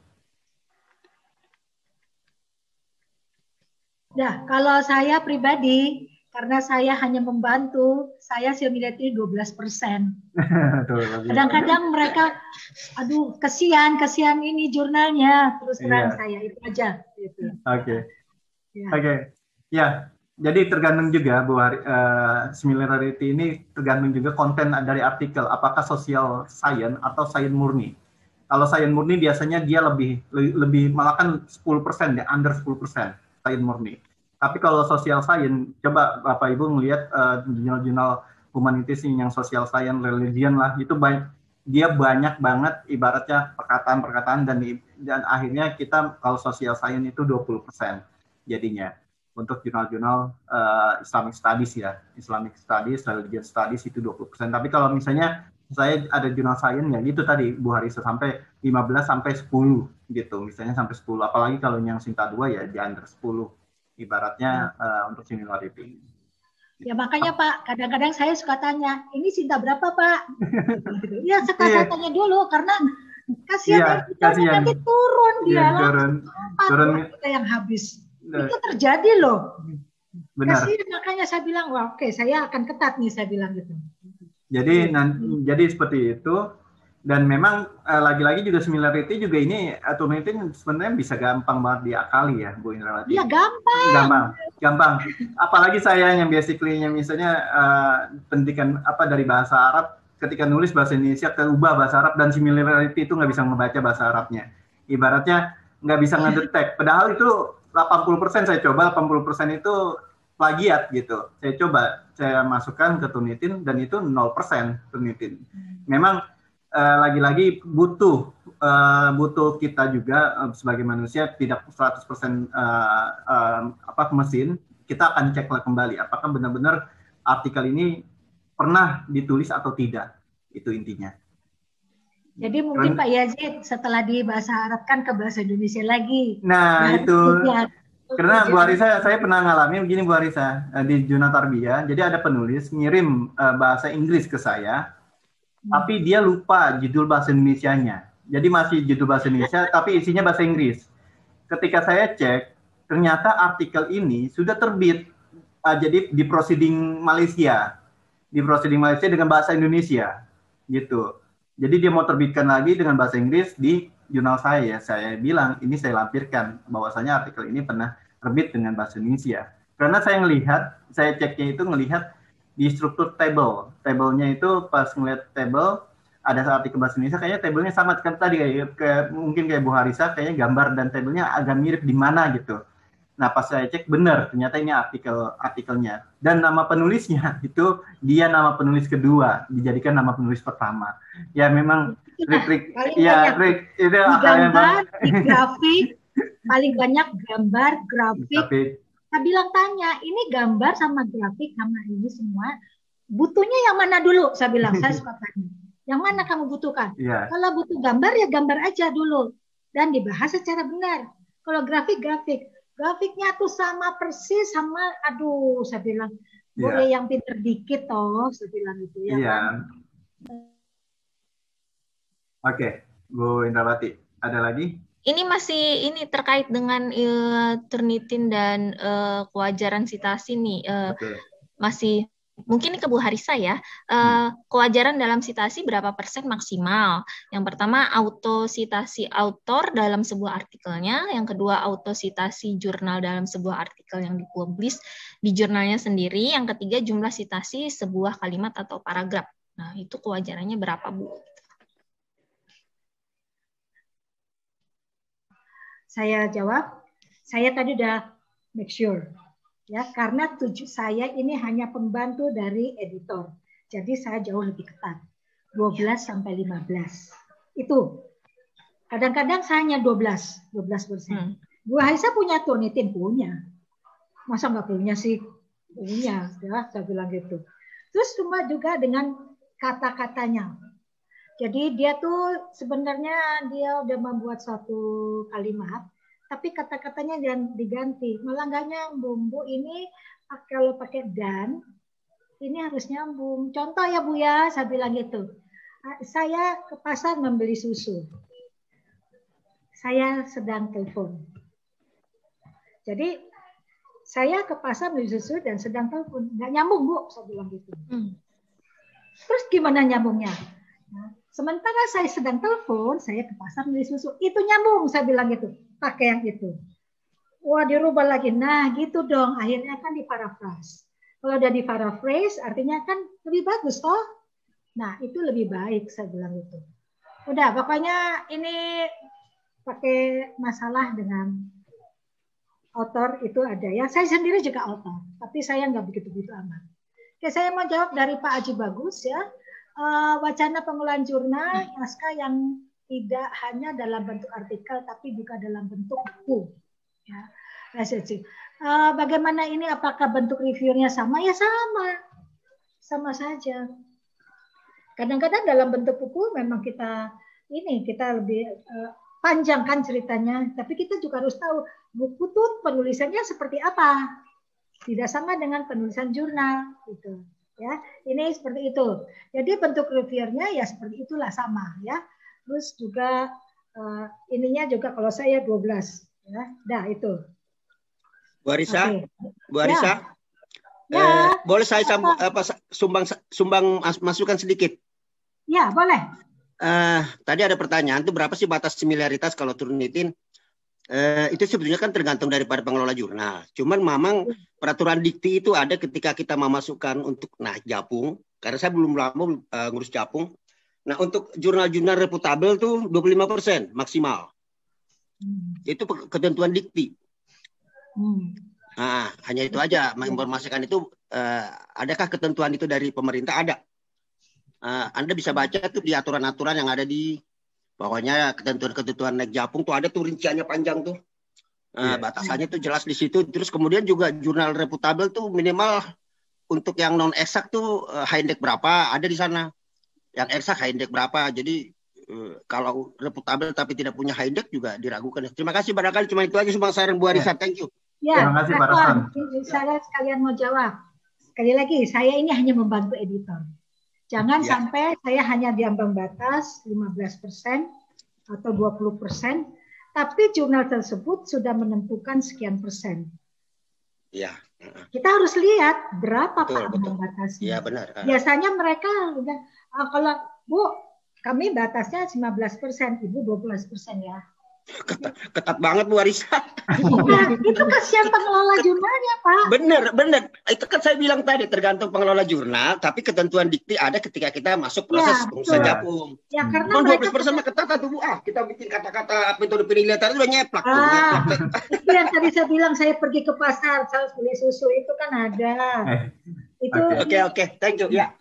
Nah, kalau saya pribadi, karena saya hanya membantu, saya similarity dua belas persen. Kadang-kadang mereka, aduh kesian, kesian ini jurnalnya, terus terang yeah. Saya itu aja. Gitu. Oke, okay. ya. Oke, okay. Ya. Jadi tergantung juga Bu Hari, uh, similarity ini tergantung juga konten dari artikel, apakah social science atau science murni. Kalau science murni biasanya dia lebih lebih malah kan sepuluh persen ya, under sepuluh persen. Science murni. Tapi kalau social science, coba Bapak Ibu melihat uh, jurnal-jurnal humanitis yang social science, religion lah, itu banyak, dia banyak banget ibaratnya perkataan-perkataan dan dan akhirnya kita kalau social science itu dua puluh persen jadinya. Untuk jurnal-jurnal uh, Islamic Studies ya, Islamic Studies, Religion Studies itu dua puluh persen. Tapi kalau misalnya saya ada jurnal science ya gitu tadi Bu Harisa sampai lima belas sampai sepuluh gitu, misalnya sampai sepuluh, apalagi kalau yang Sinta dua ya di under sepuluh ibaratnya uh, untuk similarity. Ya makanya Pak, kadang-kadang saya suka tanya, ini Sinta berapa Pak? Ya sekarang saya tanya dulu karena kasihan ya, kita nanti turun dia ya, turun, turun kita yang habis. Nah, itu terjadi loh. Benar. Kasihan, makanya saya bilang, wah oke okay, saya akan ketat nih, saya bilang gitu. Jadi nanti, jadi seperti itu. Dan memang eh, lagi-lagi juga similarity juga ini atau itu sebenarnya bisa gampang banget diakali ya Bu Indrawati. Iya gampang. Gampang, gampang. Apalagi saya yang basically-nya misalnya uh, pendidikan apa dari bahasa Arab, ketika nulis bahasa Indonesia keubah bahasa Arab dan similarity itu nggak bisa membaca bahasa Arabnya. Ibaratnya nggak bisa ngedetek. Padahal itu delapan puluh persen saya coba, delapan puluh persen itu plagiat gitu. Saya coba, saya masukkan ke Turnitin dan itu nol persen Turnitin. Memang Uh, lagi-lagi butuh uh, butuh kita juga uh, sebagai manusia tidak seratus persen uh, uh, apa mesin, kita akan cek kembali apakah benar-benar artikel ini pernah ditulis atau tidak, itu intinya. Jadi mungkin Karena, Pak Yazid setelah di bahasa Arab kan ke bahasa Indonesia lagi. Nah, nah itu ya. Karena Bu Harisa, saya pernah ngalamin begini Bu Harisa, di Jurnal Tarbiyah, jadi ada penulis ngirim uh, bahasa Inggris ke saya, tapi dia lupa judul bahasa Indonesianya. Jadi masih judul bahasa Indonesia, tapi isinya bahasa Inggris. Ketika saya cek, ternyata artikel ini sudah terbit. Uh, jadi di proceeding Malaysia, di proceeding Malaysia dengan bahasa Indonesia, gitu. Jadi dia mau terbitkan lagi dengan bahasa Inggris di jurnal saya. Saya bilang ini saya lampirkan bahwasanya artikel ini pernah terbit dengan bahasa Indonesia. Karena saya ngelihat, saya ceknya itu ngelihat di struktur table, tablenya itu pas ngeliat table ada artikel bahasa Indonesia, kayaknya tablenya sama kan tadi kayak, kayak mungkin kayak Bu Harisa, kayaknya gambar dan tablenya agak mirip di mana gitu. Nah pas saya cek benar, ternyata ini artikel artikelnya dan nama penulisnya itu dia nama penulis kedua, dijadikan nama penulis pertama. Ya memang trik-trik, ya trik itu gambar, grafik paling banyak gambar, grafik. Saya bilang tanya, ini gambar sama grafik sama ini semua, butuhnya yang mana dulu? Saya bilang, saya suka tanya. Yang mana kamu butuhkan? Yeah. Kalau butuh gambar, ya gambar aja dulu. Dan dibahas secara benar. Kalau grafik, grafik. Grafiknya tuh sama persis sama, aduh, saya bilang Iya. boleh yang pinter dikit toh, saya bilang itu ya Iya. kan. Oke, Bu Indrawati, ada lagi? Ini masih ini terkait dengan uh, Turnitin dan uh, kewajaran sitasi nih. Uh, Oke. Masih mungkin ini ke Bu Harisa ya. Uh, kewajaran dalam sitasi berapa persen maksimal? Yang pertama autositasi autor dalam sebuah artikelnya, yang kedua autositasi jurnal dalam sebuah artikel yang dipublish di jurnalnya sendiri, yang ketiga jumlah sitasi sebuah kalimat atau paragraf. Nah, itu kewajarannya berapa, Bu? Saya jawab, saya tadi udah make sure. Ya, karena tujuh saya ini hanya pembantu dari editor. Jadi saya jauh lebih ketat. dua belas sampai lima belas. Itu. Kadang-kadang saya hanya dua belas, dua belas persen. Hmm. Bu Haisa punya Turnitin? Punya. Masa nggak punya sih? Punya. Ya, saya bilang gitu. Terus cuma juga dengan kata-katanya. Jadi dia tuh sebenarnya dia udah membuat suatu kalimat, tapi kata-katanya diganti, malah nggak nyambung. Bu, ini kalau pakai dan, ini harus nyambung. Contoh ya Bu ya, saya bilang gitu. Saya ke pasar membeli susu. Saya sedang telepon. Jadi saya ke pasar beli susu dan sedang telepon. Nggak nyambung Bu, saya bilang gitu. Hmm. Terus gimana nyambungnya? Nah, sementara saya sedang telepon, saya ke pasar beli susu. Itu nyambung, saya bilang gitu. Pakai yang itu. Wah, dirubah lagi. Nah, gitu dong. Akhirnya kan di paraphrase. Kalau udah di paraphrase, artinya kan lebih bagus, toh? Nah, itu lebih baik, saya bilang itu. Udah, pokoknya ini pakai masalah dengan author itu ada. Ya, saya sendiri juga author. Tapi saya nggak begitu-begitu amat. Oke, saya mau jawab dari Pak Aji Bagus, ya. Uh, wacana pengolahan jurnal naskah yang tidak hanya dalam bentuk artikel tapi juga dalam bentuk buku. Ya, uh, bagaimana ini? Apakah bentuk reviewnya sama? Ya sama, sama saja. Kadang-kadang dalam bentuk buku memang kita ini kita lebih uh, panjang kan ceritanya, tapi kita juga harus tahu buku tuh penulisannya seperti apa. Tidak sama dengan penulisan jurnal, gitu. Ya, ini seperti itu. Jadi bentuk reviewnya ya seperti itulah sama ya. Terus juga uh, ininya juga kalau saya dua belas ya. Dah itu. Bu Arisa, okay. Bu Arisa. Ya. Eh, ya. Boleh saya sambung, apa, sumbang sumbang masukan sedikit? Ya, boleh. Uh, tadi ada pertanyaan tuh berapa sih batas similaritas kalau Turnitin? Uh, itu sebetulnya kan tergantung daripada pengelola jurnal. Cuman memang peraturan dikti itu ada ketika kita memasukkan untuk nah Japung, karena saya belum lama uh, ngurus Japung. Nah, untuk jurnal-jurnal reputabel tuh dua puluh lima persen maksimal. Hmm. Itu ketentuan dikti. Hmm. Nah, hanya itu aja menginformasikan itu uh, adakah ketentuan itu dari pemerintah? Ada. Uh, Anda bisa baca tuh di aturan-aturan yang ada di pokoknya ketentuan-ketentuan naik Japung tuh ada tuh rinciannya panjang tuh. Nah, yeah. Batasannya tuh jelas di situ. Terus kemudian juga jurnal reputabel tuh minimal untuk yang non eksak tuh uh, high index berapa ada di sana. Yang eksak high index berapa. Jadi uh, kalau reputabel tapi tidak punya high index juga diragukan. Terima kasih barangkali cuma itu aja sumbang saran Bu Arisa. Yeah. Thank you. Ya, terima kasih Pak Rasan. Saya sekalian mau jawab. Sekali lagi, saya ini hanya membantu editor. Jangan ya. Sampai saya hanya diambang batas lima belas persen atau dua puluh persen, tapi jurnal tersebut sudah menentukan sekian persen. Iya. Kita harus lihat berapa betul, Pak ambang batasnya. Iya benar. Biasanya mereka udah, oh, kalau Bu, kami batasnya lima belas persen, Ibu dua belas persen ya. Ketat, ketat banget Bu Arisa. Nah, itu kasihan pengelola jurnalnya Pak. Bener, bener. Itu kan saya bilang tadi tergantung pengelola jurnal, tapi ketentuan dikti ada ketika kita masuk proses ya, pengusaha Japung. Ya, karena dua belas persen mah ketat tuh Bu. Ah, kita bikin kata-kata metode penilaian udah nyeplak. Ah, itu yang tadi saya bilang saya pergi ke pasar, saya beli susu itu kan ada. Itu oke okay, oke, okay. Thank you. Ya.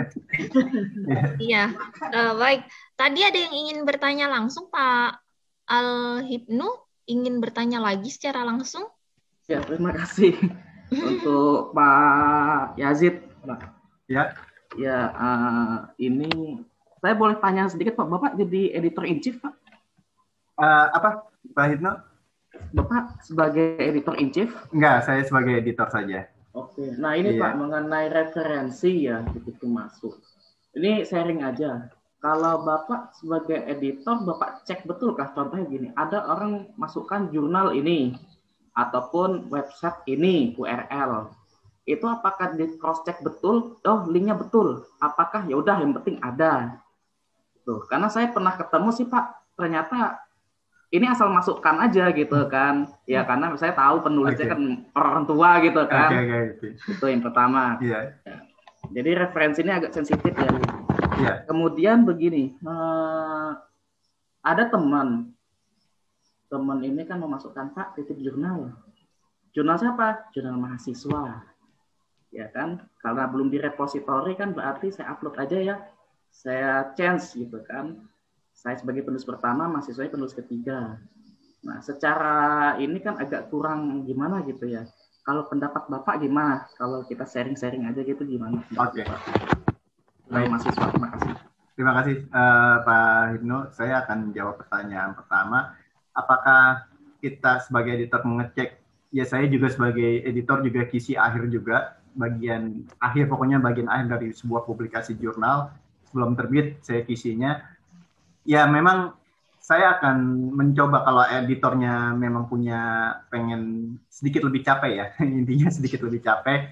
Iya, uh, baik. Tadi ada yang ingin bertanya langsung Pak Al-Hibnu, ingin bertanya lagi secara langsung? Ya, terima kasih untuk Pak Yazid. Ya, ya uh, ini saya boleh tanya sedikit Pak, Bapak jadi editor in chief Pak? Uh, apa Pak Hibnu? Bapak sebagai editor in chief? Enggak, saya sebagai editor saja. Oke, nah ini Iya. Pak mengenai referensi ya begitu masuk. Ini sharing aja. Kalau Bapak sebagai editor, Bapak cek betul kah? Contohnya gini, ada orang masukkan jurnal ini ataupun website ini U R L. Itu apakah di cross check betul? Oh, linknya betul. Apakah ya udah yang penting ada. Tuh, karena saya pernah ketemu sih Pak, ternyata ini asal masukkan aja gitu kan. Ya karena saya tahu penulisnya okay. kan orang tua gitu kan. Okay, okay, okay. Itu yang pertama. Yeah. Ya. Jadi referensi ini agak sensitif ya. Yeah. Kemudian begini, eh, ada teman, teman ini kan memasukkan Pak titip jurnal. Jurnal siapa? Jurnal mahasiswa. Ya kan, karena belum di repository kan berarti saya upload aja ya, saya change gitu kan. Saya sebagai penulis pertama, mahasiswanya penulis ketiga. Nah, secara ini kan agak kurang gimana gitu ya. Kalau pendapat Bapak gimana? Kalau kita sharing-sharing aja gitu gimana? Oke. Okay. Baik, mahasiswa, terima kasih. Terima kasih uh, Pak Hipno. Saya akan jawab pertanyaan pertama. Apakah kita sebagai editor mengecek? Ya, saya juga sebagai editor juga kisi akhir juga. Bagian akhir, pokoknya bagian akhir dari sebuah publikasi jurnal sebelum terbit saya kisinya. Ya memang saya akan mencoba kalau editornya memang punya pengen sedikit lebih capek ya, intinya sedikit lebih capek.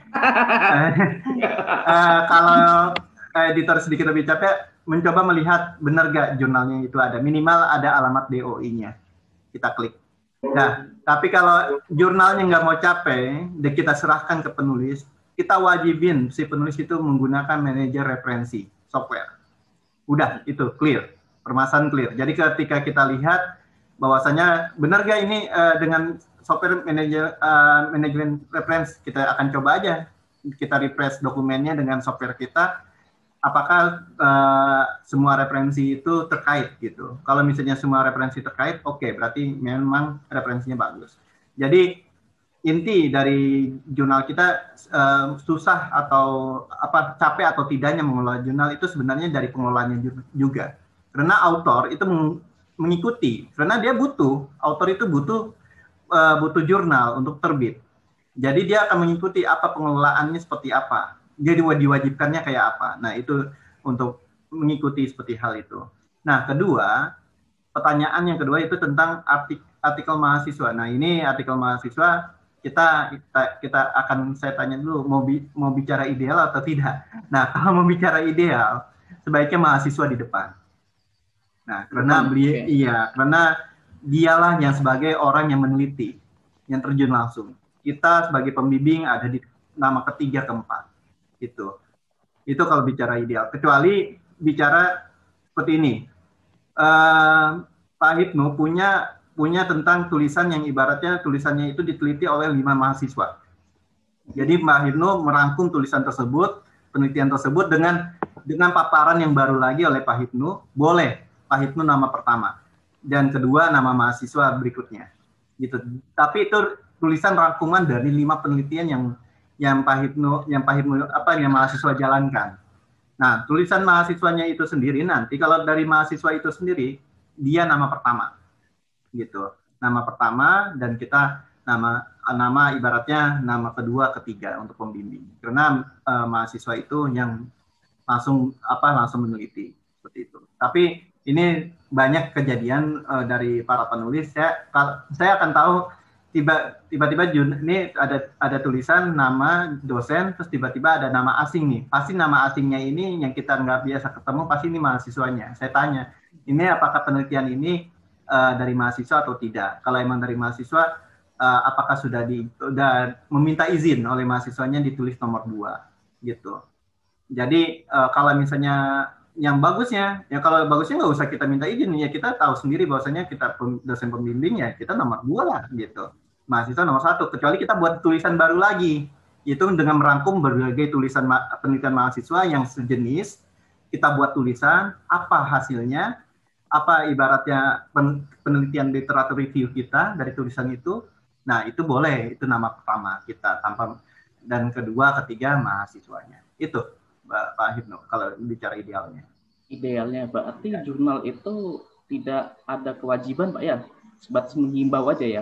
uh, kalau editor sedikit lebih capek, mencoba melihat benar gak jurnalnya itu ada, minimal ada alamat D O I-nya, kita klik. Nah, tapi kalau jurnalnya nggak mau capek, dan kita serahkan ke penulis, kita wajibin si penulis itu menggunakan manajer referensi software. Udah, itu clear, permasalahan clear. Jadi ketika kita lihat bahwasanya benar gak ini uh, dengan software manajer uh, manajemen referensi, kita akan coba aja kita refresh dokumennya dengan software kita, apakah uh, semua referensi itu terkait gitu. Kalau misalnya semua referensi terkait, oke, okay, berarti memang referensinya bagus. Jadi inti dari jurnal kita uh, susah atau apa capek atau tidaknya mengelola jurnal itu sebenarnya dari pengelolanya juga. Karena author itu mengikuti, karena dia butuh, author itu butuh uh, butuh jurnal untuk terbit. Jadi dia akan mengikuti apa pengelolaannya seperti apa. Jadi diwajibkannya kayak apa. Nah, itu untuk mengikuti seperti hal itu. Nah, kedua, pertanyaan yang kedua itu tentang artik, artikel mahasiswa. Nah, ini artikel mahasiswa Kita, kita kita akan saya tanya dulu mau bi, mau bicara ideal atau tidak. Nah, kalau mau bicara ideal, sebaiknya mahasiswa di depan. Nah, karena beliau okay. iya, karena dialah yang sebagai orang yang meneliti, yang terjun langsung. Kita sebagai pembimbing ada di nama ketiga keempat. Itu. Itu kalau bicara ideal. Kecuali bicara seperti ini. Uh, Pak Hipno punya punya tentang tulisan yang ibaratnya tulisannya itu diteliti oleh lima mahasiswa. Jadi Mbak Hipno merangkum tulisan tersebut, penelitian tersebut dengan dengan paparan yang baru lagi oleh Pak Hipno, boleh Pak Hipno nama pertama dan kedua nama mahasiswa berikutnya. Gitu. Tapi itu tulisan rangkuman dari lima penelitian yang yang Pak Hipno yang Pak Hipno apa yang mahasiswa jalankan. Nah, tulisan mahasiswanya itu sendiri nanti kalau dari mahasiswa itu sendiri dia nama pertama. Gitu, nama pertama dan kita nama nama ibaratnya nama kedua ketiga untuk pembimbing karena uh, mahasiswa itu yang langsung apa langsung meneliti seperti itu. Tapi ini banyak kejadian uh, dari para penulis. Saya saya akan tahu tiba tiba-tiba ini ada ada tulisan nama dosen terus tiba-tiba ada nama asing nih. Pasti nama asingnya ini yang kita nggak biasa ketemu pasti ini mahasiswanya. Saya tanya ini apakah penelitian ini Uh, dari mahasiswa atau tidak. Kalau emang dari mahasiswa, uh, apakah sudah di sudah meminta izin oleh mahasiswanya ditulis nomor dua, gitu. Jadi uh, kalau misalnya yang bagusnya, ya kalau bagusnya nggak usah kita minta izin, ya kita tahu sendiri bahwasanya kita dosen pembimbing ya kita nomor dua lah, gitu. Mahasiswa nomor satu. Kecuali kita buat tulisan baru lagi, itu dengan merangkum berbagai tulisan ma penelitian mahasiswa yang sejenis, kita buat tulisan apa hasilnya. Apa ibaratnya penelitian literatur review kita dari tulisan itu, nah itu boleh, itu nama pertama kita tanpa dan kedua, ketiga mahasiswanya. Itu Pak Hipno kalau bicara idealnya. Idealnya berarti jurnal itu tidak ada kewajiban Pak ya, sebatas menghimbau aja ya.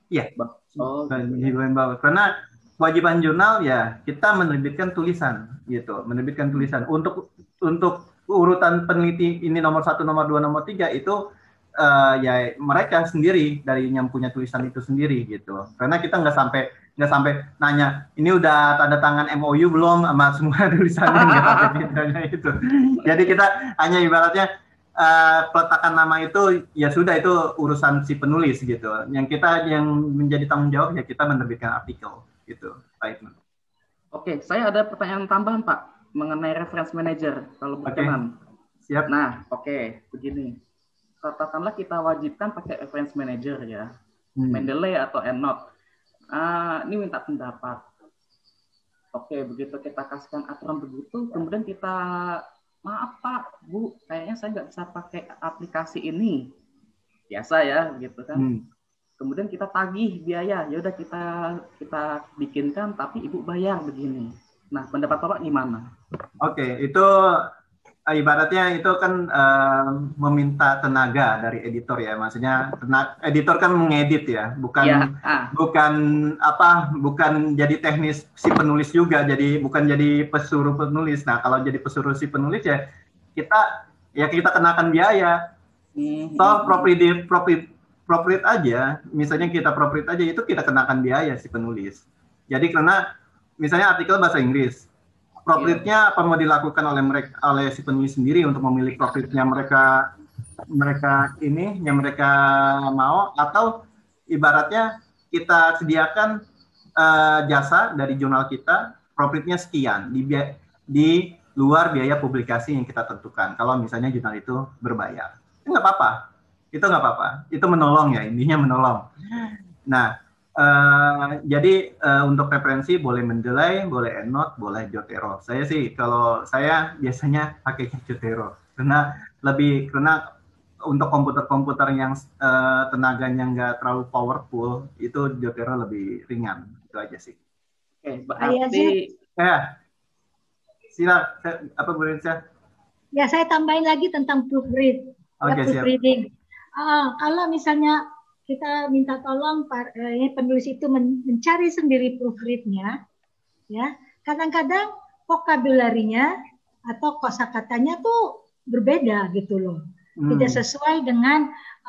Iya. Oh, kewajiban bawa. Karena kewajiban jurnal ya kita menerbitkan tulisan gitu, menerbitkan tulisan. Untuk untuk urutan peneliti ini nomor satu, nomor dua, nomor tiga itu uh, ya mereka sendiri dari yang punya tulisan itu sendiri gitu. Karena kita nggak sampai nggak sampai nanya ini udah tanda tangan M O U belum sama semua tulisannya, nggak sampai ditanya itu. Jadi kita hanya ibaratnya Uh, peletakan nama itu ya sudah, itu urusan si penulis gitu. Yang kita yang menjadi tanggung jawab ya kita menerbitkan artikel gitu. Pak Ibnu. Oke, saya ada pertanyaan tambahan Pak mengenai reference manager kalau berkenan. Okay. Siap. Nah, oke, okay, begini. Katakanlah kita wajibkan pakai reference manager ya, hmm. Mendeley atau EndNote. Uh, ini minta pendapat. Oke, begitu kita kasihkan aturan begitu, kemudian kita maaf Pak, Bu, kayaknya saya nggak bisa pakai aplikasi ini. Biasa ya, gitu kan. Hmm. Kemudian kita tagih biaya, ya udah kita kita bikinkan, tapi Ibu bayar begini. Nah, pendapat Bapak gimana? Oke, itu ibaratnya itu kan uh, meminta tenaga dari editor ya, maksudnya tenaga, editor kan mengedit ya, bukan ya, ah. bukan apa, bukan jadi teknis si penulis juga, jadi bukan jadi pesuruh penulis. Nah kalau jadi pesuruh si penulis ya kita ya kita kenakan biaya. Mm-hmm. So property property property aja, misalnya kita property aja itu kita kenakan biaya si penulis. Jadi karena misalnya artikel bahasa Inggris. Profitnya apa mau dilakukan oleh mereka, oleh si penulis sendiri untuk memilih profitnya mereka mereka ini yang mereka mau, atau ibaratnya kita sediakan uh, jasa dari jurnal kita, profitnya sekian di di luar biaya publikasi yang kita tentukan. Kalau misalnya jurnal itu berbayar, itu nggak apa-apa, itu nggak apa-apa, itu menolong ya, intinya menolong. Nah. Uh, jadi uh, untuk referensi boleh Mendeley, boleh EndNote, boleh Zotero. Saya sih kalau saya biasanya pakai Zotero karena lebih karena untuk komputer-komputer yang uh, tenaganya nggak terlalu powerful itu Zotero lebih ringan. Itu aja sih. Oke, berarti ya. Sila, apa Bu Rinsa? Ya, saya tambahin lagi tentang proofread. Oke, ya, proofreading. Uh, kalau misalnya kita minta tolong eh, penulis itu men mencari sendiri proofread-nya, ya. Kadang-kadang vokabularinya atau kosakatanya tuh berbeda gitu loh, hmm. tidak sesuai dengan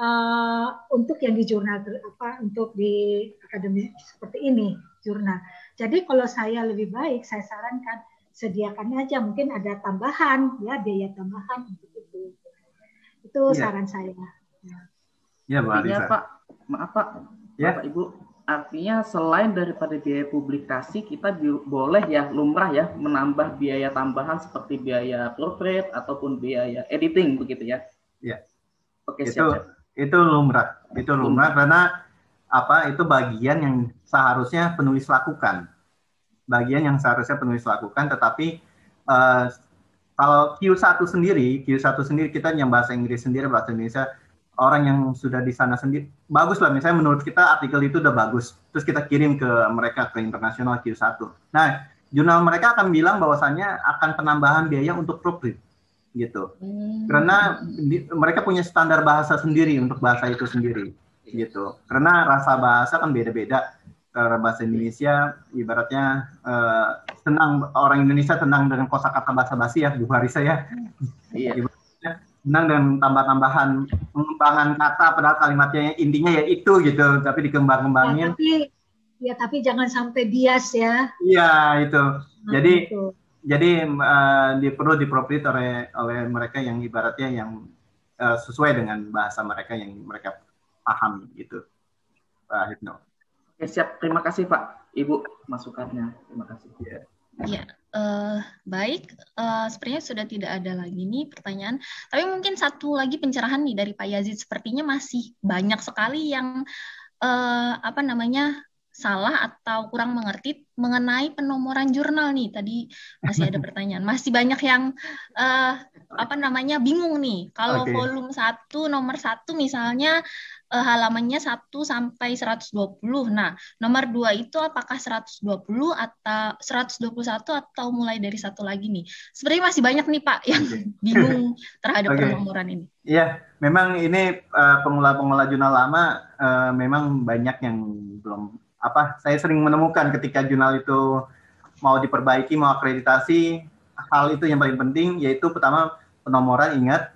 uh, untuk yang di jurnal apa untuk di akademik seperti ini jurnal. Jadi kalau saya lebih baik, saya sarankan sediakan aja, mungkin ada tambahan, ya biaya tambahan untuk itu. Itu ya. Saran saya. Ya, ya Bu Artinya, Pak. Maaf Pak, ya. Bapak Ibu, artinya selain daripada biaya publikasi, kita boleh ya lumrah ya menambah biaya tambahan seperti biaya proofread ataupun biaya editing begitu ya? Ya. Oke, itu, siap. Itu lumrah, itu lumrah karena apa? Itu bagian yang seharusnya penulis lakukan, bagian yang seharusnya penulis lakukan. Tetapi uh, kalau Q satu sendiri, Q satu sendiri kita yang bahasa Inggris sendiri, bahasa Indonesia. Orang yang sudah di sana sendiri, bagus lah, misalnya menurut kita artikel itu udah bagus, terus kita kirim ke mereka, ke internasional Q satu. Nah, jurnal mereka akan bilang bahwasannya akan penambahan biaya untuk proofread, gitu. Hmm. Karena di, mereka punya standar bahasa sendiri untuk bahasa itu sendiri, gitu. Karena rasa bahasa kan beda-beda. Karena bahasa Indonesia, ibaratnya eh, senang, orang Indonesia tenang dengan kosakata basa-basi ya, Bu Harisa ya. Iya. Senang dengan tambah-tambahan pengembangan kata, padahal kalimatnya intinya ya itu gitu, tapi dikembang-kembangin. Ya, tapi ya tapi jangan sampai bias ya. Iya itu. Nah, jadi itu. jadi uh, di, perlu diproofread oleh oleh mereka yang ibaratnya yang uh, sesuai dengan bahasa mereka yang mereka paham gitu. Pak Hipno. Oke, siap. Terima kasih Pak Ibu masukannya. Terima kasih. Yeah. Ya, uh, baik. Uh, sepertinya sudah tidak ada lagi nih pertanyaan. Tapi mungkin satu lagi pencerahan nih dari Pak Yazid. Sepertinya masih banyak sekali yang uh, apa namanya salah atau kurang mengerti mengenai penomoran jurnal nih. Tadi masih ada pertanyaan. Masih banyak yang uh, apa namanya bingung nih. Kalau okay. volume satu nomor satu misalnya uh, halamannya satu sampai seratus dua puluh. Nah, nomor dua itu apakah seratus dua puluh atau seratus dua puluh satu atau mulai dari satu lagi nih? Sebenarnya masih banyak nih Pak yang okay. bingung terhadap okay. penomoran ini. Iya, memang ini uh, pemula-pemula jurnal lama uh, memang banyak yang belum apa. Saya sering menemukan ketika jurnal itu mau diperbaiki, mau akreditasi, hal itu yang paling penting yaitu pertama penomoran. Ingat,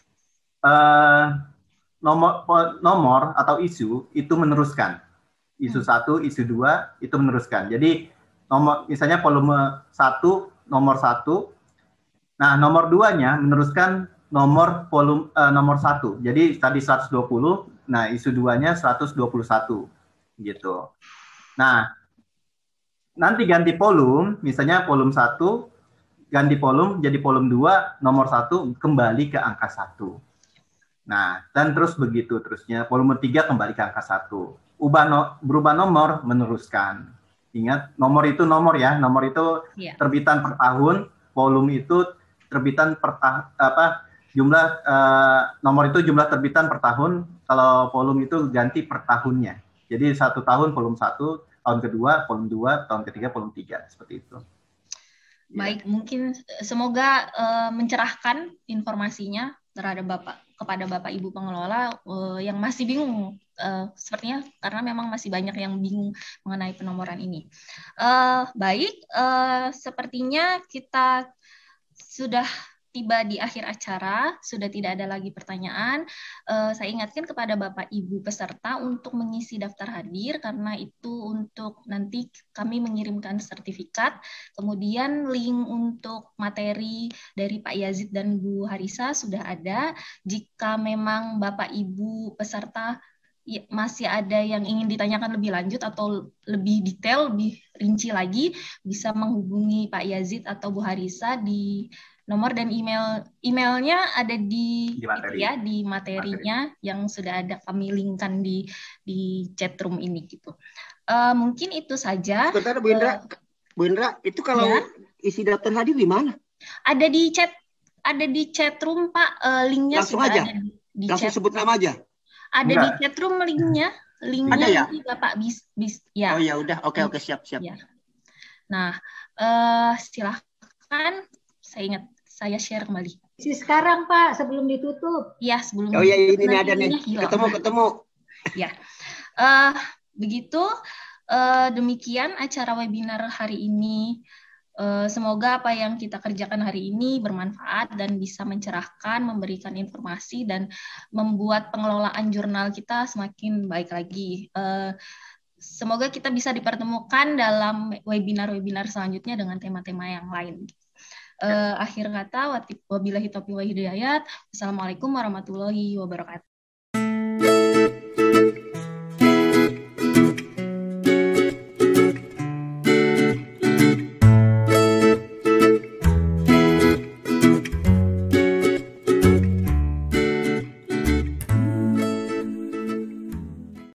uh, nomor nomor atau isu itu meneruskan. Isu satu, isu dua itu meneruskan. Jadi nomor misalnya volume satu nomor satu. Nah, nomor duanya meneruskan nomor volume uh, nomor satu. Jadi tadi seratus dua puluh, nah isu duanya seratus dua puluh satu gitu. Nah, nanti ganti volume, misalnya volume satu ganti volume jadi volume dua, nomor satu kembali ke angka satu. Nah, dan terus begitu terusnya. Volume tiga kembali ke angka satu. Ubah no, berubah nomor, meneruskan. Ingat, nomor itu nomor ya. Nomor itu yeah. terbitan per tahun. Volume itu terbitan per tahun. Apa, jumlah uh, nomor itu jumlah terbitan per tahun. Kalau volume itu ganti per tahunnya. Jadi satu tahun volume satu, tahun kedua volume dua, tahun ketiga volume tiga. Seperti itu. Baik, yeah. mungkin semoga uh, mencerahkan informasinya terhadap Bapak, kepada Bapak Ibu pengelola uh, yang masih bingung, uh, sepertinya karena memang masih banyak yang bingung mengenai penomoran ini. Uh, baik, uh, sepertinya kita sudah tiba di akhir acara, sudah tidak ada lagi pertanyaan. Uh, saya ingatkan kepada Bapak Ibu peserta untuk mengisi daftar hadir, karena itu untuk nanti kami mengirimkan sertifikat, kemudian link untuk materi dari Pak Yazid dan Bu Harisa sudah ada. Jika memang Bapak Ibu peserta ya, masih ada yang ingin ditanyakan lebih lanjut atau lebih detail, lebih rinci lagi, bisa menghubungi Pak Yazid atau Bu Harisa di nomor dan email emailnya ada di, di materi. Gitu ya, di materinya materi. Yang sudah ada kami linkkan di di chat room ini gitu. Uh, mungkin itu saja. Sebentar Bu Indra, uh, Bu Indra itu kalau ya? isi daftar hadir di mana? Ada di chat, ada di chat room Pak, uh, linknya langsung sudah aja. ada di, di langsung chat. Sebut nama aja. Ada Enggak. Di chat room linknya, linknya ada ya? Nanti Bapak bis bis ya. Oh ya udah, oke oke siap siap. Ya. Nah, uh, silahkan. Saya ingat, saya share kembali. Si sekarang Pak, sebelum ditutup. Ya, sebelum. Oh ya ini nih ada nih. Ketemu ketemu. Ya, uh, begitu. Uh, demikian acara webinar hari ini. Uh, semoga apa yang kita kerjakan hari ini bermanfaat dan bisa mencerahkan, memberikan informasi dan membuat pengelolaan jurnal kita semakin baik lagi. Uh, semoga kita bisa dipertemukan dalam webinar-webinar selanjutnya dengan tema-tema yang lain. Uh, akhir kata, wabillahi taufiq wal hidayah. Wassalamualaikum warahmatullahi wabarakatuh.